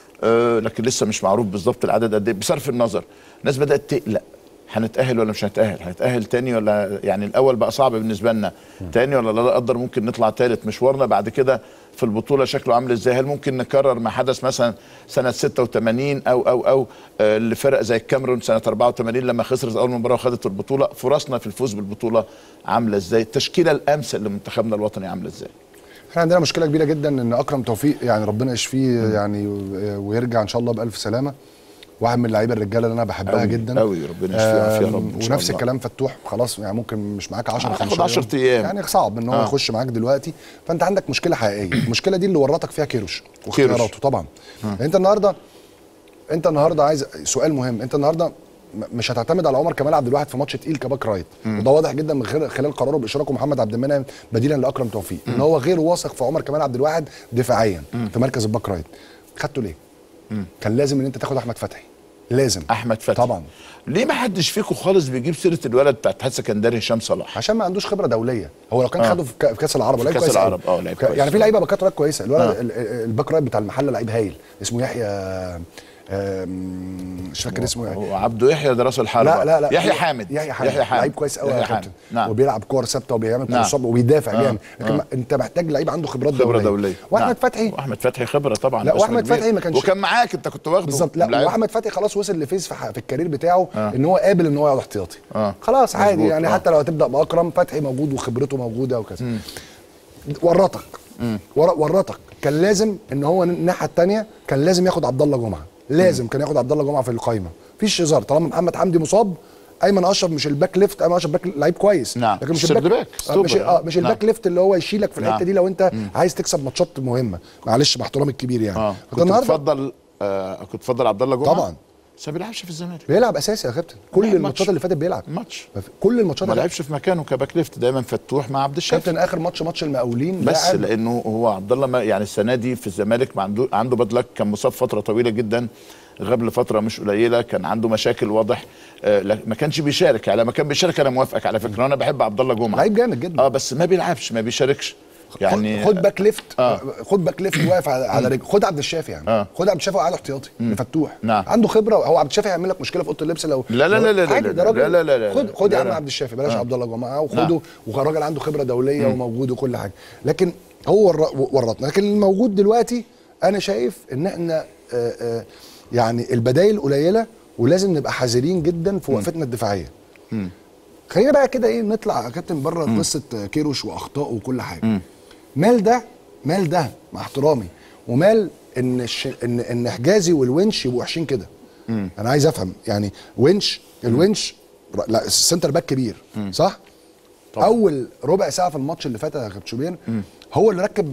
أه لكن لسه مش معروف بالظبط العدد قد ايه بصرف النظر. الناس بدات تقلق هنتاهل ولا مش هنتاهل، هنتاهل تاني ولا يعني الاول بقى صعب بالنسبه لنا تاني ولا لا قدر ممكن نطلع تالت. مشوارنا بعد كده في البطوله شكله عامل ازاي؟ هل ممكن نكرر ما حدث مثلا سنه ستة وثمانين او او او آه لفرق زي الكاميرون سنه أربعة وثمانين لما خسرت اول مباراه وخدت البطوله؟ فرصنا في الفوز بالبطوله عامله ازاي؟ التشكيله الامثل لمنتخبنا الوطني عامله ازاي؟ احنا عندنا مشكله كبيره جدا ان اكرم توفيق يعني ربنا يشفيه يعني ويرجع ان شاء الله بالف سلامه. واحد من اللعيبه الرجاله اللي انا بحبها أوي جدا قوي ربنا يشفيه يا رب. ونفس الكلام فتوح خلاص يعني ممكن مش معاك عشرة خمستاشر عشرة ايام يعني صعب ان هو آه. يخش معاك دلوقتي. فانت عندك مشكله حقيقيه. المشكله دي اللي ورطك فيها كيروش واختياراته طبعا. آه. انت النهارده انت النهارده عايز سؤال مهم. انت النهارده مش هتعتمد على عمر كمال عبد الواحد في ماتش تقيل كباك رايت وده واضح جدا من خلال قراره باشراكه محمد عبد المنعم بديلا لاكرم توفيق ان هو غير واثق في عمر كمال عبد الواحد دفاعيا م. في مركز الباك رايت. خدته ليه؟ م. كان لازم ان انت تاخد احمد فتحي. لازم احمد فتحي طبعا. ليه ما حدش فيكم خالص بيجيب سيره الولد بتاع اتحاد سكندري هشام صلاح؟ عشان ما عندوش خبره دوليه. هو لو كان آه. خده في كاس العرب لعيب كويس. كاس العرب اه لعيب كويس يعني في لعيبه باكات رايت كويسه. الولد آه. الباك رايت بتاع المحله لعيب هايل اسمه يحيى مش فاكر اسمه يعني. هو عبده يحيى ده راس الحربه. لا لا لا يحيى حامد. يحيى حامد لعيب كويس قوي يا كابتن. نعم. وبيلعب كور ثابته وبيعمل كور صعبه وبيدافع جامد. آه. لكن آه. انت محتاج لعيب عنده خبرات خبره دوليه, دولية. واحمد نعم. فتحي واحمد فتحي خبره طبعا. لا واحمد فتحي ما كانش وكان معاك انت كنت واخده بالظبط. لا واحمد فتحي خلاص وصل لفيز في, في الكارير بتاعه آه. ان هو قابل ان هو يقعد احتياطي. آه. خلاص عادي يعني آه. حتى لو هتبدا باكرم فتحي موجود وخبرته موجوده وكذا. ورطك ورطك كان لازم ان هو الناحيه الثانيه كان لازم ياخد عبد الله جمعه. لازم كان ياخد عبد الله جمعه في القايمه. مفيش هزار طالما محمد حمدي مصاب. ايمن اشرف مش الباك ليفت. ايمن اشرف باك لعيب كويس. نعم. لكن مش الباك مش اه مش الباك ليفت اللي هو يشيلك في الحته نعم. دي لو انت مم. عايز تكسب ماتشات مهمه. معلش مع احترامي الكبير يعني. اه كنت تفضل آه كنت تفضل عبد الله جمعه طبعا. بس ما بيلعبش في الزمالك. بيلعب اساسي يا كابتن. كل الماتشات اللي فاتت بيلعب ماتش. كل الماتشات ما لعبش في مكانه كباك ليفت دايما فتوح مع عبد الشافي. كابتن اخر ماتش ماتش المقاولين بس لعب. لانه هو عبد الله يعني السنه دي في الزمالك ما عنده عنده بدلك كان مصاب فتره طويله جدا. غاب لفتره مش قليله. كان عنده مشاكل واضح. آه ما كانش بيشارك. يعني لما كان بيشارك انا موافقك على فكره. انا بحب عبد الله جمعه لعيب جامد جدا. اه بس ما بيلعبش ما بيشاركش يعني. خد باك ليفت آه. خد باك ليفت واقف على رجل. خد عبد الشافي يعني آه. خد عبد الشافي وقاعد احتياطي لفتوح. نعم. عنده خبره. هو عبد الشافي هيعمل لك مشكله في اوضه اللبس لو لا لا لا لا لا لا, لا, لا, لا, لا خد خد لا يا عم لا. عبد الشافي بلاش آه. عبد الله جمعه وخده. نعم. وراجل عنده خبره دوليه مم. وموجود وكل حاجه. لكن هو ورطنا. لكن الموجود دلوقتي انا شايف ان احنا آآ آآ يعني البدايل قليله ولازم نبقى حذرين جدا في وقفتنا الدفاعيه. مم. خلينا بقى كده ايه نطلع يا كابتن بره قصه كيروش واخطائه وكل حاجه. م. مال ده مال ده مع احترامي، ومال ان الش... ان ان حجازي والونش يبقوا وحشين كده. انا عايز افهم يعني ونش الونش م. لا السنتر باك كبير م. صح؟ طبعا. اول ربع ساعه في الماتش اللي فات يا كابتن شوبير هو اللي ركب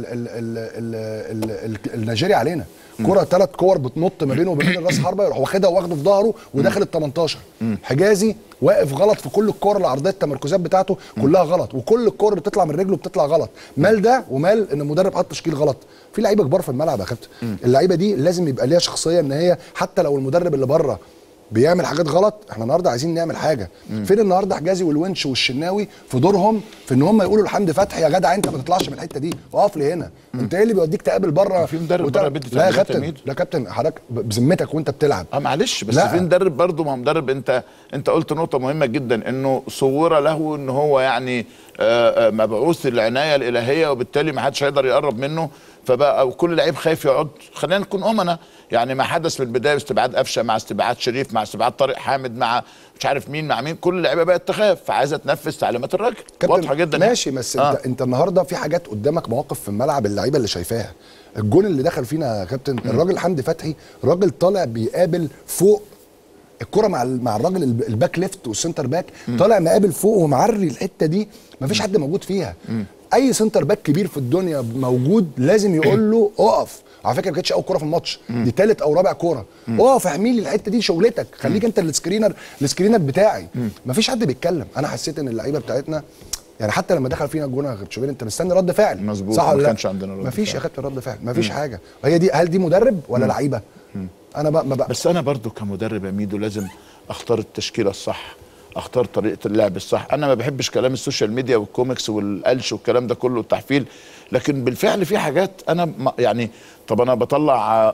النيجيري علينا كرة ثلاث كور بتنط ما بينه وبين راس حربه يروح واخدها واخده في ظهره وداخل ال تمنتاشر. حجازي واقف غلط في كل الكور العرضيه التمركزات بتاعته كلها غلط، وكل الكور اللي بتطلع من رجله بتطلع غلط. مال ده ومال ان المدرب حط تشكيل غلط. في لعيبه كبار في الملعب يا كابتن، اللعيبه دي لازم يبقى ليها شخصيه ان هي حتى لو المدرب اللي بره بيعمل حاجات غلط، احنا النهارده عايزين نعمل حاجه. مم. فين النهارده حجازي والونش والشناوي في دورهم في ان هم يقولوا لحمدي فتحي يا جدع انت ما تطلعش من الحته دي، اقف لي هنا. مم. انت ايه اللي بيوديك تقابل بره؟ في مدرب بره بيدي لا يا كابتن لا يا كابتن حضرتك بذمتك وانت بتلعب اه معلش بس لا. في مدرب برضه، ما هو مدرب انت انت قلت نقطه مهمه جدا انه صور له ان هو يعني آآ آآ مبعوث العنايه الالهيه، وبالتالي ما حدش هيقدر يقرب منه، فبقى كل لعيب خايف يقعد. خلينا نكون امنا يعني، ما حدث من البدايه استبعاد قفشه مع استبعاد شريف مع استبعاد طارق حامد مع مش عارف مين مع مين، كل اللعيبه بقت تخاف فعايزه تنفذ تعليمات الراجل واضحه جدا. ماشي بس آه. انت انت النهارده في حاجات قدامك، مواقف في الملعب اللعيبه اللي شايفاها. الجون اللي دخل فينا يا كابتن م. الراجل حمدي فتحي راجل طالع بيقابل فوق الكره مع مع الراجل الباك ليفت والسنتر باك، طالع مقابل فوق ومعري الحته دي مفيش حد موجود فيها. م. اي سنتر باك كبير في الدنيا موجود لازم يقول له اقف. على فكره ما كانتش اول كوره في الماتش، دي ثالث او رابع كوره. اقف احمي لي الحته دي، شغلتك، خليك انت السكرينر السكرينر بتاعي. مفيش حد بيتكلم. انا حسيت ان اللعيبه بتاعتنا يعني حتى لما دخل فينا الجون يا شوبير انت مستني رد فعل مظبوط، صح ولا لا؟ ما كانش عندنا رد مفيش يا كابتن رد فعل، مفيش حاجه. هي دي، هل دي مدرب ولا لعيبه؟ انا بقى ما بقى بس انا برضو كمدرب يا ميدو لازم اختار التشكيله الصح، اختار طريقه اللعب الصح. انا ما بحبش كلام السوشيال ميديا والكوميكس والقلش والكلام ده كله والتحفيل، لكن بالفعل في حاجات انا يعني طب انا بطلع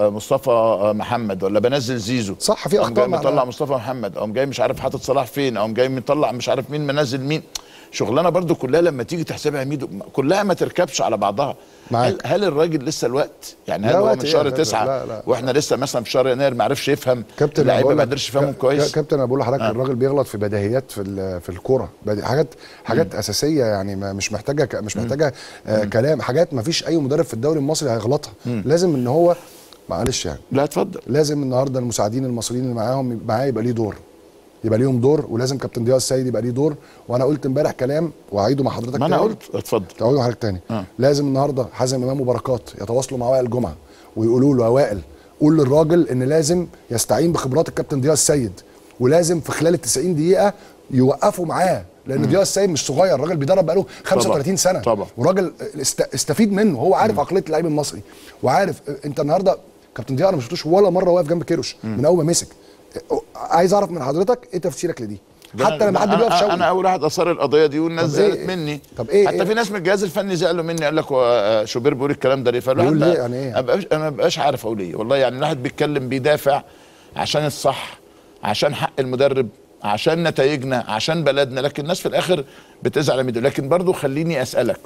مصطفى محمد ولا بنزل زيزو صح، في اخطاء بطلع مصطفى محمد، او جاي مش عارف حاطط صلاح فين، او جاي مطلع مش عارف مين منزل مين. شغلانه برضو كلها لما تيجي تحسبها يا ميدو كلها ما تركبش على بعضها. هل, هل الراجل لسه الوقت يعني؟ هل هو من شهر تسعة لا لا. واحنا لسه مثلا في شهر يناير ما عرفش يفهم اللعيبه، ما قدرش يفهمهم كويس؟ كابتن انا بقول لحضرتك آه. الراجل بيغلط في بديهيات في في الكوره، حاجات حاجات م. اساسيه يعني مش محتاجه مش محتاجه آه كلام، حاجات ما فيش اي مدرب في الدوري المصري هيغلطها. م. لازم ان هو معلش يعني لا اتفضل، لازم النهارده المساعدين المصريين اللي معاهم معاه يبقى ليه دور، يبقى ليهم دور، ولازم كابتن ضياء السيد يبقى ليه دور. وانا قلت امبارح كلام واعيده مع حضرتك، ما انا قلت اتفضل تعودوا مع حضرتك تاني. آه. لازم النهارده حازم امام وبركات يتواصلوا مع وائل جمعه ويقولوا له يا وائل قول للراجل ان لازم يستعين بخبرات الكابتن ضياء السيد، ولازم في خلال ال تسعين دقيقه يوقفوا معاه، لان ضياء السيد مش صغير، الراجل بيدرب بقاله خمسة وتلاتين سنه طبعا، وراجل است... استفيد منه، هو عارف عقليه اللعيب المصري وعارف. انت النهارده كابتن ضياء انا ما شفتوش ولا مره واقف جنب كيروش من اول ما مسك. عايز اعرف من حضرتك ايه تفسيرك لدي؟ حتى لما حد بيقف شوقي، انا اول واحد اثار القضيه دي والناس زعلت إيه؟ مني. طب ايه حتى إيه؟ في ناس من الجهاز الفني زعلوا مني، قال لك هو شوبير بيقول الكلام ده ليه؟ فالواحد ليه يعني ايه؟ انا ما بقاش عارف اقول ايه والله. يعني الواحد بيتكلم بيدافع عشان الصح، عشان حق المدرب، عشان نتائجنا، عشان بلدنا، لكن الناس في الاخر بتزعل منه. لكن برضو خليني اسالك،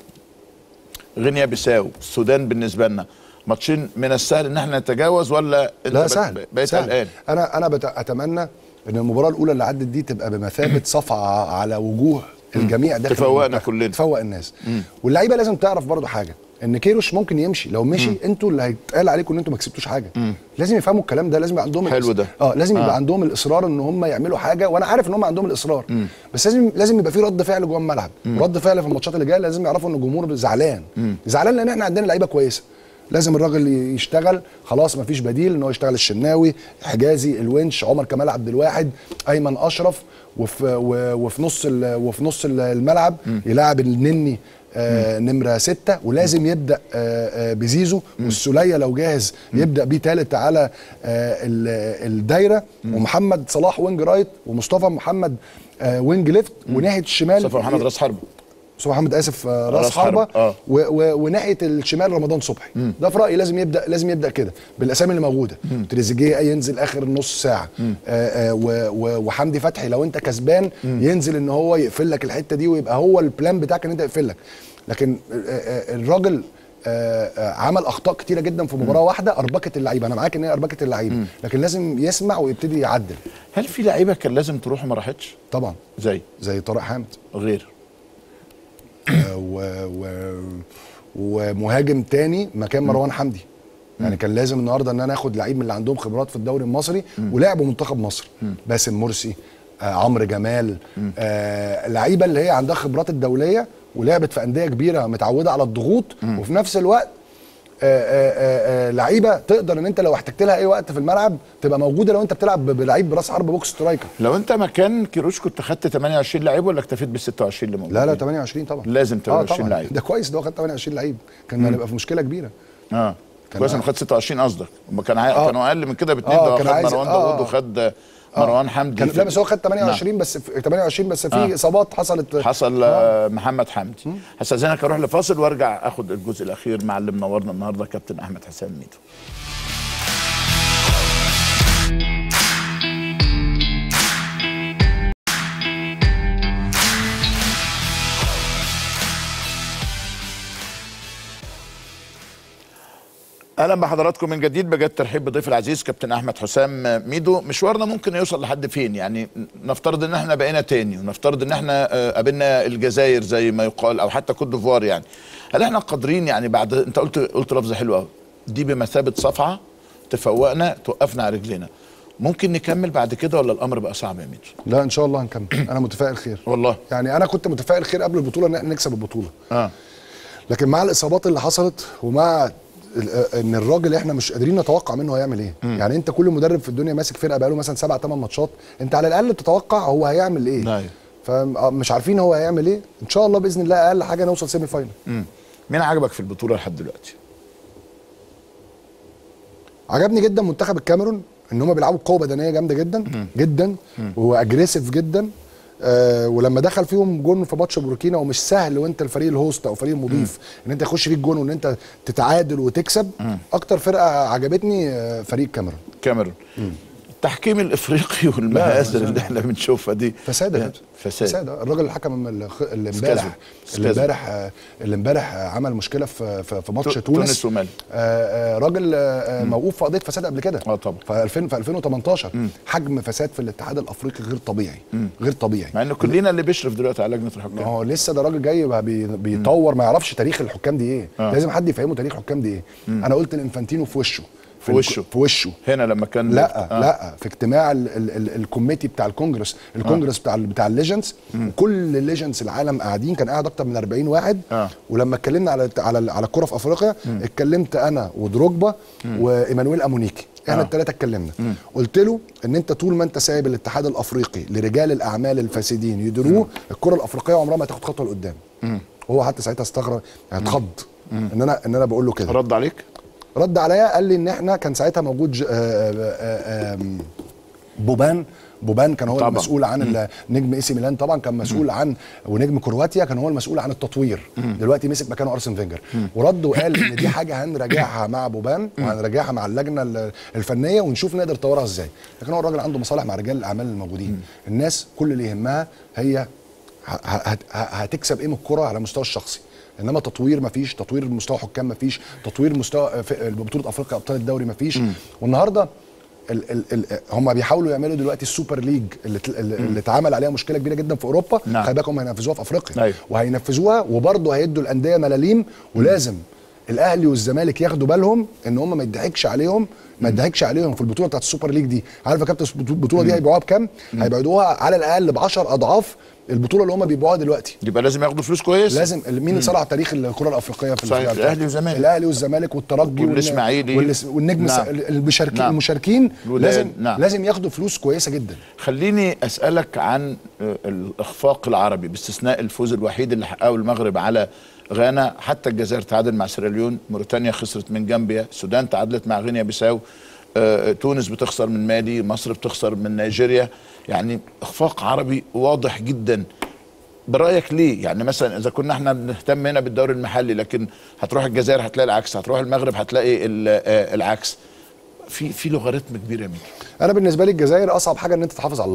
غينيا بيساو السودان بالنسبه لنا ماتشين من السهل ان احنا نتجاوز ولا انت لا سهل بقيت قلقان؟ انا انا اتمنى ان المباراه الاولى اللي عدت دي تبقى بمثابه صفعه على وجوه الجميع داخل تفوقنا كلنا، تفوق الناس. واللعيبه لازم تعرف برضو حاجه، ان كيروش ممكن يمشي، لو مشي انتوا اللي هيتقال عليكم ان انتوا ما كسبتوش حاجه. مم. لازم يفهموا الكلام ده، لازم يبقى عندهم حلو ده اه لازم يبقى آه. عندهم الاصرار ان هم يعملوا حاجه، وانا عارف ان هم عندهم الاصرار. مم. بس لازم لازم يبقى في رد فعل جوه الملعب، رد فعل في الماتشات اللي جايه. لازم يعرفوا ان الجمهور زعلان مم. زعلان لان احنا عندنا لعيبه كويسه. لازم الراجل يشتغل، خلاص مفيش بديل ان هو يشتغل. الشناوي، حجازي، الونش، عمر كمال عبد الواحد، ايمن اشرف، وفي وفي نص وفي نص الملعب يلاعب النني آه نمره ستة، ولازم يبدا آه آه بزيزو، والسوليه لو جاهز يبدا بيه ثالث على آه الدايره، ومحمد صلاح وينج رايت، ومصطفى محمد آه وينج ليفت، وناحيه الشمال مصطفى محمد راس حربه، مصطفى محمد اسف راس حربه، آه. وناحيه الشمال رمضان صبحي. مم. ده في رايي لازم يبدا لازم يبدا كده بالاسامي اللي موجوده. تريزيجيه ينزل اخر نص ساعه، آآ آآ وحمدي فتحي لو انت كسبان مم. ينزل ان هو يقفل لك الحته دي، ويبقى هو البلان بتاعك ان انت يقفل لك. لكن الراجل آه آه عمل اخطاء كتيره جدا في مباراه واحده اربكت اللعيبه. انا معاك ان هي اربكت اللعيبه، لكن لازم يسمع ويبتدي يعدل. هل في لعيبه كان لازم تروح وما راحتش؟ طبعا. زي زي طارق حامد. غير آه و و ومهاجم تاني مكان مروان حمدي. يعني كان لازم النهارده ان انا اخد لعيب من اللي عندهم خبرات في الدوري المصري ولعبوا منتخب مصر. باسم مرسي، آه عمرو جمال، آه لعيبه اللي هي عندها خبرات الدوليه ولعبت في انديه كبيره متعوده على الضغوط، وفي نفس الوقت آه آه آه لعيبه تقدر ان انت لو احتجت لها اي وقت في الملعب تبقى موجوده لو انت بتلعب بلعيب براس حرب بوكس سترايكر. لو انت مكان كيروش كنت خدت ثمانية وعشرين لعيب ولا اكتفيت بال ستة وعشرين اللي موجودين؟ لا لا ثمانية وعشرين طبعا. لازم ثمانية وعشرين آه لعيب. ده كويس ده هو خد ثمانية وعشرين لعيب، كان هنبقى في مشكله كبيره. اه كويس انه خد ستة وعشرين قصدك، هم كان عاي... آه. كانوا اقل من كده باثنين. آه ده خد مروان آه داوود وخد مروان حمدي. كان لا بس هو خد ثمانية وعشرين. نعم. بس في ثمانية وعشرين بس في آه. اصابات حصلت. حصل آه. محمد حمدي. هستاذنك اروح لفاصل وارجع اخد الجزء الاخير مع اللي منورنا النهارده كابتن احمد حسام ميدو. اهلا بحضراتكم من جديد. بجد ترحيب بضيف العزيز كابتن احمد حسام ميدو. مشوارنا ممكن يوصل لحد فين؟ يعني نفترض ان احنا بقينا تاني، ونفترض ان احنا قابلنا الجزائر زي ما يقال او حتى كوت ديفوار، يعني هل احنا قادرين يعني بعد انت قلت قلت لفظ حلو قوي دي بمثابه صفعه تفوقنا توقفنا على رجلينا، ممكن نكمل بعد كده ولا الامر بقى صعب يا ميدو؟ لا ان شاء الله هنكمل. انا متفائل خير والله. يعني انا كنت متفائل خير قبل البطوله ان احنا نكسب البطوله. اه لكن مع الاصابات اللي حصلت ومع ان الراجل احنا مش قادرين نتوقع منه هيعمل ايه. م. يعني انت كل مدرب في الدنيا ماسك فرقه بقاله مثلا سبع ثمان ماتشات، انت على الاقل تتوقع هو هيعمل ايه. نعم. فمش عارفين هو هيعمل ايه. ان شاء الله باذن الله اقل حاجه نوصل سيمي فاينل. مين عجبك في البطوله لحد دلوقتي؟ عجبني جدا منتخب الكاميرون، ان هم بيلعبوا بقوه بدنيه جامده جدا م. جدا واجريسيف جدا. آه ولما دخل فيهم جون في ماتش بوركينا، ومش سهل وانت الفريق الهوست او فريق المضيف م. ان انت يخش فيك جون وان انت تتعادل وتكسب. م. اكتر فرقه عجبتني آه فريق كاميرون. كاميرون. التحكيم الافريقي والمهازل اللي احنا بنشوفها دي فساد يا فساد. فساد. الراجل الحكم اللي امبارح اللي امبارح اللي امبارح عمل مشكله في في ماتش تونس تونس ومالي. آه راجل آه موقوف في قضيه فساد قبل كده. اه طبعا. في ألفين في ألفين وتمنتاشر. مم. حجم فساد في الاتحاد الافريقي غير طبيعي. مم. غير طبيعي، مع انه كلنا اللي بيشرف دلوقتي على لجنه الحكام. اه لسه ده راجل جاي بيطور، ما يعرفش تاريخ الحكام دي ايه. آه. لازم حد يفهمه تاريخ الحكام دي ايه. مم. انا قلت الانفانتينو في وشه في وشه في وشه هنا لما كان لا آه. لا في اجتماع ال ال ال الكوميتي بتاع الكونجرس الكونجرس آه. بتاع بتاع الليجندز، وكل الليجندز العالم قاعدين، كان قاعد اكتر من أربعين واحد. آه. ولما اتكلمنا على على على الكوره في افريقيا، مم. اتكلمت انا ودروجبا وايمانويل امونيكي، احنا آه. الثلاثه اتكلمنا. مم. قلت له ان انت طول ما انت سايب الاتحاد الافريقي لرجال الاعمال الفاسدين يديروه، الكره الافريقيه عمرها ما هتاخد خطوه لقدام. وهو حتى ساعتها استغرب، يعني اتخض ان انا ان انا بقول له كده. رد عليك؟ رد عليا قال لي ان احنا كان ساعتها موجود بوبان بوبان كان هو طبعا المسؤول عن نجم اي سي ميلان، طبعا كان مسؤول مم. عن ونجم كرواتيا كان هو المسؤول عن التطوير. مم. دلوقتي مسك مكانه ارسن فينجر. مم. ورد وقال ان دي حاجه هنراجعها مع بوبان وهنراجعها مع اللجنه الفنيه ونشوف نقدر نطورها ازاي. لكن هو الراجل عنده مصالح مع رجال الاعمال الموجودين. مم. الناس كل اللي يهمها هي هتكسب ايه من الكره على المستوى الشخصي، انما تطوير مفيش، تطوير مستوى حكام مفيش، تطوير مستوى بطوله افريقيا ابطال الدوري مفيش. م. والنهارده ال ال ال هم بيحاولوا يعملوا دلوقتي السوبر ليج اللي اللي اتعمل عليها مشكله كبيره جدا في اوروبا. نعم. خلي بالك هم هينفذوها في افريقيا. أيوه. وهينفذوها وبرضه هيدوا الانديه ملاليم، ولازم الاهلي والزمالك ياخدوا بالهم ان هم ما يضحكش عليهم ما يضحكش عليهم في البطوله بتاعت السوبر ليج دي. عارف يا كابتن البطوله دي هيبيعوها بكام؟ هيبيعوها على الاقل ب عشرة اضعاف البطوله اللي هم بيبيعوها دلوقتي. يبقى لازم ياخدوا فلوس كويس. لازم. مين اللي صنع تاريخ الكره الافريقيه في صحيح؟ الاهلي والزمالك. الاهلي والزمالك والترجي والاسماعيلي والنجم. نعم. المشاركين. نعم. المشاركين لازم. نعم. لازم ياخدوا فلوس كويسه جدا. خليني اسالك عن الاخفاق العربي باستثناء الفوز الوحيد اللي حققه المغرب على غانا، حتى الجزائر تعادل مع سيراليون، موريتانيا خسرت من جامبيا، السودان تعادلت مع غينيا بيساو، آه، تونس بتخسر من مالي، مصر بتخسر من نيجيريا. يعني اخفاق عربي واضح جدا. برايك ليه؟ يعني مثلا اذا كنا احنا بنهتم هنا بالدوري المحلي، لكن هتروح الجزائر هتلاقي العكس، هتروح المغرب هتلاقي العكس. في في لوغاريتم كبير يا مين. انا بالنسبه لي الجزائر اصعب حاجه ان انت تحافظ على اللقب،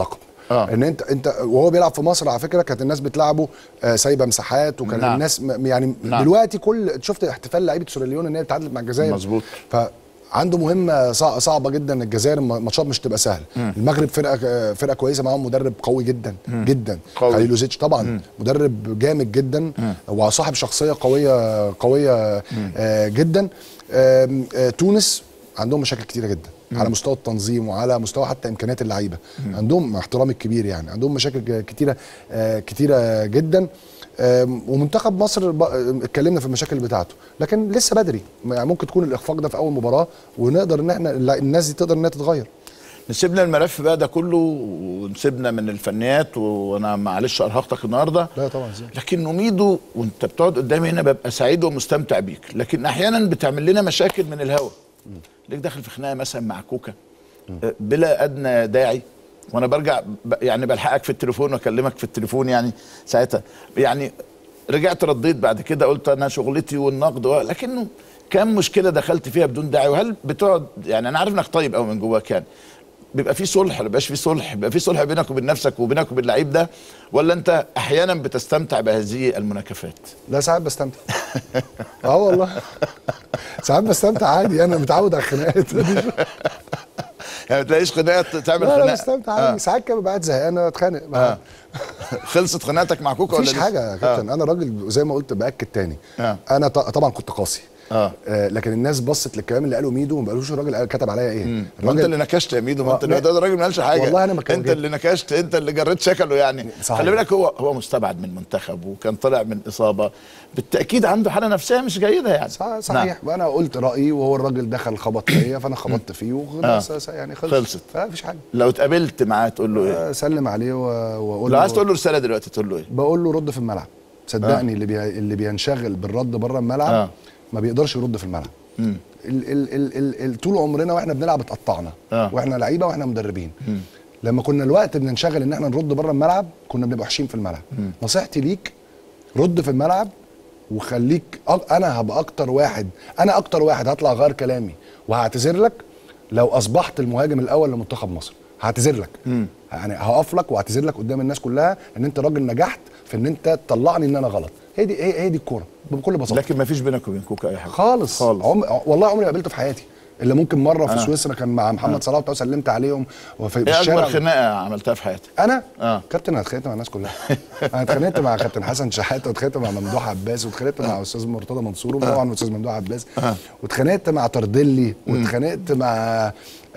آه. ان انت انت وهو بيلعب في مصر على فكره كانت الناس بتلعبه آه سايبه مساحات، وكان نعم. الناس يعني نعم. دلوقتي كل شفت احتفال لعيبه سيراليون ان هي اتعادلت مع الجزائر. مظبوط. ف عنده مهمه صعبه جدا. الجزائر ماتشات مش تبقى سهله. مم. المغرب فرقه فرقه كويسه، معاهم مدرب قوي جدا مم. جدا خليلوزيتش طبعا. مم. مدرب جامد جدا وصاحب شخصيه قويه قويه آه جدا. آه آه تونس عندهم مشاكل كتيره جدا مم. على مستوى التنظيم وعلى مستوى حتى امكانيات اللعيبه. عندهم مع احترامي الكبير يعني عندهم مشاكل كتيره آه كتيره جدا. ومنتخب مصر اتكلمنا في المشاكل بتاعته، لكن لسه بدري، يعني ممكن تكون الاخفاق ده في اول مباراه ونقدر ان احنا الناس دي تقدر انها تتغير. نسيبنا الملف بقى ده كله ونسيبنا من الفنيات، وانا معلش ارهقتك النهارده. لا طبعا ازاي. لكن ميدو وانت بتقعد قدامي هنا ببقى سعيد ومستمتع بيك، لكن احيانا بتعمل لنا مشاكل من الهوا. ليك داخل في خناقه مثلا مع كوكا بلا ادنى داعي، وانا برجع يعني بلحقك في التليفون واكلمك في التليفون يعني ساعتها، يعني رجعت رديت بعد كده قلت انا شغلتي والنقد، لكنه كم مشكله دخلت فيها بدون داعي. وهل بتقعد يعني انا عارف انك طيب قوي من جواك، يعني بيبقى في صلح؟ ما بيبقاش في صلح؟ بيبقى في صلح بينك وبين نفسك وبينك وبين اللعيب ده، ولا انت احيانا بتستمتع بهذه المناكفات؟ لا ساعات بستمتع. اه والله ساعات بستمتع عادي، انا متعود على الخناقات. يعني ما تلاقيش خناقه تعمل خناقه؟ لا لا بستمتع عادي. آه. ساعات كده ببقى قاعد زهقان اتخانق. آه. خلصت خناقتك مع كوكا ولا مفيش حاجه يا كابتن؟ آه. انا راجل زي ما قلت باكد تاني. آه. انا طبعا كنت قاسي. آه. آه لكن الناس بصت للكلام اللي قاله ميدو وما قالوش الراجل كتب عليا ايه. ما انت اللي نكشت يا ميدو، ما انت اللي ده الراجل ما قالش حاجه. والله انا ما كان انت اللي نكشت، انت اللي جريت شكله يعني. صحيح. خلي بالك هو هو مستبعد من المنتخب وكان طالع من اصابه، بالتاكيد عنده حاله نفسيه مش جيده يعني. صحيح. نعم. وانا قلت رايي وهو الراجل دخل خبط فيا فانا خبطت فيه وخلاص. آه. يعني خلصت. خلصت. فمفيش حاجه. لو اتقابلت معاه تقول له ايه؟ اسلم عليه واقول له. لو عايز تقول له رساله دلوقتي تقول له ايه؟ بقول له رد في الملعب. صدقني. آه. اللي بي... اللي بينشغل بالرد بره الملعب آه. ما بيقدرش يرد في الملعب. ال ال ال ال ال طول عمرنا واحنا بنلعب اتقطعنا. آه. واحنا لعيبه واحنا مدربين. مم. لما كنا الوقت بننشغل ان احنا نرد بره الملعب كنا بنبقى وحشين في الملعب. مم. نصيحتي ليك رد في الملعب وخليك أ... انا هبقى اكتر واحد انا اكتر واحد هطلع غير كلامي وهعتذر لك لو اصبحت المهاجم الاول لمنتخب مصر. هعتذر لك. مم. يعني هقف لك واعتذر لك قدام الناس كلها ان انت راجل نجحت في ان انت تطلعني ان انا غلط. هي دي هي, هي دي الكوره بكل بساطه. لكن ما فيش بينك وبين كوكا اي حاجه خالص خالص. عم... والله عمري ما قابلته في حياتي الا ممكن مره في آه. سويسرا كان مع محمد آه. صلاح وبتاع سلمت عليهم وفي الشارع. ايه اكبر خناقه عملتها في حياتك؟ انا؟ اه كابتن انا اتخانقت مع الناس كلها. انا اتخانقت مع كابتن حسن شحاته واتخانقت مع ممدوح عباس واتخانقت مع استاذ مرتضى منصور وطبعا استاذ ممدوح عباس آه. واتخانقت مع تردلي واتخانقت مع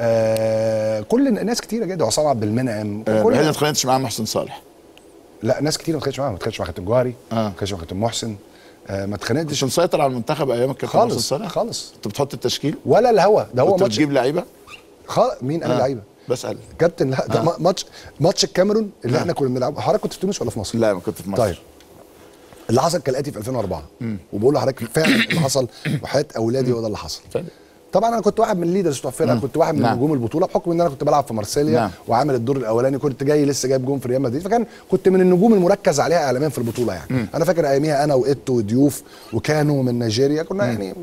آه كل الناس كتيره جدا وعصام عبد المنعم. آه كل ما اتخانقتش مع محسن صالح؟ لا ناس كتير ما اتخانقتش معاهم. ما اتخانقتش مع كابتن جوهري ما اتخانقتش مع كابتن محسن. آه ما اتخانقتش. كنت مسيطر على المنتخب ايام الكابتن محسن صالح خالص. انت بتحط التشكيل ولا الهوا ده هو ماتش بتجيب لعيبه خالص. مين قال آه. لعيبه؟ بسال كابتن. لا ده آه. ماتش ماتش الكاميرون اللي آه. احنا كنا بنلعبه. حضرتك كنت في تونس ولا في مصر؟ لا ما كنت في مصر. طيب اللي حصل كالاتي في ألفين وأربعة وبقول لحضرتك فعلا اللي حصل وحياه اولادي هو ده اللي حصل. فعلا. طبعا انا كنت واحد من الليدرز بتوع الفرقه. كنت واحد من نعم. نجوم البطوله بحكم ان انا كنت بلعب في مارسيليا نعم. وعامل الدور الاولاني. كنت جاي لسه جايب جون في ريال مدريد فكان كنت من النجوم المركز عليها اعلاميا في البطوله يعني. م. انا فاكر اياميها انا وايتو وضيوف وكانوا من نيجيريا كنا م. يعني.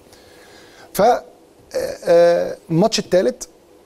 ف الماتش الثالث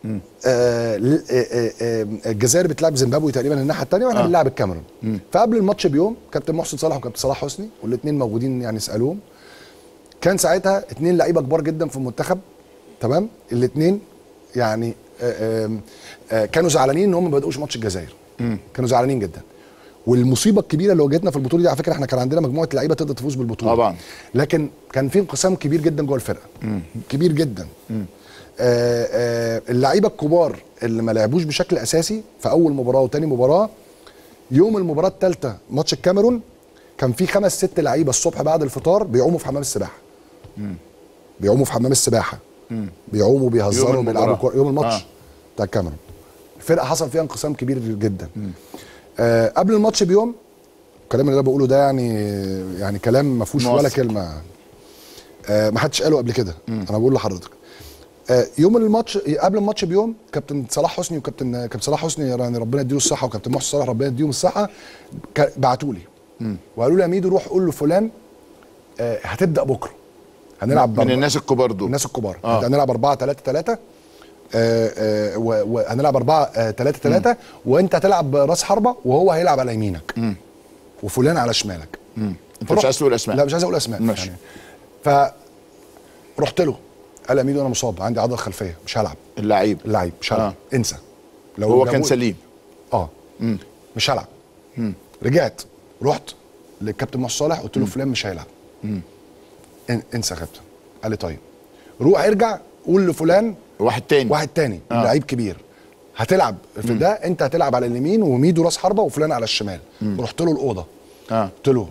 الجزائر بتلعب زيمبابوي تقريبا الناحيه الثانيه واحنا بنلعب الكاميرون. فقبل الماتش بيوم كابتن محسن صالح وكابتن صلاح حسني والاثنين موجودين يعني اسالوهم. كان ساعتها اثنين لعيبه كبار جدا في المنتخب تمام. الاثنين يعني آآ آآ كانوا زعلانين ان هم ما بداوش ماتش الجزائر. م. كانوا زعلانين جدا. والمصيبه الكبيره اللي واجهتنا في البطوله دي على فكره احنا كان عندنا مجموعه لعيبه تقدر تفوز بالبطوله طبعا. لكن كان في انقسام كبير جدا جوه الفرقه. م. كبير جدا. آآ آآ اللعيبه الكبار اللي ما لعبوش بشكل اساسي في اول مباراه وثاني مباراه يوم المباراه الثالثه ماتش الكاميرون كان في خمس ست لعيبه الصبح بعد الفطار بيعوموا في حمام السباحه. مم. بيعوموا في حمام السباحه. مم. بيعوموا بيهزروا بيلعبوا كوره يوم الماتش آه. بتاع الكاميرون. الفرقه حصل فيها انقسام كبير جدا. آه قبل الماتش بيوم الكلام اللي انا بقوله ده يعني يعني كلام ما فيهوش ولا كلمه آه ما حدش قاله قبل كده. انا بقول لحضرتك آه يوم الماتش قبل الماتش بيوم كابتن صلاح حسني وكابتن كابتن صلاح حسني يعني ربنا يديله الصحه وكابتن محسن صلاح ربنا يديهم الصحه بعتوا لي وقالوا لي يا ميدو روح قول له فلان آه هتبدا بكره هنلعب من الناس الكبار دول. الناس الكبار آه. هنلعب أربعة ثلاثة ثلاثة وهنلعب أربعة ثلاثة ثلاثة وانت هتلعب راس حربه وهو هيلعب على يمينك مم. وفلان على شمالك. مم. انت مش عايز تقول اسماء؟ لا مش عايز اقول اسماء. ماشي. يعني فرحت له قال يا ميدو انا مصاب عندي عضله خلفيه مش هلعب. اللعيب اللعيب مش هلعب آه. انسى. لو هو كان سليم اه مم. مش هلعب. مم. رجعت رحت للكابتن محسن صالح قلت له فلان مش هيلعب. مم. انسى يا كابتن. قال لي طيب روح ارجع قول لفلان واحد تاني واحد تاني آه. لعيب كبير هتلعب في ده انت هتلعب على اليمين وميدو راس حربه وفلان على الشمال. مم. رحت له الاوضه آه. قلت له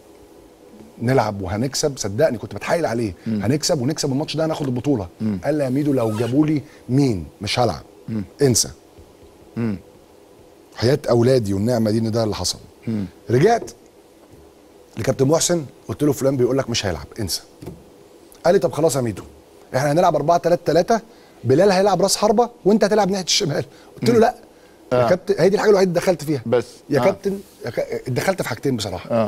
نلعب وهنكسب صدقني كنت بتحايل عليه. مم. هنكسب ونكسب الماتش ده هناخد البطوله. مم. قال لي يا ميدو لو جابوا لي مين مش هلعب. مم. انسى. مم. حياه اولادي والنعمه دي ان ده اللي حصل. مم. رجعت لكابتن محسن قلت له فلان بيقول لك مش هيلعب انسى. قال لي طب خلاص يا ميدو احنا هنلعب أربعة ثلاثة ثلاثة بلال هيلعب راس حربه وانت هتلعب ناحيه الشمال. قلت له لا آه. يا كابتن هي دي الحاجه الوحيده اللي دخلت فيها بس يا آه. كابتن دخلت في حاجتين بصراحه. آه.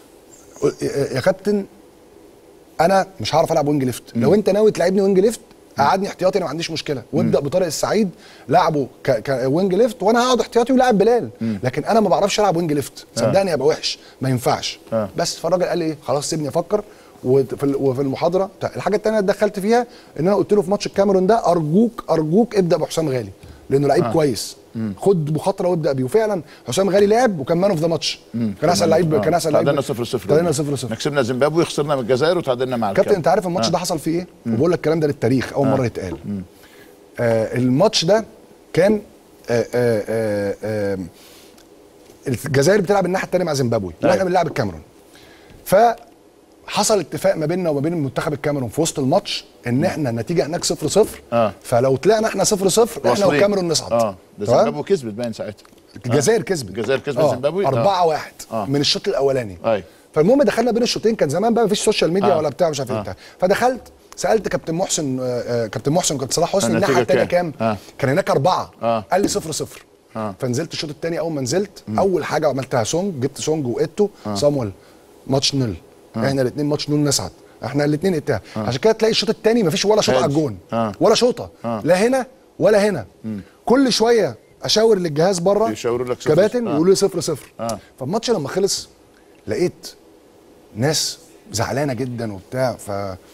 يا كابتن انا مش هعرف العب وينج ليفت. لو انت ناوي تلعبني وينج ليفت قعدني احتياطي انا ما عنديش مشكله وابدا بطارق السعيد لعبه كوينج ليفت وانا هقعد احتياطي ولاعب بلال. مم. لكن انا ما بعرفش العب وينج ليفت صدقني هيبقى وحش ما ينفعش. آه. بس فالراجل قال لي ايه خلاص سيبني افكر. وفي المحاضره الحاجه الثانيه اللي دخلت فيها ان انا قلت له في ماتش الكاميرون ده ارجوك ارجوك ابدا بحسام غالي لانه لعيب آه. كويس. مم. خد مخاطره وابدا بيه وفعلا حسام غالي لعب وكان مان اوف ذا ماتش. كان احسن لعيب آه. كان احسن لعيب. تعادلنا صفر صفر تعادلنا صفر صفر كسبنا زيمبابوي خسرنا من الجزائر وتعادلنا مع الكابتن. انت عارف الماتش آه. ده حصل فيه ايه؟ وبقول لك الكلام ده للتاريخ اول آه. مره يتقال. آه الماتش ده كان آه آه آه آه الجزائر بتلعب الناحيه الثانيه مع زيمبابوي واحنا بنلعب الكاميرون. ف حصل اتفاق ما بيننا وما بين منتخب الكاميرون في وسط الماتش ان احنا النتيجه هناك صفر صفر. آه. فلو طلعنا احنا صفر صفر احنا والكاميرون نصعد. اه ده زيمبابوي كسبت باين ساعتها. الجزائر كسبت. الجزائر كسبت زيمبابوي أربعة واحد آه. من الشوط الاولاني. ايوه فالمهم دخلنا بين الشوطين كان زمان بقى مفيش سوشيال ميديا آه. ولا بتاع مش عارف ايه آه. فدخلت سالت كابتن محسن آه كابتن محسن وكابتن صلاح حسني الناحيه الثانيه كام؟ آه. كان هناك اربعه آه. قال لي صفر صفر. آه. فنزلت الشوط الثاني اول ما نزلت م. اول حاجه عملتها سونج جبت سونج وايتو آه. صامويل ماتش نل آه. احنا الاثنين ماتش نل نصعد احنا الاثنين اتها آه. عشان كده تلاقي الشوط الثاني مفيش ولا شوطه على الجون آه. ولا شوطه آه. لا هنا ولا هنا. م. كل شويه اشاور للجهاز بره يشاوروا لك كباتن يقولوا لي صفر صفر. آه. فالماتش لما خلص لقيت ناس زعلانه جدا وبتاع ف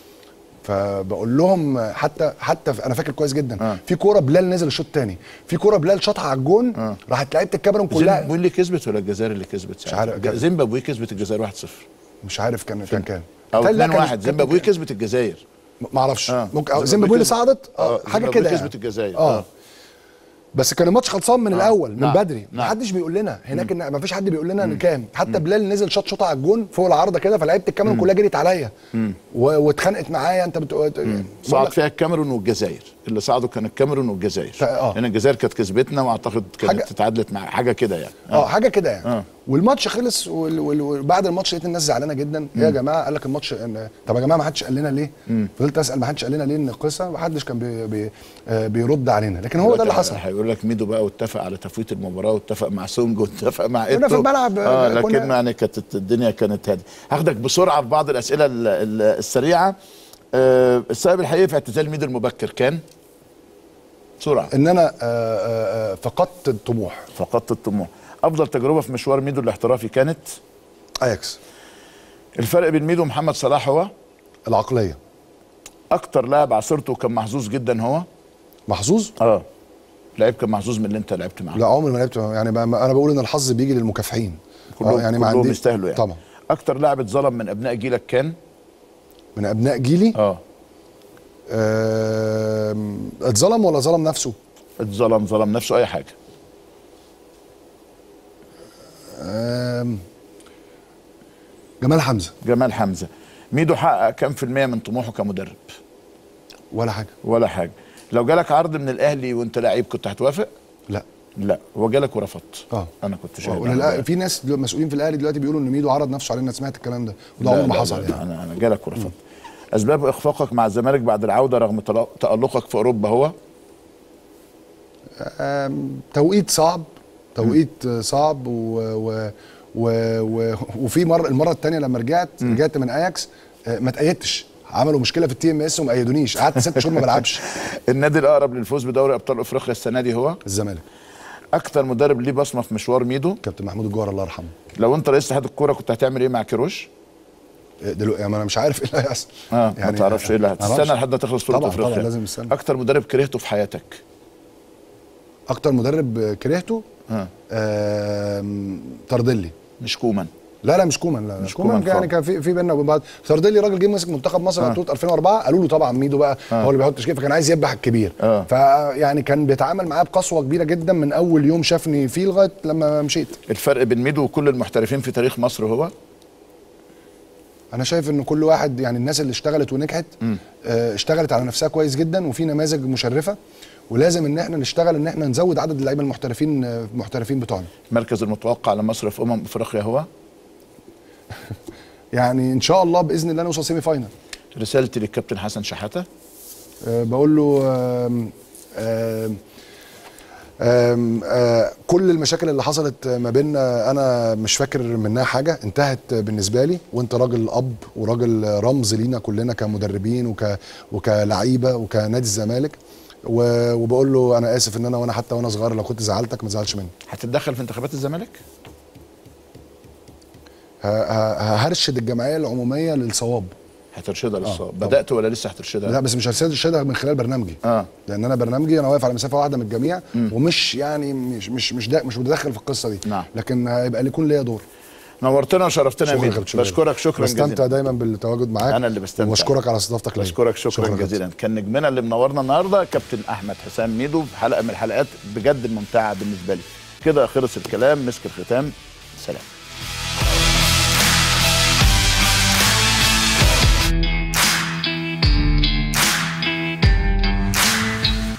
فبقول لهم حتى حتى انا فاكر كويس جدا آه. في كوره بلال نزل الشوط الثاني في كوره بلال شاطها على الجون آه. راحت لعيبه الكاميرون كلها. زيمبابوي اللي كسبت ولا الجزائر اللي كسبت؟ مش عارف. زيمبابوي كسبت الجزائر واحد صفر مش عارف كان كان كام او اتنين واحد. زيمبابوي كسبت الجزائر ما اعرفش آه. ممكن زيمبابوي اللي صعدت آه. حاجه كده يعني كسبت الجزائر اه, آه. بس كان الماتش خلصان من آه. الاول من نعم. بدري ما حدش بيقول لنا هناك ان ما فيش حد بيقول لنا ان كام حتى بلال نزل شاط شوطه على الجون فوق العارضه كده فلعيبه الكاميرون كلها جريت عليا واتخانقت معايا. انت بت... صعد فيها الكاميرون والجزائر اللي صعدوا كان الكاميرون والجزائر اه لان الجزائر كانت كسبتنا واعتقد كانت اتعادلت مع حاجه كده يعني اه, آه. حاجه كده يعني آه. والماتش خلص وبعد الماتش لقيت الناس زعلانه جدا. يا جماعه قال لك الماتش إن... طب يا جماعه ما حدش قال لنا ليه؟ مم. فضلت اسال ما حدش قال لنا ليه ان القصه ما حدش كان بي... بي... آه بيرد علينا لكن هو ده اللي حصل. هيقول لك ميدو بقى واتفق على تفويت المباراه واتفق مع سونج واتفق مع ايتو في الملعب اه لكن يعني كانت الدنيا كانت هاديه. هاخدك بسرعه في بعض الاسئله السريعه. آه السبب الحقيقي في اعتزال ميدو المبكر كان بسرعه ان انا آه آه فقدت الطموح. فقدت الطموح. افضل تجربه في مشوار ميدو الاحترافي كانت اياكس. الفرق بين ميدو ومحمد صلاح هو العقليه. اكتر لاعب عاصرته وكان محظوظ جدا هو محظوظ اه لعيب كان محظوظ من اللي انت لعبت معاه. لا عمري ما لعبت يعني انا بقول ان الحظ بيجي للمكافحين كلهم يعني ما عنديش يستاهلوا يعني طبعا. اكتر لاعب اتظلم من ابناء جيلك كان من ابناء جيلي اه اتظلم ولا ظلم نفسه؟ اتظلم ظلم نفسه اي حاجه. جمال حمزه. جمال حمزه. ميدو حقق كام في المية من طموحه كمدرب؟ ولا حاجه. ولا حاجه. لو جالك عرض من الاهلي وانت لعيب كنت هتوافق؟ لا لا هو جالك ورفضت. اه انا كنت شايف لا في ناس مسؤولين في الاهلي دلوقتي بيقولوا ان ميدو عرض نفسه علينا. سمعت الكلام ده وده عمره ما حصل يعني. انا انا جالك ورفضت. اسباب اخفاقك مع الزمالك بعد العوده رغم تالقك في اوروبا هو توقيت صعب توقيت م. صعب و, و و و وفي مره المره الثانيه لما رجعت م. رجعت من اياكس ما تأيدتش عملوا مشكله في التي ام اس وما ايدونيش، قعدت ست شهور ما بلعبش. النادي الاقرب للفوز بدوري ابطال افريقيا السنه دي هو الزمالك. اكتر مدرب ليه بصمه في مشوار ميدو كابتن محمود الجوهر الله يرحمه. لو انت رئيس اتحاد الكوره كنت هتعمل ايه مع كيروش؟ دلوقتي يعني انا مش عارف ايه اللي هيحصل. اه يعني ما تعرفش ايه اللي هتستنى لحد ما تخلص بطوله افريقيا. طبعا لازم نستنى. اكتر مدرب كرهته في حياتك؟ اكتر مدرب كرهته اه تردلي. مش كومان؟ لا لا مش كومان، لا مش كومان يعني كان في في بيننا وبين بعض. تردلي راجل جه مسك منتخب مصر بطوله آه. ألفين وأربعة، قالوا له طبعا ميدو بقى آه. هو اللي بيحط تشكيل، فكان عايز يذبح الكبير آه. فيعني كان بيتعامل معاه بقسوه كبيره جدا من اول يوم شافني فيه لغايه لما مشيت. الفرق بين ميدو وكل المحترفين في تاريخ مصر هو؟ انا شايف ان كل واحد يعني الناس اللي اشتغلت ونجحت آه اشتغلت على نفسها كويس جدا، وفي نماذج مشرفه، ولازم ان احنا نشتغل ان احنا نزود عدد اللعيبه المحترفين المحترفين بتوعنا. المركز المتوقع لمصر في امم افريقيا هو؟ يعني ان شاء الله باذن الله نوصل سيمي فاينل. رسالتي للكابتن حسن شحاته أه بقول له أه أه أه أه كل المشاكل اللي حصلت ما بيننا انا مش فاكر منها حاجه، انتهت بالنسبه لي، وانت راجل اب وراجل رمز لينا كلنا كمدربين وك وكلعيبه وكنادي الزمالك، وبقول له انا اسف ان انا وانا حتى وانا صغير لو كنت زعلتك ما تزعلش مني. هتتدخل في انتخابات الزمالك؟ هرشد الجمعيه العموميه للصواب. هترشدها للصواب؟ آه. بدات ولا لسه هترشدها؟ لا بس مش هرشدها من خلال برنامجي. اه لان انا برنامجي انا واقف على مسافه واحده من الجميع، م. ومش يعني مش مش مش مش متدخل في القصه دي. نعم. لكن هيبقى يكون ليا دور. نورتنا وشرفتنا يا ميدو. بشكرك شكرا جزيلا. بستمتع دايما بالتواجد معاك. انا اللي بستمتع. واشكرك على استضافتك ليا. بشكرك شكرا, شكرا جزيلا. كان نجمنا اللي منورنا النهارده كابتن احمد حسام ميدو في حلقه من الحلقات بجد ممتعه بالنسبه لي. كده خلص الكلام، مسك الختام، سلام.